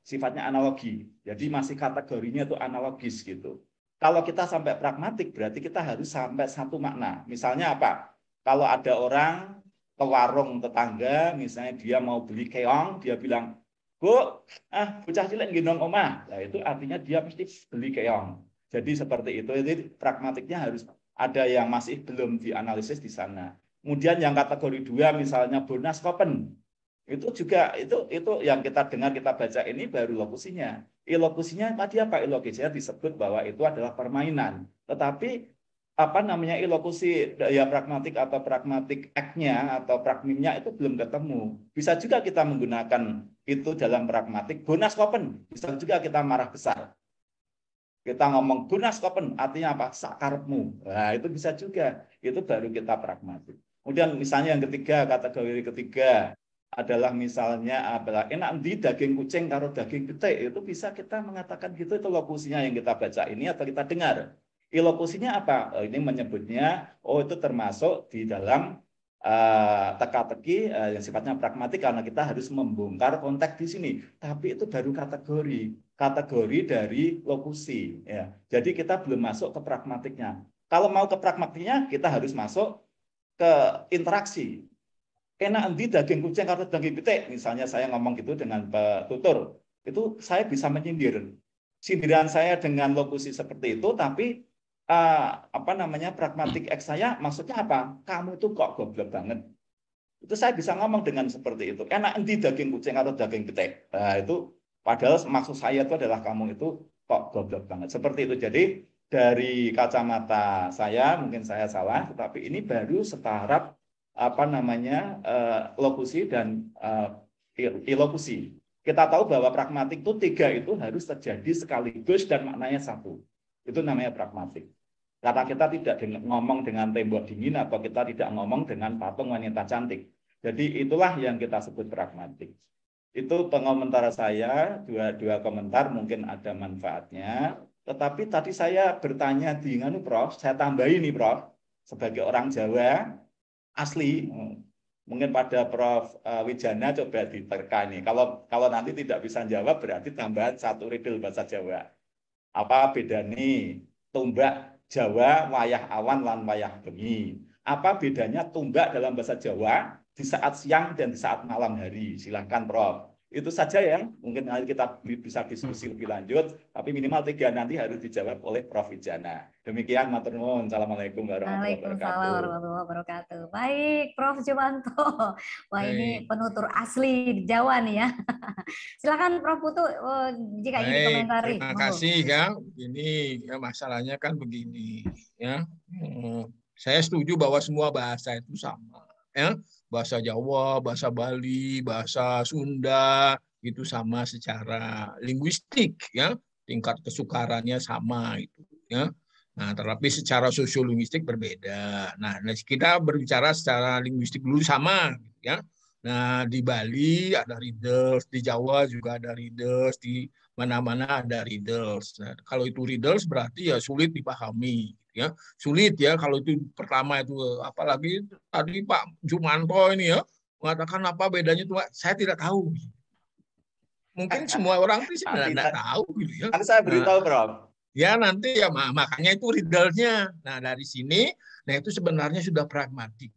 sifatnya analogi. Jadi masih kategorinya itu analogis gitu. Kalau kita sampai pragmatik berarti kita harus sampai satu makna. Misalnya apa? Kalau ada orang ke warung tetangga, misalnya dia mau beli keong, dia bilang, "Bu, bocah cilik gendong omah." Nah, itu artinya dia mesti beli keong. Jadi seperti itu. Jadi pragmatiknya harus ada yang masih belum dianalisis di sana. Kemudian yang kategori 2 misalnya bonus kopen. Itu juga itu yang kita dengar, kita baca ini baru lokusinya. Ilokusinya tadi apa? Ilokusinya disebut bahwa itu adalah permainan. Tetapi apa namanya ilokusi ya pragmatik atau pragmatik act-nya atau pragmimnya itu belum ketemu. Bisa juga kita menggunakan itu dalam pragmatik bonus kopen. Bisa juga kita marah besar. Kita ngomong bonus kopen artinya apa? Sakarepmu. Nah, itu bisa juga. Itu baru kita pragmatik. Kemudian misalnya yang ketiga, kategori ketiga adalah misalnya adalah enak di daging kucing karo daging betik, itu bisa kita mengatakan gitu, itu lokusinya yang kita baca ini atau kita dengar. Ilokusinya apa? Ini menyebutnya itu termasuk di dalam teka-teki yang sifatnya pragmatik karena kita harus membongkar konteks di sini. Tapi itu baru kategori dari lokusi ya. Jadi kita belum masuk ke pragmatiknya. Kalau mau ke pragmatiknya kita harus masuk ke interaksi. Enak endi daging kucing atau daging betik, misalnya saya ngomong gitu dengan petutur, itu saya bisa menyindir. Sindiran saya dengan lokusi seperti itu, tapi pragmatik X saya maksudnya apa? Kamu itu kok goblok banget. Itu saya bisa ngomong dengan seperti itu. Enak endi daging kucing atau daging betik. Nah, itu padahal maksud saya itu adalah kamu itu kok goblok banget. Seperti itu. Jadi dari kacamata saya mungkin saya salah, tetapi ini baru setaraf lokusi dan ilokusi. Kita tahu bahwa pragmatik itu 3 itu harus terjadi sekaligus dan maknanya satu. Itu namanya pragmatik. Karena kita tidak ngomong dengan tembok dingin atau kita tidak ngomong dengan patung wanita cantik. Jadi itulah yang kita sebut pragmatik. Itu pengomentar saya, dua komentar mungkin ada manfaatnya. Tetapi tadi saya bertanya di Prof, saya tambahin nih Prof, sebagai orang Jawa asli, mungkin pada Prof Wijana coba diterka ini. Kalau nanti tidak bisa jawab berarti tambahan 1 riddle bahasa Jawa. Apa bedanya tumbak Jawa wayah awan lan wayah bengi? Apa bedanya tumbak dalam bahasa Jawa di saat siang dan di saat malam hari? Silahkan Prof. Itu saja ya, mungkin nanti kita bisa diskusi lebih lanjut, tapi minimal 3 nanti harus dijawab oleh Prof Wijana. Demikian, matur nuwun. Assalamualaikum warahmatullahi wabarakatuh. Waalaikumsalam warahmatullahi wabarakatuh. Baik, Prof Jumanto. Wah, ini penutur asli Jawa nih ya. Silakan Prof Putu jika ingin komentari. Terima kasih ya. Ini ya masalahnya kan begini ya. Saya setuju bahwa semua bahasa itu sama ya. Bahasa Jawa, bahasa Bali, bahasa Sunda itu sama secara linguistik ya, tingkat kesukarannya sama itu ya. Nah, tetapi secara sosiolinguistik berbeda. Nah, kita berbicara secara linguistik dulu sama ya. Nah, di Bali ada riddles, di Jawa juga ada riddles, di mana-mana ada riddles. Nah, kalau itu riddles berarti ya sulit dipahami. Ya, sulit ya kalau itu pertama itu, apalagi tadi Pak Jumanto ini ya mengatakan apa bedanya itu, saya tidak tahu. Mungkin semua orang itu tidak tahu gitu ya. Nanti saya beritahu Prof. Ya nanti ya makanya itu riddle-nya. Nah dari sini, nah itu sebenarnya sudah pragmatik.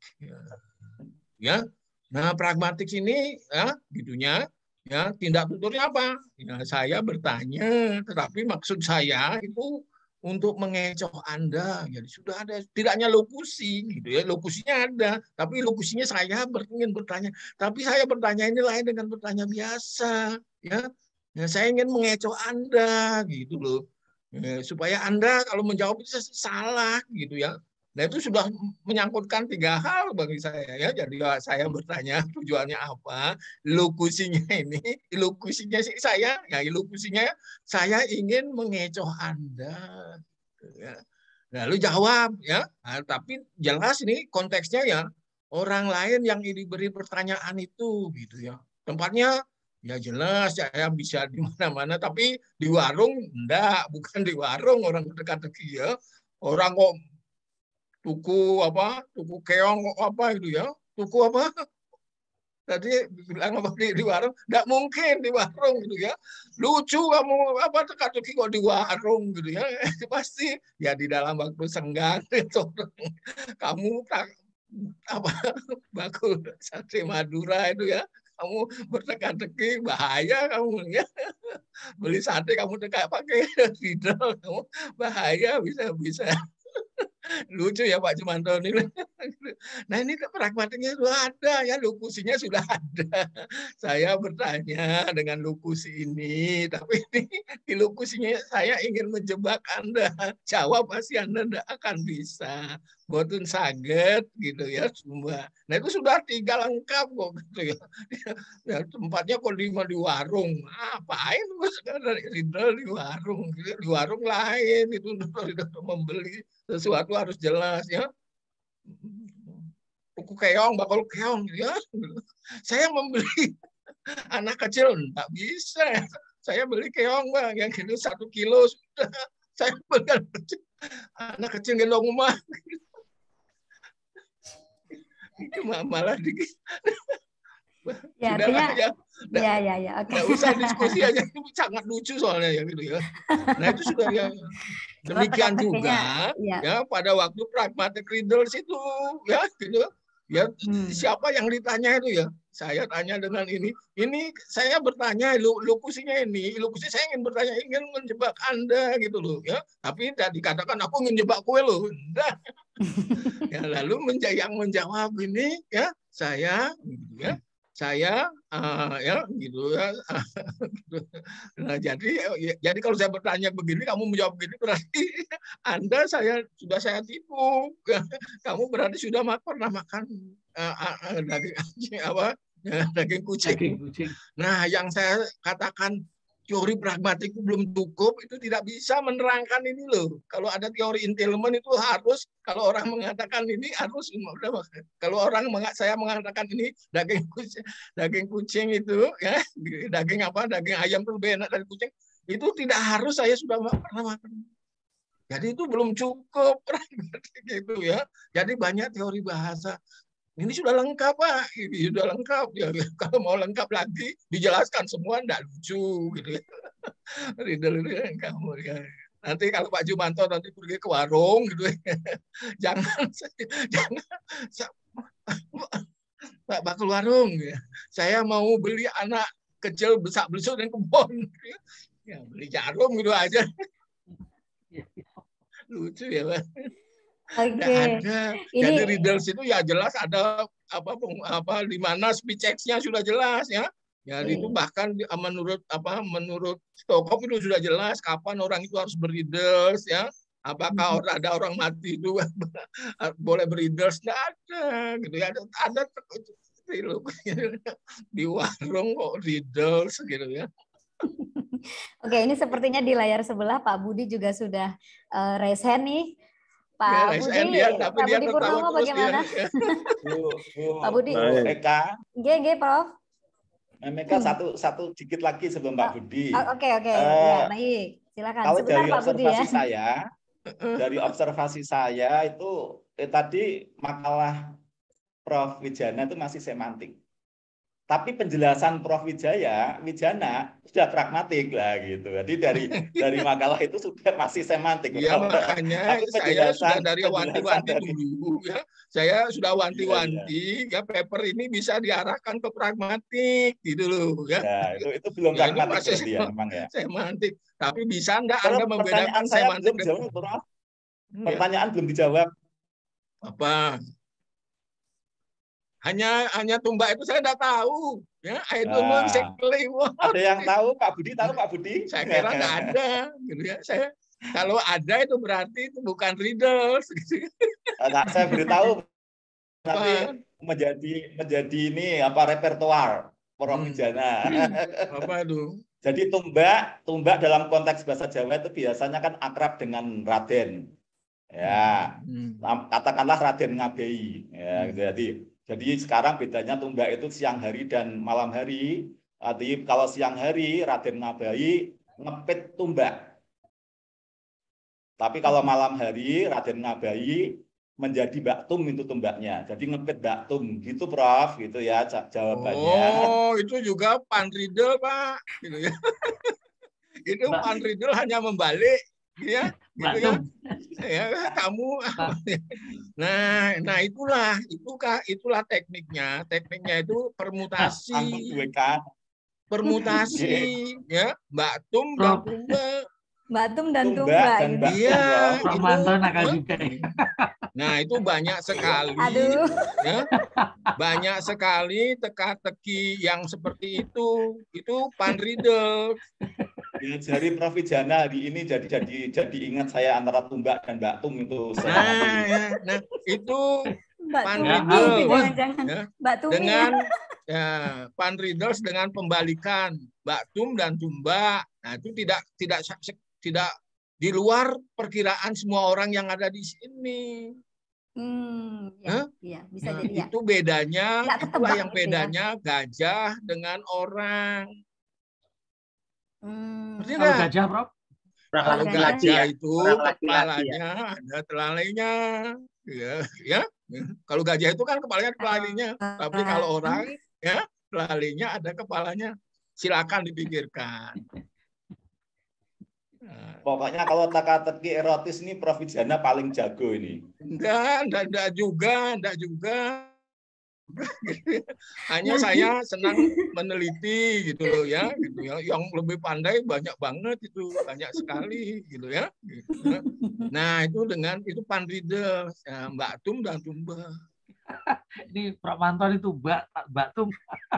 Ya, nah pragmatik ini ya gitunya. Ya tindak tuturnya apa? Ya saya bertanya, tetapi maksud saya itu untuk mengecoh Anda, jadi sudah ada, tidak hanya lokusi, gitu ya, lokusinya ada, tapi lokusinya saya ingin bertanya, tapi saya bertanya ini lain dengan bertanya biasa, ya, saya ingin mengecoh Anda, gitu loh, ya, supaya Anda kalau menjawab itu salah, gitu ya. Nah itu sudah menyangkutkan 3 hal bagi saya ya. Jadi saya bertanya tujuannya apa, lokusinya ini, lokusinya sih saya, ya lokusinya saya ingin mengecoh Anda. Ya. Lalu jawab ya. Nah, tapi jelas ini konteksnya ya orang lain yang diberi pertanyaan itu gitu ya. Tempatnya ya jelas saya bisa di mana-mana, tapi di warung enggak, bukan di warung orang dekat-dekat ya. Orang kok tuku keong apa itu ya, tuku apa Tadi bilang apa di warung, nggak mungkin di warung gitu ya. Lucu kamu apa teka-teki kok di warung gitu ya. Pasti ya di dalam waktu senggang itu kamu apa bakul sate Madura itu ya. Kamu berteka-teki bahaya kamu ya. Beli sate kamu teka pakai riddle kamu bahaya bisa lucu ya Pak Jumanto ini. Nah ini pragmatiknya sudah ada ya, lukusinya sudah ada. Saya bertanya dengan lukusi ini, tapi ini di lukusinya saya ingin menjebak Anda. Jawab pasti Anda tidak akan bisa. Boten saget gitu ya semua. Nah itu sudah 3 lengkap kok gitu ya. Ya tempatnya kok di warung. Ngapain dari riddle di warung? Di warung lain itu membeli sesuatu harus jelas ya. Buku keong, bakul keong ya. Saya membeli anak kecil nggak bisa. Saya beli keong Bang, yang gitu 1 kilo sudah. Saya beli anak kecil gendong rumah. Itu malah dikit. Ya, artinya ya. Oke. Nggak usah diskusi aja, itu sangat lucu soalnya ya gitu ya. Nah itu sudah ya. Demikian juga ya pada waktu pragmatic riddles itu ya gitu ya. Siapa yang ditanya itu ya? Saya tanya dengan ini saya bertanya lukusinya lukusi saya ingin bertanya, ingin menjebak Anda gitu loh ya. Tapi tidak dikatakan aku ingin jebak kue loh. Enggak. Ya, lalu yang menjawab ini ya saya ya. Saya ya gitu ya. Nah, jadi kalau saya bertanya begini, kamu menjawab begini, berarti Anda sudah saya tipu. Kamu berarti sudah pernah makan daging apa? Daging kucing. Nah, yang saya katakan teori pragmatik itu belum cukup, itu tidak bisa menerangkan ini loh. Kalau ada teori entailment itu harus, kalau orang mengatakan ini harus, kalau saya mengatakan ini daging kucing itu ya, daging ayam itu lebih enak dari kucing, itu tidak harus saya sudah pernah makan. Jadi itu belum cukup gitu ya. Jadi banyak teori bahasa. Ini sudah lengkap Pak, ini sudah lengkap ya. Kalau mau lengkap lagi dijelaskan semua enggak lucu gitu ya. Riddle kamu ya. Nanti kalau Pak Jumanto nanti pergi ke warung gitu ya. Jangan Pak bakul warung ya. Saya mau beli anak kecil besak-besuk dan kebon. Ya, beli jarum gitu aja. Lucu ya Pak. Oke. Ada. Jadi riddles itu ya jelas ada apa di mana speech X-nya sudah jelas ya. Ya itu bahkan menurut Stockholm itu sudah jelas kapan orang itu harus beriddles ya. Apakah ada orang mati itu boleh beriddles? Nggak ada gitu ya. Ada di warung kok riddles gitu ya. Oke, ini sepertinya di layar sebelah Pak Budi juga sudah raise hand nih. Pak Budi, Pak Budi Purnomo bagaimana? Pak Budi. Eka. Nggih, Prof. Meka satu dikit lagi sebelum Pak Budi. Oke. Ya, baik. Silakan. Kalau sebentar, dari Pak Budi, dari observasi saya itu tadi makalah Prof Wijana itu masih semantik. Tapi penjelasan Prof Wijana sudah pragmatik lah gitu. Jadi dari makalah itu sudah masih semantik. Ya makanya saya sudah dari wanti-wanti dulu ya. Saya sudah wanti-wanti ya paper ini bisa diarahkan ke pragmatik gitu loh ya. Ya itu belum pragmatik ya, memang ya. Semantik. Tapi bisa enggak Anda membedakan semantik dan pertanyaan belum dijawab. Apa? Hanya tumbak itu saya tidak tahu ya. I don't know exactly what. Ada yang tahu Pak Budi, Saya kira nggak ada gitu ya. Kalau ada itu berarti itu bukan riddles gitu. Saya beritahu nanti menjadi ini repertoar Prof Wijana. Apa itu? Jadi tumbak dalam konteks bahasa Jawa itu biasanya kan akrab dengan Raden. Ya. Katakanlah Raden Ngabei ya, Jadi sekarang bedanya tumbak itu siang hari dan malam hari. Artinya kalau siang hari Raden Ngabei ngepit tumbak. Tapi kalau malam hari Raden Ngabei menjadi baktum itu tumbaknya. Jadi ngepit baktum gitu Prof, gitu ya jawabannya. Oh, itu juga panridel Pak, gitu ya. Itu panridel hanya membalik, ya, gitu ya. Ya, kamu. Nah itulah tekniknya. Tekniknya itu permutasi, ya, baktum dan tumba. Batum dan tumba gitu. Iya, nah itu banyak sekali. Aduh. Ya, banyak sekali teka-teki yang seperti itu. Itu panridel. Ya, dari Prof. Jana hari ini jadi ingat saya antara tumbak dan baktum itu. Nah itu panridel ya, dengan ya, panridel dengan pembalikan baktum dan tumba. Nah itu tidak di luar perkiraan semua orang yang ada di sini. Ya, bisa jadi ya. Itu bedanya, itulah yang bedanya ya. Gajah dengan orang. Kalau gajah, Prof? Kalau gajah itu kepalanya ada telalainya, ya. Kalau gajah itu kan kepalanya ada telalainya, tapi kalau orang, ya, telalainya ada kepalanya. Silakan dipikirkan. Pokoknya kalau teka-teki erotis ini Prof. Jana paling jago ini. Enggak juga. Hanya saya senang meneliti gitu loh ya, gitu ya. Yang lebih pandai banyak banget itu, banyak sekali gitu ya. Nah, itu panridel, ya, baktum dan tumba. Ini Prof. Manton itu baktum.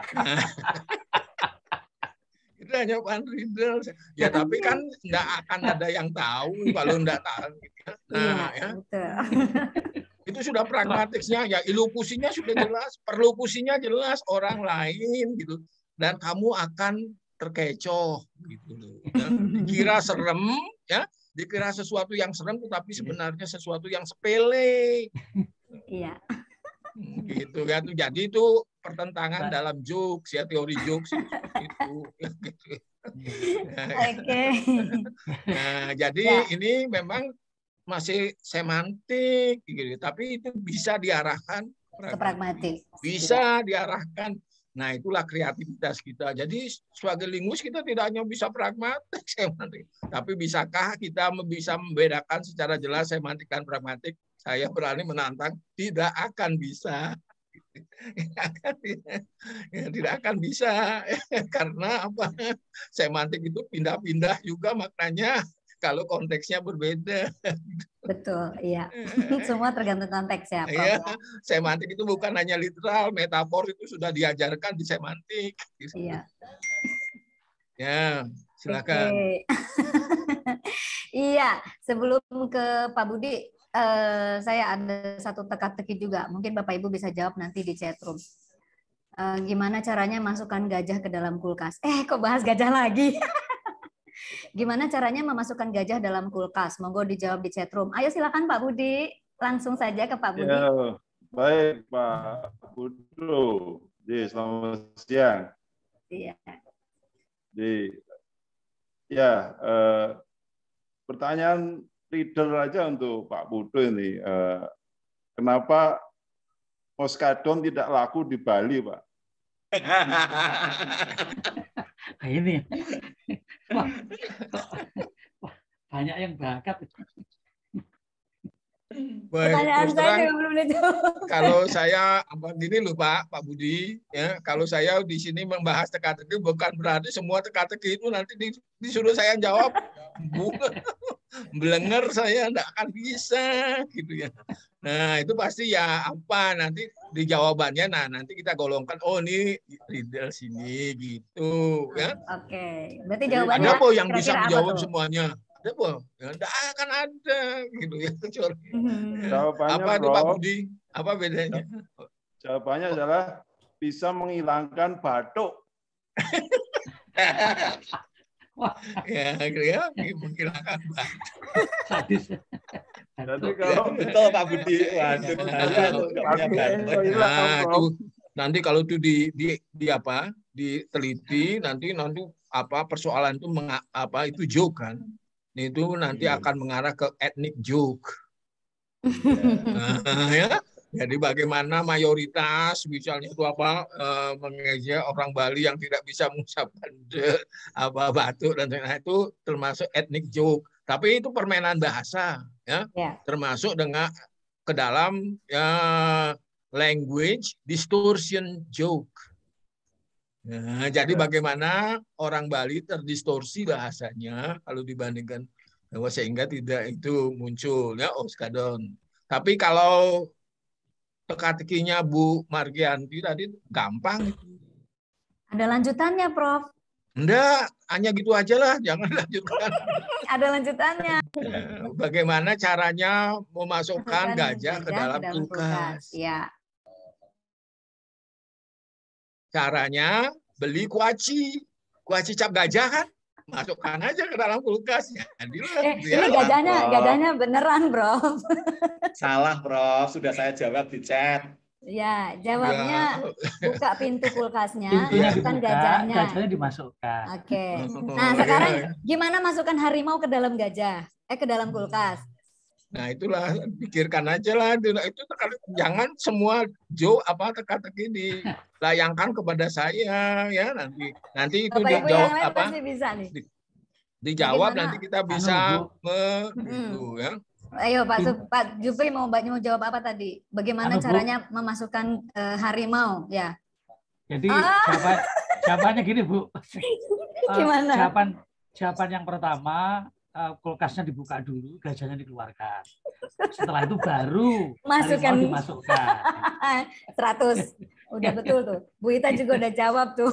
Itu hanya panridel. Ya tapi kan enggak akan ada yang tahu kalau enggak tahu. Nah, ya. Itu sudah pragmatisnya ya, ilukusinya sudah jelas, perlukusinya jelas orang lain gitu. Dan kamu akan terkecoh gitu loh. Ya. Dikira serem ya, dikira sesuatu yang serem tetapi sebenarnya sesuatu yang sepele. Iya. Gitu kan. Jadi itu pertentangan dalam jokes ya, teori jokes itu. Oke. Nah, jadi ini memang masih semantik gitu, tapi itu bisa diarahkan ke pragmatik. Bisa diarahkan. Nah, itulah kreativitas kita. Jadi sebagai linguis kita tidak hanya bisa pragmatik, semantik, tapi bisakah kita bisa membedakan secara jelas semantik dan pragmatik? Saya berani menantang tidak akan bisa. Tidak akan bisa karena apa? Semantik itu pindah-pindah juga maknanya kalau konteksnya berbeda. Betul, iya. Semua tergantung konteks ya, Prof. Iya, semantik itu bukan hanya literal, metafor itu sudah diajarkan di semantik. Iya. Ya, silakan. Iya, sebelum ke Pak Budi, saya ada satu teka-teki juga. Mungkin Bapak Ibu bisa jawab nanti di chat room. Gimana caranya masukkan gajah ke dalam kulkas? Kok bahas gajah lagi? Gimana caranya memasukkan gajah dalam kulkas? Monggo dijawab di chat room. Ayo silakan Pak Budi. Langsung saja ke Pak Budi. Ya, baik Pak Budo. Selamat siang. Iya. Ya, pertanyaan reader aja untuk Pak Budo ini. Kenapa Poskadon tidak laku di Bali, Pak? Nah, ini banyak yang bakat. Baik, terus terang, kalau saya gini loh Pak Budi, ya, kalau saya di sini membahas teka-teki bukan berarti semua teka-teki itu nanti disuruh saya jawab, belenger saya enggak akan bisa gitu ya. Nah itu pasti ya apa nanti di jawabannya, nah nanti kita golongkan, oh ini riddle sini gitu ya. Oke, berarti jawabannya ada kok yang bisa menjawab semuanya. Ada apa? Tidak akan ada gitu ya. Jawabannya, apa itu Pak Budi? Apa bedanya? Jawabannya adalah bisa menghilangkan batuk. Ya, menghilangkan batuk. Jadi kalau betul Pak Budi, nanti kalau itu diteliti nanti apa persoalan itu itu joke kan. Itu nanti akan mengarah ke ethnic joke. Ya. Jadi bagaimana mayoritas misalnya itu mengejek orang Bali yang tidak bisa mengucapkan batuk dan lain-lain, itu termasuk ethnic joke. Tapi itu permainan bahasa, ya. Termasuk dengan ke dalam language distortion joke. Nah, jadi bagaimana orang Bali terdistorsi bahasanya kalau dibandingkan sehingga tidak itu muncul ya oskadon. Tapi kalau teka-tekinya Bu Margianti tadi gampang itu. Ada lanjutannya, Prof. Enggak, hanya gitu aja lah, jangan lanjutkan. Ada lanjutannya. Bagaimana caranya memasukkan gajah ke dalam kulkas? Ya. Caranya beli kuaci cap gajah kan? Masukkan aja ke dalam kulkas. Ini gajahnya beneran, Bro. Salah, Prof. Sudah saya jawab di chat. Ya, jawabnya buka pintu kulkasnya, masukkan gajahnya. Gajahnya dimasukkan. Oke. Nah, sekarang gimana masukkan harimau ke dalam gajah? Ke dalam kulkas? Nah, itulah pikirkan aja lah. Itu jangan semua teka-teki dilayangkan kepada saya ya nanti itu dijawab apa? Bisa nih. Dijawab nanti kita bisa gitu ya. Ayo Pak Jupri mau jawab apa tadi? Bagaimana caranya memasukkan harimau ya? Jadi jawabannya gini Bu. Gimana? Jawaban yang pertama, kulkasnya dibuka dulu, gajahnya dikeluarkan. Setelah itu baru harimau dimasukkan. 100. Udah betul tuh. Bu Ita juga udah jawab tuh.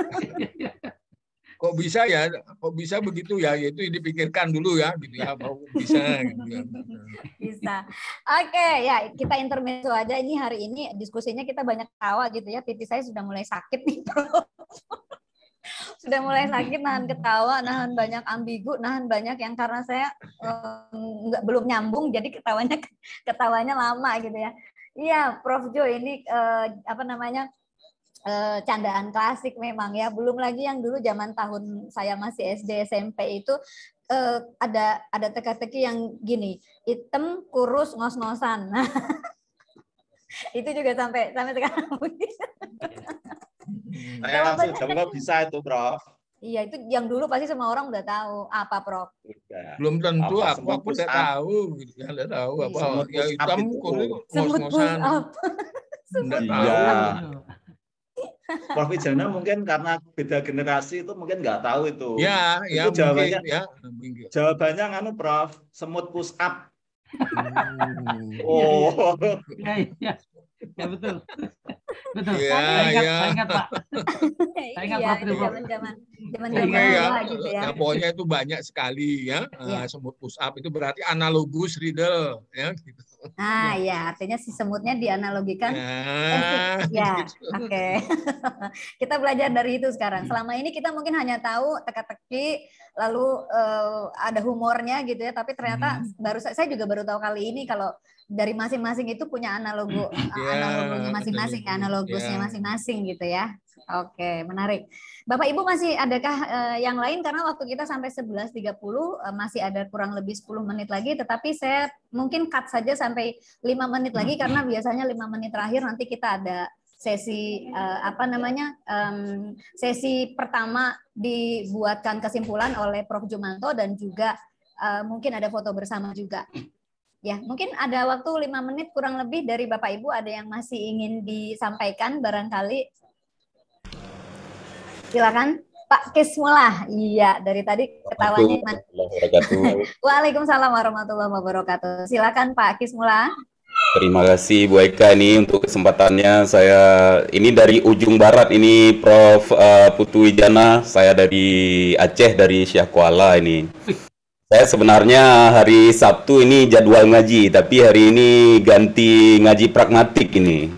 Kok bisa ya? Kok bisa begitu ya? Itu dipikirkan dulu ya, gitu ya. Bisa gitu ya. Bisa. Oke, ya kita intermezzo aja. Ini hari ini diskusinya kita banyak tawa gitu ya. Pipi saya sudah mulai sakit nih, Bro. Sudah mulai sakit, nahan ketawa, nahan banyak ambigu, nahan banyak yang karena saya belum nyambung, jadi ketawanya lama gitu ya. Iya, Prof Jo, ini candaan klasik memang ya. Belum lagi yang dulu zaman tahun saya masih SD SMP itu ada teka-teki yang gini, hitam kurus ngos-ngosan. Nah, itu juga sampai sekarang. Saya langsung jawab bisa itu, Prof. Iya, itu yang dulu pasti semua orang udah tahu. Apa, Prof? Belum tentu aku udah tahu. Ya, udah tahu apa. Ya, hitam kurus ngos-ngosan. Enggak tahu. Prof Wijana mungkin karena beda generasi itu mungkin nggak tahu itu. Ya, itu jawabannya mungkin, ya. Jawabannya Prof, semut push up. Oh. Ya, betul. Betul. Saya ingat Pak. Saya ingat Prof itu. Zaman gitu ya. Pokoknya itu banyak sekali ya. Semut push up itu berarti analogus riddle ya gitu. Ah ya, artinya si semutnya dianalogikan. Ya, oke. Kita belajar dari itu sekarang. Selama ini kita mungkin hanya tahu teka-teki, lalu ada humornya gitu ya. Tapi ternyata saya juga baru tahu kali ini kalau dari masing-masing itu punya analoginya masing-masing, analogusnya masing-masing gitu ya. Oke, menarik. Bapak Ibu masih adakah yang lain, karena waktu kita sampai 11.30 masih ada kurang lebih 10 menit lagi, tetapi saya mungkin cut saja sampai 5 menit lagi karena biasanya 5 menit terakhir nanti kita ada sesi sesi pertama dibuatkan kesimpulan oleh Prof Jumanto dan juga mungkin ada foto bersama juga. Ya, mungkin ada waktu 5 menit kurang lebih dari Bapak Ibu, ada yang masih ingin disampaikan barangkali. Silakan Pak Kismullah. Iya, dari tadi ketawanya. Waalaikumsalam warahmatullahi wabarakatuh. Silakan Pak Kismullah. Terima kasih Bu Eka ini untuk kesempatannya. Saya ini dari ujung barat ini Prof Putu Wijana. Saya dari Aceh, dari Syah Kuala ini. Saya sebenarnya hari Sabtu ini jadwal ngaji, tapi hari ini ganti ngaji pragmatik ini.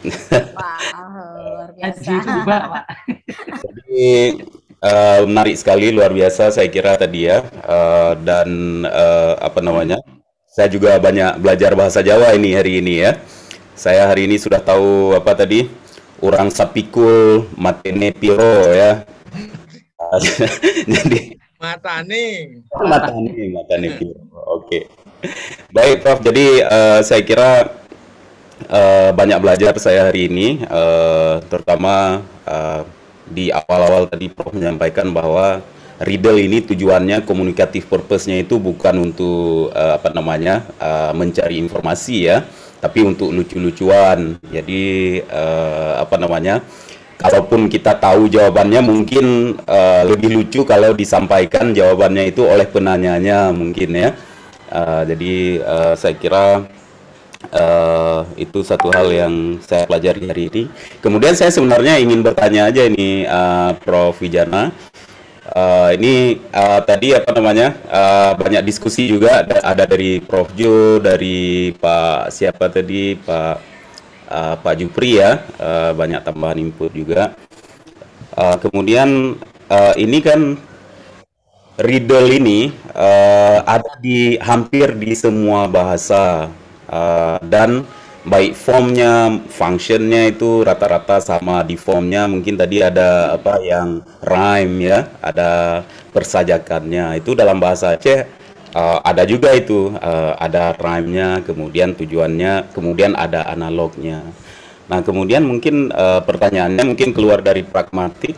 Luar biasa. Jadi menarik sekali, luar biasa saya kira tadi ya. Dan saya juga banyak belajar bahasa Jawa ini hari ini ya. Saya hari ini sudah tahu apa tadi, urang sapikul matene piro ya. Jadi matane piro. Oke. Baik, Prof. Jadi saya kira banyak belajar saya hari ini, terutama di awal-awal tadi Prof menyampaikan bahwa Riddle ini tujuannya komunikatif purpose-nya itu bukan untuk mencari informasi ya, tapi untuk lucu-lucuan. Jadi kalaupun kita tahu jawabannya mungkin lebih lucu kalau disampaikan jawabannya itu oleh penanyanya mungkin ya. Jadi saya kira itu satu hal yang saya pelajari hari ini. Kemudian saya sebenarnya ingin bertanya aja ini Prof Wijana. Ini tadi banyak diskusi juga, ada dari Prof Jo, dari Pak siapa tadi Pak Jupri ya, banyak tambahan input juga. Kemudian ini kan Riddle ini ada di hampir di semua bahasa, dan baik formnya, functionnya itu rata-rata sama di formnya. Mungkin tadi ada yang rhyme ya, ada persajakannya. Itu dalam bahasa Aceh ada juga itu, ada rhyme-nya, kemudian tujuannya, kemudian ada analognya. Nah, kemudian mungkin pertanyaannya mungkin keluar dari pragmatik,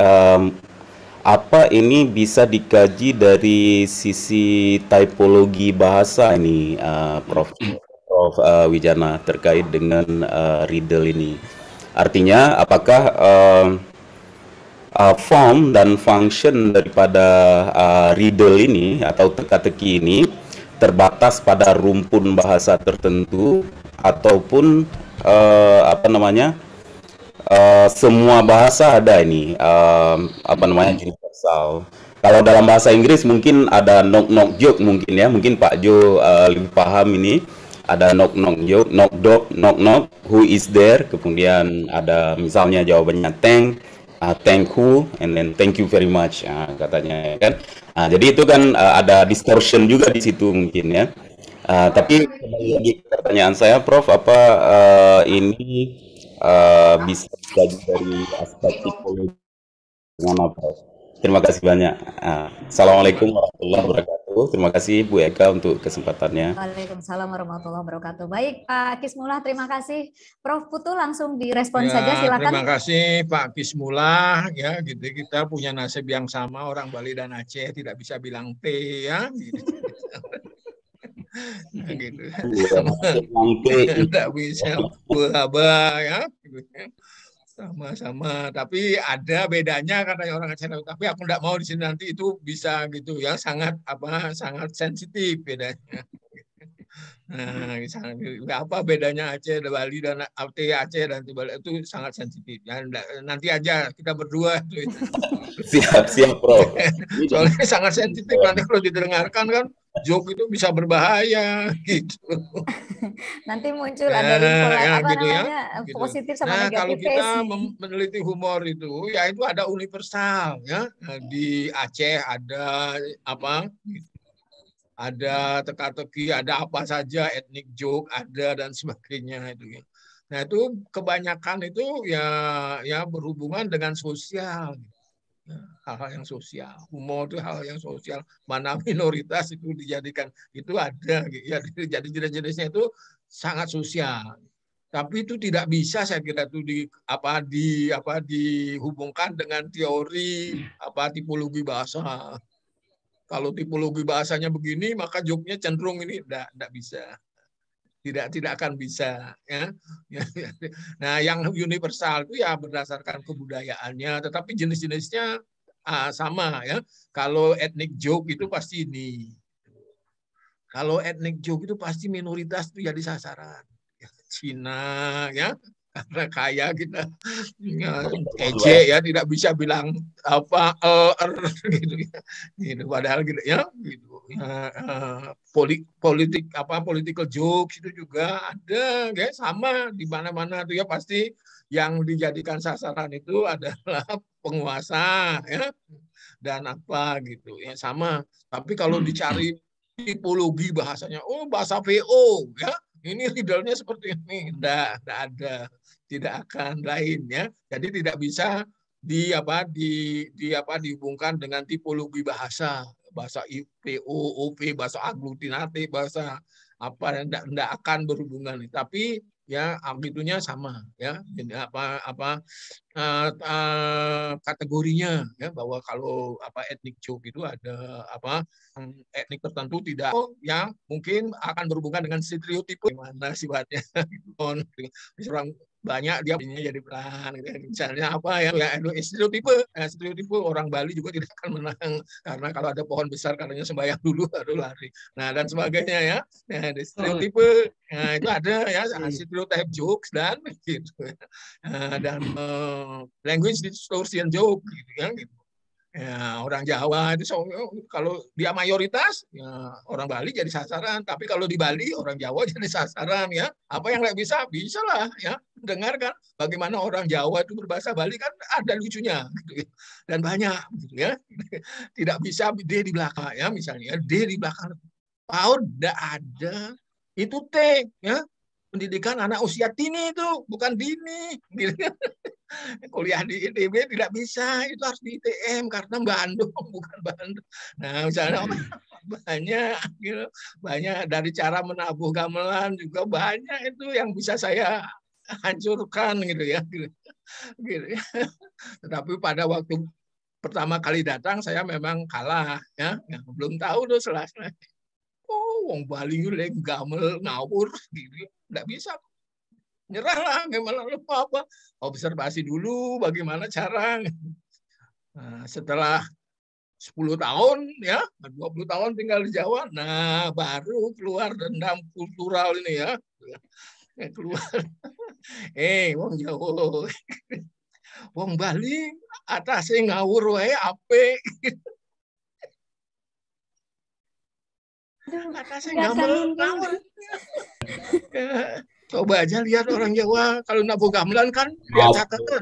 apa ini bisa dikaji dari sisi typologi bahasa ini, Prof Wijana, terkait dengan Riddle ini? Artinya apakah form dan function daripada Riddle ini atau teka-teki ini terbatas pada rumpun bahasa tertentu, ataupun semua bahasa ada ini universal? Kalau dalam bahasa Inggris mungkin ada knock joke mungkin ya, mungkin Pak Jo lebih paham ini. Ada knock joke, knock, who is there, kemudian ada misalnya jawabannya thank who, and then thank you very much, katanya kan. Jadi itu kan ada distortion juga di situ mungkin ya. Tapi kembali lagi ke pertanyaan saya, Prof, apa ini bisa dikaji dari aspek psikologi dengan apa? Terima kasih banyak. Assalamualaikum warahmatullahi wabarakatuh. Terima kasih Bu Eka untuk kesempatannya. Waalaikumsalam warahmatullahi wabarakatuh. Baik Pak Kismullah, terima kasih. Prof Putu langsung direspon saja, silakan. Terima kasih Pak Kismullah ya, gitu. Kita punya nasib yang sama, orang Bali dan Aceh tidak bisa bilang T ya. Gitu. Nah, gitu. Tidak bisa beraba ya. Gitu. Sama-sama, tapi ada bedanya katanya orang Aceh. Tapi aku tidak mau di sini, nanti itu bisa gitu ya, sangat sensitif bedanya. Nah, apa bedanya Aceh, Bali dan Aceh dan Bali itu sangat sensitif. Ya, nanti aja kita berdua itu. Siap, Prof. Soalnya sangat sensitif, nanti kalau didengarkan kan joke itu bisa berbahaya gitu. Nanti muncul ada positif sama negatif. Kalau kita meneliti humor itu, ya itu ada universal ya. Di Aceh ada ada teka-teki, ada apa saja, ethnic joke ada dan sebagainya itu. Nah itu kebanyakan itu ya berhubungan dengan sosial. Hal-hal yang sosial, humor itu hal yang sosial, mana minoritas itu dijadikan, itu ada ya, jadi jenis-jenisnya itu sangat sosial, tapi itu tidak bisa saya kira itu dihubungkan dengan teori tipologi bahasa. Kalau tipologi bahasanya begini maka joknya cenderung ini tidak bisa. Tidak akan bisa ya. Nah, yang universal itu ya berdasarkan kebudayaannya, tetapi jenis-jenisnya sama ya. Kalau ethnic joke itu pasti ini. Kalau ethnic joke itu pasti minoritas itu jadi sasaran. Cina ya, karena kaya kita ejek ya, tidak bisa bilang gitu ya. Gitu, padahal gitu ya, gitu. Political jokes itu juga ada ya, sama di mana-mana tuh ya, pasti yang dijadikan sasaran itu adalah penguasa ya, dan apa gitu ya, sama. Tapi kalau dicari tipologi bahasanya, bahasa VO ya, ini riddle-nya seperti ini, tidak ada, tidak akan lain ya. Jadi tidak bisa dihubungkan dengan tipologi bahasa. bahasa IPO, OP, bahasa aglutinatif, bahasa apa yang tidak akan berhubungan. Tapi ya amplitunya sama ya. Jadi kategorinya ya, bahwa kalau ethnic joke itu ada etnik tertentu tidak yang mungkin akan berhubungan dengan stereotipe gimana sifatnya. Orang banyak dia jadi peran gitu. Misalnya apa ya stereotipe orang Bali juga tidak akan menang karena kalau ada pohon besar katanya sembahyang dulu baru lari. Nah dan sebagainya ya. Nah, stereotipe itu ada ya, stereotype jokes dan gitu. Dan language distortion joke gitu ya gitu. Ya, orang Jawa itu kalau dia mayoritas ya, orang Bali jadi sasaran, tapi kalau di Bali orang Jawa jadi sasaran ya. Apa yang nggak bisa lah ya. Dengarkan bagaimana orang Jawa itu berbahasa Bali kan ada lucunya gitu ya. Dan banyak gitu ya. Tidak bisa D di belakang ya, misalnya D di belakang PAUD tidak ada, itu T ya. Pendidikan anak usia dini itu bukan dini gitu. Kuliah di ITB tidak bisa, itu harus di ITM karena Bandung bukan Bandung. Nah misalnya banyak gitu, banyak dari cara menabuh gamelan juga banyak itu yang bisa saya hancurkan gitu ya. Gitu. Ya. Tetapi pada waktu pertama kali datang saya memang kalah ya, belum tahu tuh selasnya. Oh, wong Bali lek gamel ngawur gitu, nggak bisa. Nyerahlah, gimana apa? Observasi dulu bagaimana cara. Nah, setelah 10 tahun ya, 20 tahun tinggal di Jawa, nah baru keluar dendam kultural ini ya. Keluar. Wong Jawa. Wong Bali atasnya ngawur wae ape. Atasnya ngawur. Coba aja lihat orang Jawa kalau nabuh gamelan kan lihat catatan.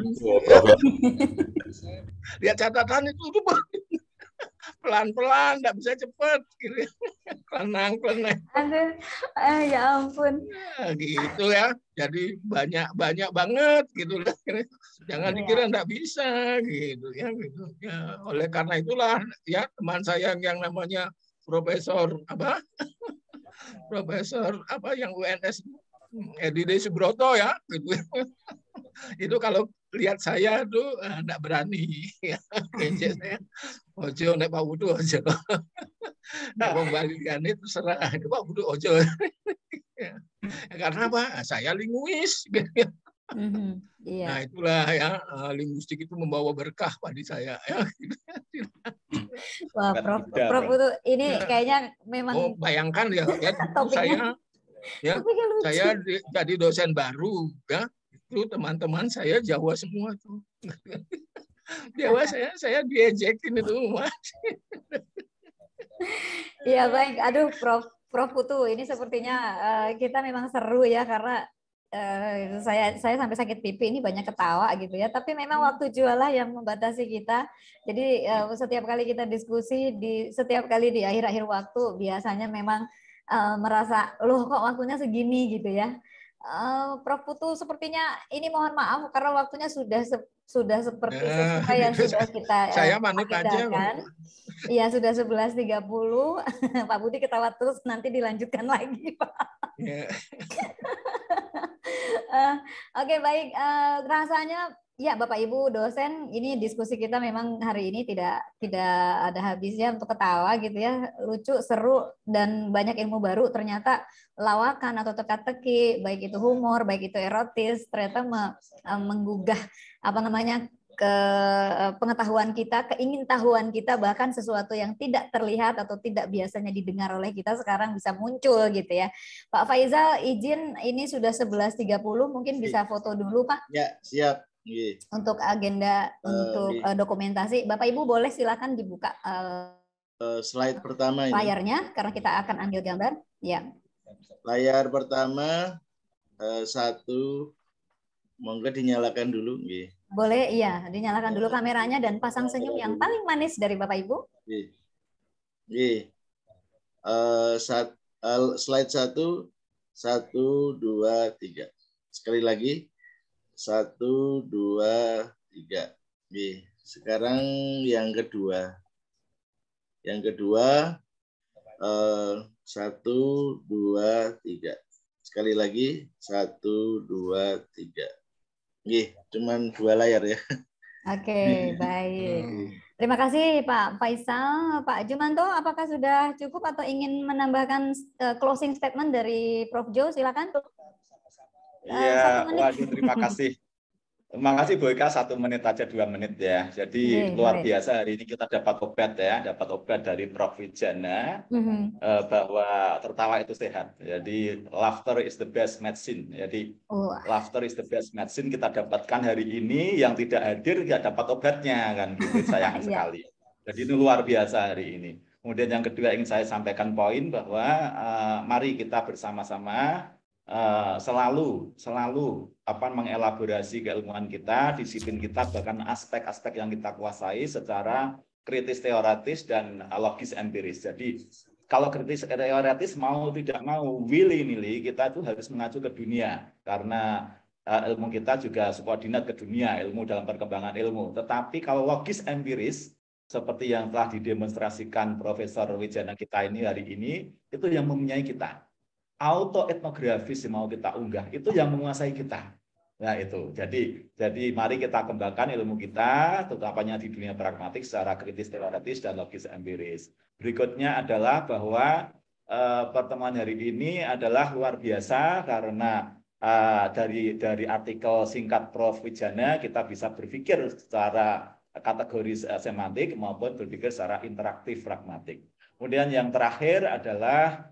Lihat catatan itu pelan-pelan, nggak bisa cepat gitu. Kelenang. Aduh, ya ampun. Nah, gitu ya. Jadi banyak banget gitu. Jangan dikira nggak bisa gitu ya. Gitu. Ya. Oleh karena itulah ya teman saya yang namanya Profesor yang UNS Edi Subroto ya gitu. Itu kalau lihat saya tuh enggak berani ya. Saya ojo nek Pak Budu ojo. Nek wong Balian itu serah Pak Budu ojo. Ya. Karena apa? Saya linguis. Iya. Nah itulah ya, linguistik itu membawa berkah bagi saya ya. Wah, Prof itu ini kayaknya memang bayangkan ya saya jadi dosen baru ya, itu teman-teman saya Jawa semua tuh. Jawa saya diejekin itu Mas. Iya baik, aduh Prof Putu ini sepertinya kita memang seru ya karena saya sampai sakit pipi ini banyak ketawa gitu ya. Tapi memang waktu jualah yang membatasi kita. Jadi setiap kali kita diskusi setiap kali di akhir-akhir waktu biasanya memang merasa loh kok waktunya segini gitu ya. Prof Putu sepertinya ini mohon maaf karena waktunya sudah seperti sesuai yang sudah kita saya manut aja. Iya sudah 11.30. Pak Budi ketawa terus nanti dilanjutkan lagi Pak. Yeah. Oke, baik. Rasanya ya Bapak Ibu dosen, ini diskusi kita memang hari ini tidak ada habisnya untuk ketawa gitu ya. Lucu, seru dan banyak ilmu baru. Ternyata lawakan atau teka-teki, baik itu humor, baik itu erotis, ternyata menggugah ke pengetahuan kita, keingintahuan kita, bahkan sesuatu yang tidak terlihat atau tidak biasanya didengar oleh kita sekarang bisa muncul gitu ya. Pak Faizal izin ini sudah 11.30 mungkin bisa foto dulu Pak. Ya, siap. Untuk agenda untuk dokumentasi. Bapak Ibu boleh silakan dibuka slide pertama ini. Layarnya karena kita akan ambil gambar. Ya. Layar pertama satu, monggo dinyalakan dulu. Boleh, iya. Dinyalakan dulu kameranya dan pasang senyum yang paling manis dari Bapak Ibu. Slide 1, 1, 2, 3. Sekali lagi. 1, 2, 3. Sekarang yang kedua. Yang kedua 1, 2, 3. Sekali lagi 1, 2, 3. Nggih, cuman 2 layar ya. Oke, baik. Terima kasih Pak Faisal. Pak Jumanto, apakah sudah cukup atau ingin menambahkan closing statement dari Prof. Jo? Silakan. Iya, waduh, terima kasih. Terima kasih Bu Eka, 1 menit aja 2 menit ya. Jadi luar biasa hari ini kita dapat obat ya, dapat obat dari Prof. Wijana bahwa tertawa itu sehat. Jadi laughter is the best medicine. Jadi laughter is the best medicine kita dapatkan hari ini, yang tidak hadir nggak dapat obatnya kan gitu, sayang sekali. Jadi itu luar biasa hari ini. Kemudian yang kedua ingin saya sampaikan poin bahwa mari kita bersama-sama selalu mengelaborasi keilmuan kita, disiplin kita, bahkan aspek-aspek yang kita kuasai secara kritis teoretis dan logis empiris. Jadi kalau kritis teoretis mau tidak mau willy-nilly kita itu harus mengacu ke dunia, karena ilmu kita juga subordinat ke dunia, ilmu dalam perkembangan ilmu. Tetapi kalau logis empiris seperti yang telah didemonstrasikan Profesor Wijana kita ini hari ini, itu yang mempunyai kita. Auto etnografis mau kita unggah, itu yang menguasai kita. Nah itu, jadi mari kita kembangkan ilmu kita, terutamanya di dunia pragmatik secara kritis teoretis dan logis empiris. Berikutnya adalah bahwa pertemuan hari ini adalah luar biasa karena dari artikel singkat Prof. Wijana kita bisa berpikir secara kategori semantik maupun berpikir secara interaktif pragmatik. Kemudian yang terakhir adalah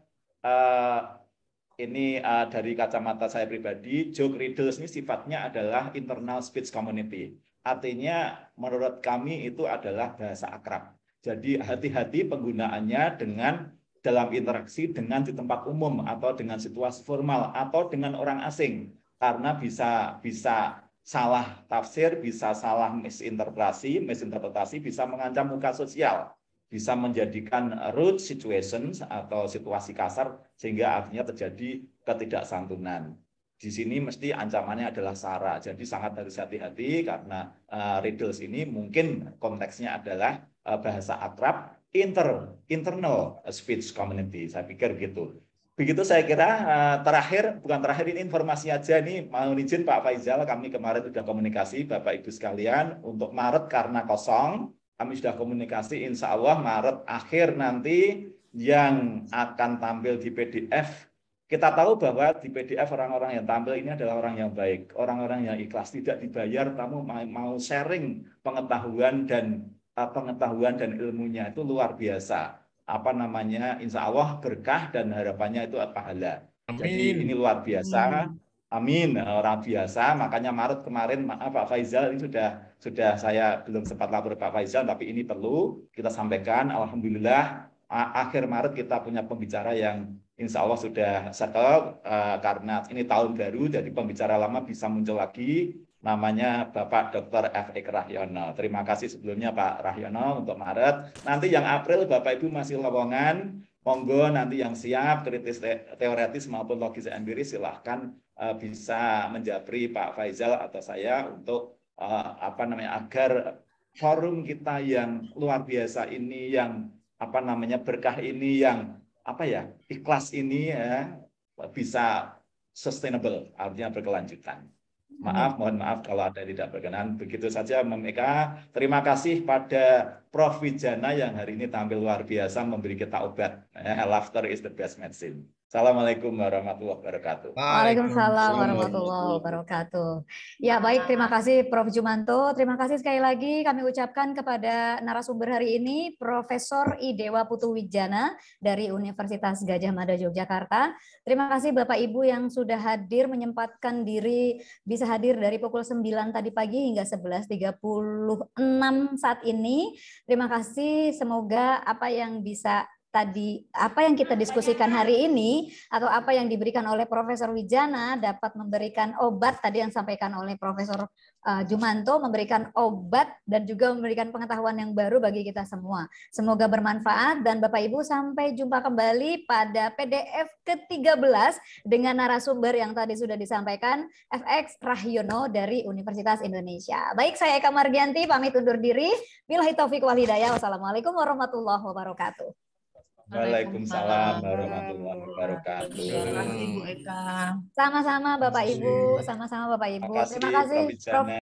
ini dari kacamata saya pribadi, joke riddles ini sifatnya adalah internal speech community. Artinya menurut kami itu adalah bahasa akrab. Jadi hati-hati penggunaannya dengan dalam interaksi dengan di tempat umum atau dengan situasi formal atau dengan orang asing. Karena bisa salah tafsir, bisa salah misinterpretasi, bisa mengancam muka sosial. Bisa menjadikan rude situations atau situasi kasar sehingga akhirnya terjadi ketidaksantunan. Di sini mesti ancamannya adalah SARA. Jadi sangat harus hati-hati karena riddles ini mungkin konteksnya adalah bahasa akrab internal speech community. Saya pikir gitu. Begitu saya kira bukan terakhir ini informasi aja nih, mau izin Pak Faisal, kami kemarin sudah komunikasi Bapak Ibu sekalian untuk Maret karena kosong. Kami sudah komunikasi, insya Allah Maret akhir nanti yang akan tampil di PDF. Kita tahu bahwa di PDF orang-orang yang tampil ini adalah orang yang baik, orang-orang yang ikhlas, tidak dibayar, kamu mau sharing pengetahuan dan ilmunya itu luar biasa. Insya Allah berkah dan harapannya itu pahala. Jadi ini luar biasa. Amin, orang biasa. Makanya Maret kemarin, maaf Pak Faisal, ini sudah saya belum sempat lapor Pak Faisal, tapi ini perlu kita sampaikan. Alhamdulillah, akhir Maret kita punya pembicara yang insya Allah sudah settle, karena ini tahun baru, jadi pembicara lama bisa muncul lagi, namanya Bapak Dr. F.E. Rahyono. Terima kasih sebelumnya Pak Rahyono untuk Maret. Nanti yang April Bapak Ibu masih lowongan, monggo nanti yang siap kritis teoretis maupun logis empiris silahkan bisa menjapri Pak Faisal atau saya untuk agar forum kita yang luar biasa ini, yang berkah ini, yang ikhlas ini ya bisa sustainable, artinya berkelanjutan. Mohon maaf kalau ada tidak berkenan. Begitu saja Meka. Terima kasih pada Prof. Wijana yang hari ini tampil luar biasa memberi kita obat. Laughter is the best medicine. Assalamualaikum warahmatullahi wabarakatuh. Waalaikumsalam warahmatullahi wabarakatuh. Ya baik, terima kasih Prof. Jumanto. Terima kasih sekali lagi kami ucapkan kepada narasumber hari ini, Profesor I. Dewa Putu Wijana dari Universitas Gadjah Mada Yogyakarta. Terima kasih Bapak Ibu yang sudah hadir, menyempatkan diri bisa hadir dari pukul 9 tadi pagi hingga 11.36 saat ini. Terima kasih, semoga apa yang bisa tadi apa yang kita diskusikan hari ini atau apa yang diberikan oleh Profesor Wijana dapat memberikan obat tadi yang disampaikan oleh Profesor Jumanto, memberikan obat dan juga memberikan pengetahuan yang baru bagi kita semua. Semoga bermanfaat dan Bapak Ibu sampai jumpa kembali pada PDF ke-13 dengan narasumber yang tadi sudah disampaikan FX Rahyono dari Universitas Indonesia. Baik, saya Eka Margianti pamit undur diri. Billahi taufiq wal hidayah. Wassalamualaikum warahmatullahi wabarakatuh. Waalaikumsalam warahmatullahi wabarakatuh. Terima kasih Bu Eka. Sama-sama Bapak Ibu, sama-sama Bapak Ibu. Terima kasih Prof.